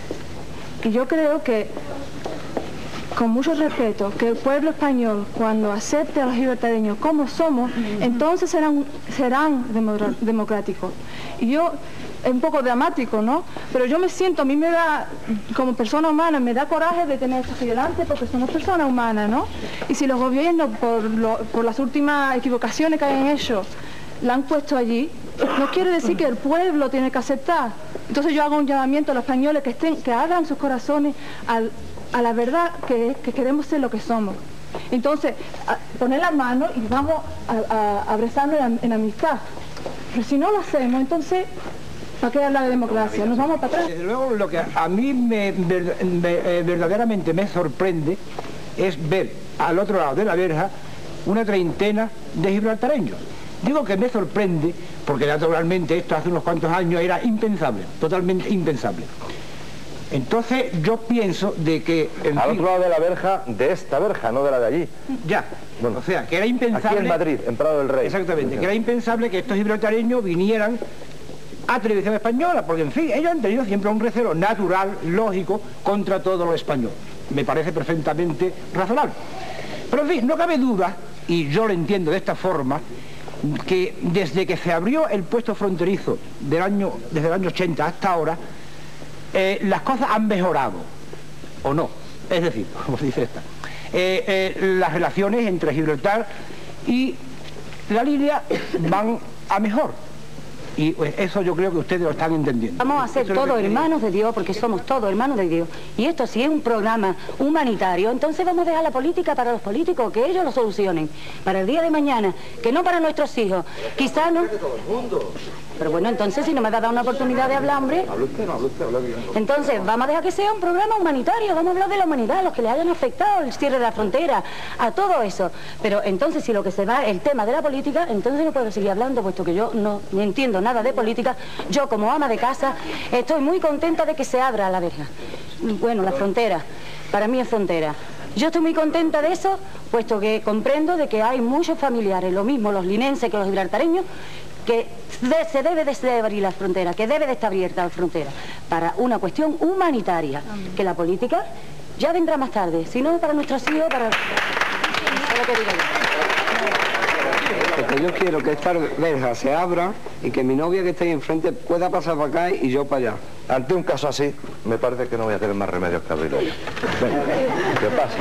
S14: Y yo creo que, con mucho respeto, que el pueblo español, cuando acepte a los gibraltareños como somos, entonces serán democráticos. Y yo, es un poco dramático, ¿no? Pero yo me siento, a mí me da, como persona humana, me da coraje de tener esto aquí delante porque somos personas humanas, ¿no? Y si los gobiernos, por las últimas equivocaciones que hayan hecho, la han puesto allí, no quiere decir que el pueblo tiene que aceptar. Entonces yo hago un llamamiento a los españoles que abran sus corazones a la verdad que queremos ser lo que somos. Entonces, poner la mano y vamos a abrazarnos en amistad. Pero si no lo hacemos, entonces, ¿para qué hablar de democracia? Nos vamos para atrás.
S9: Desde luego, lo que a mí verdaderamente me sorprende es ver al otro lado de la verja una treintena de gibraltareños. Digo que me sorprende porque naturalmente esto hace unos cuantos años era impensable, totalmente impensable. Entonces yo pienso de que...
S21: Al otro lado de la verja, de esta verja, no de la de allí.
S9: Ya, bueno, o sea, que era impensable...
S21: Aquí en Madrid, en Prado del Rey.
S9: Exactamente, que era impensable que estos gibraltareños vinieran a Televisión Española, porque en fin, ellos han tenido siempre un recelo natural, lógico, contra todo lo español. Me parece perfectamente razonable. Pero en fin, no cabe duda, y yo lo entiendo de esta forma, que desde que se abrió el puesto fronterizo desde el año 80 hasta ahora, las cosas han mejorado, ¿o no? Es decir, como se dice esta, las relaciones entre Gibraltar y la línea van a mejor. Y eso yo creo que ustedes lo están entendiendo.
S22: Vamos a ser todos hermanos de Dios, porque somos todos hermanos de Dios. Y esto si es un programa humanitario, entonces vamos a dejar la política para los políticos, que ellos lo solucionen. Para el día de mañana, que no para nuestros hijos. Quizás no... Pero bueno, entonces si no me va a dar una oportunidad de hablar, hombre... Entonces, vamos a dejar que sea un programa humanitario, vamos a hablar de la humanidad, los que les hayan afectado, el cierre de la frontera, a todo eso. Pero entonces, si lo que se va es el tema de la política, entonces no puedo seguir hablando, puesto que yo no entiendo nada de política. Yo, como ama de casa, estoy muy contenta de que se abra la verja. Bueno, la frontera, para mí es frontera. Yo estoy muy contenta de eso, puesto que comprendo de que hay muchos familiares, lo mismo los linenses que los gibraltareños, que se debe de abrir la frontera, que debe de estar abierta la frontera, para una cuestión humanitaria, que la política ya vendrá más tarde, si no para nuestros hijos, para lo que diga yo.
S5: Porque yo quiero que esta verja se abra y que mi novia que esté ahí enfrente pueda pasar para acá y yo para allá.
S21: Ante un caso así, me parece que no voy a tener más remedio que abrirlo yo. Venga, ¿qué pasa?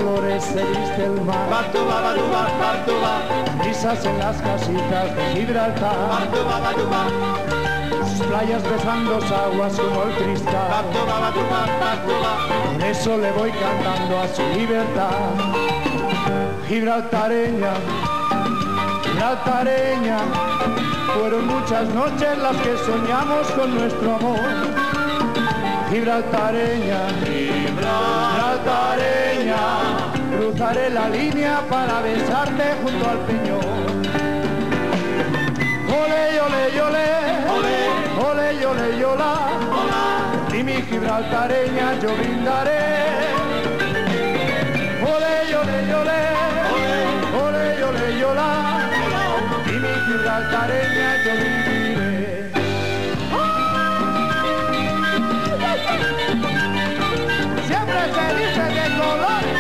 S13: colores se viste el mar.
S11: Bartuba, Bartuba, Bartuba.
S13: Risas en las casitas de Gibraltar.
S11: Bartuba, Bartuba.
S13: Sus playas besan dos aguas como el cristal.
S11: Bartuba, Bartuba, Bartuba.
S13: Por eso le voy cantando a su libertad. Gibraltareña, Gibraltareña, fueron muchas noches las que soñamos con nuestro amor. Gibraltareña, Gibraltareña, cruzaré la línea para besarte junto al peñón. Ole, ole, ole, ole, ole, ole, ola, y mi gibraltareña yo brindaré. Ole, ole, ole, ole, ole, ola, y mi gibraltareña yo viviré. Siempre se dice de colores.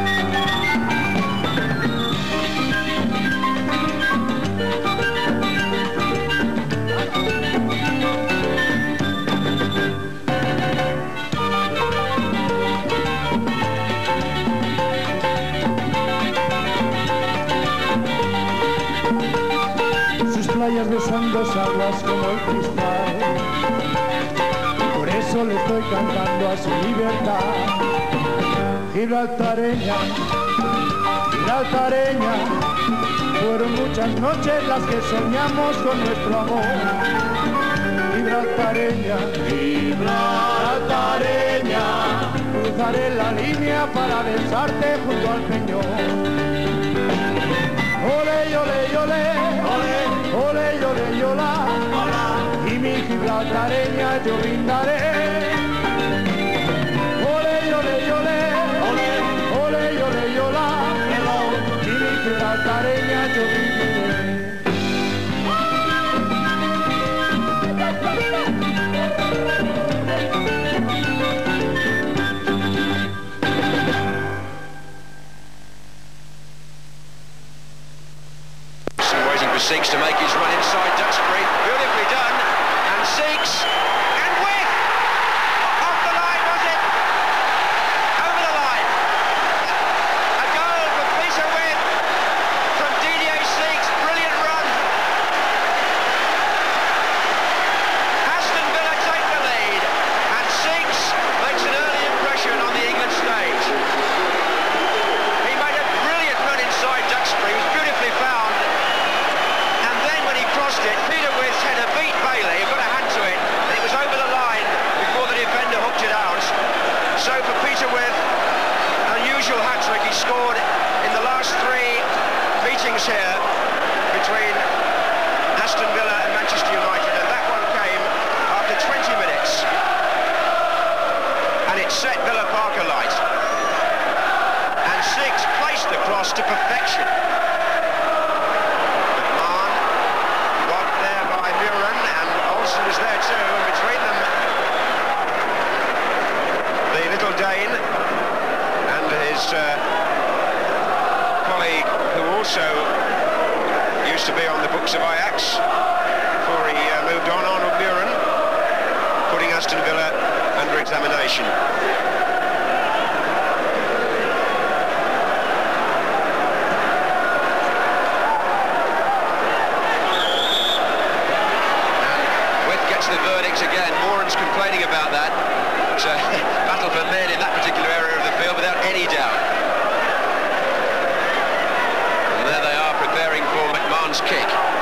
S13: Playas besan dos aguas como el cristal, por eso le estoy cantando a su libertad. Gibraltareña, Gibraltareña, fueron muchas noches las que soñamos con nuestro amor. Gibraltareña, Gibraltareña, cruzaré la línea para besarte junto al peñón. Ole, ole, ole, ole, ole, ola, y mi gibraltareña yo brindaré. Ole, ole, ole, ole, ole, ola, y mi gibraltareña yo brindaré.
S19: Seeks to make his run inside Duxbury, beautifully done, and Seeks, and with, off the line was it, over the line, a goal for Peter Wynn from Didier Seeks, brilliant run. Aston Villa take the lead, and Seeks makes an early impression on the England stage. He made a brilliant run inside Duxbury, he was beautifully found. Peter With's header beat Bailey, got a hand to it, and it was over the line before the defender hooked it out. So for Peter With, an unusual hat-trick, he scored in the last three meetings here between Aston Villa and Manchester United, and that one came after 20 minutes. And it set Villa Park alight. And Six placed the cross to perfection. Was there too, and between them the little Dane and his colleague, who also used to be on the books of Ajax before he moved on, Arnold Buren, putting Aston Villa under examination. The verdict again. Moran's complaining about that. It's a battle for men in that particular area of the field without any doubt. And there they are preparing for McMahon's kick.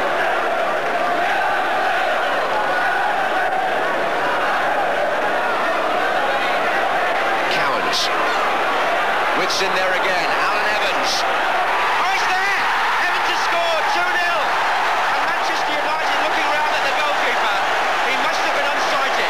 S19: Cowans. With's in there again. Alan Evans. Oh, he's there! Evans has scored 2-0. And Manchester United looking round at the goalkeeper. He must have been unsighted.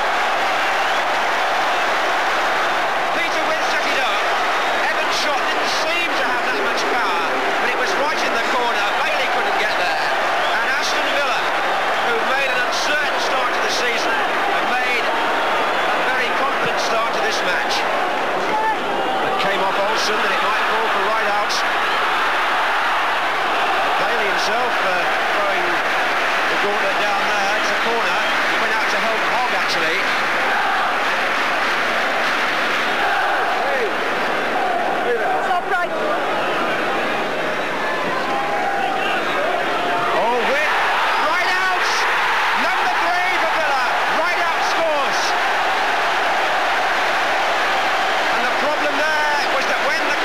S19: Peter Wynn set it up. Evans' shot didn't seem to have that much power, but it was right in the corner. Bailey couldn't get there. And Aston Villa, who've made an uncertain start to the season, have made a very confident start to this match. It came off Olsen, and it might fall for right out. Bailey himself throwing the gauntlet down there. It's a corner. To help Hogg, actually.
S14: It's offside.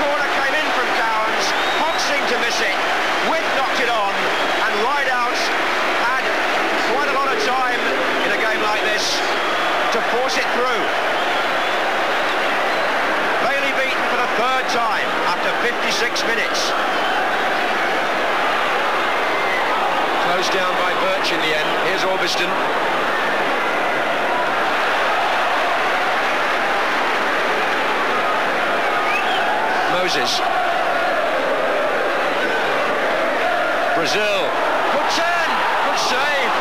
S19: corner came in from Cowans. Hogg seemed to miss it. Witt knocked it on, and Rideout had quite a lot of time in a game like this to force it through. Bailey beaten for the third time after 56 minutes. Closed down by Birch in the end. Here's Orbiston. Moses. Brazil. Good turn. Good save.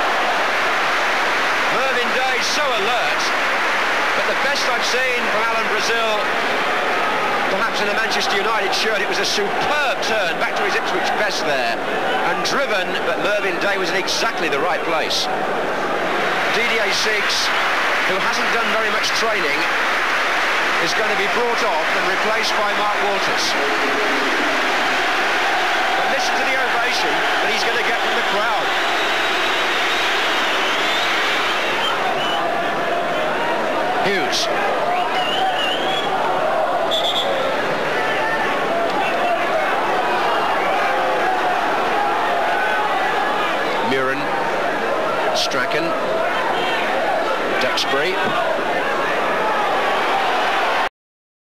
S19: Mervyn Day so alert. But the best I've seen from Alan Brazil, perhaps in a Manchester United shirt, it was a superb turn back to his Ipswich best there. And driven, but Mervyn Day was in exactly the right place. Didier Six, who hasn't done very much training, is going to be brought off and replaced by Mark Walters. But listen to the ovation that he's going to get from the crowd. Hughes. Muren. Strachan. Duxbury.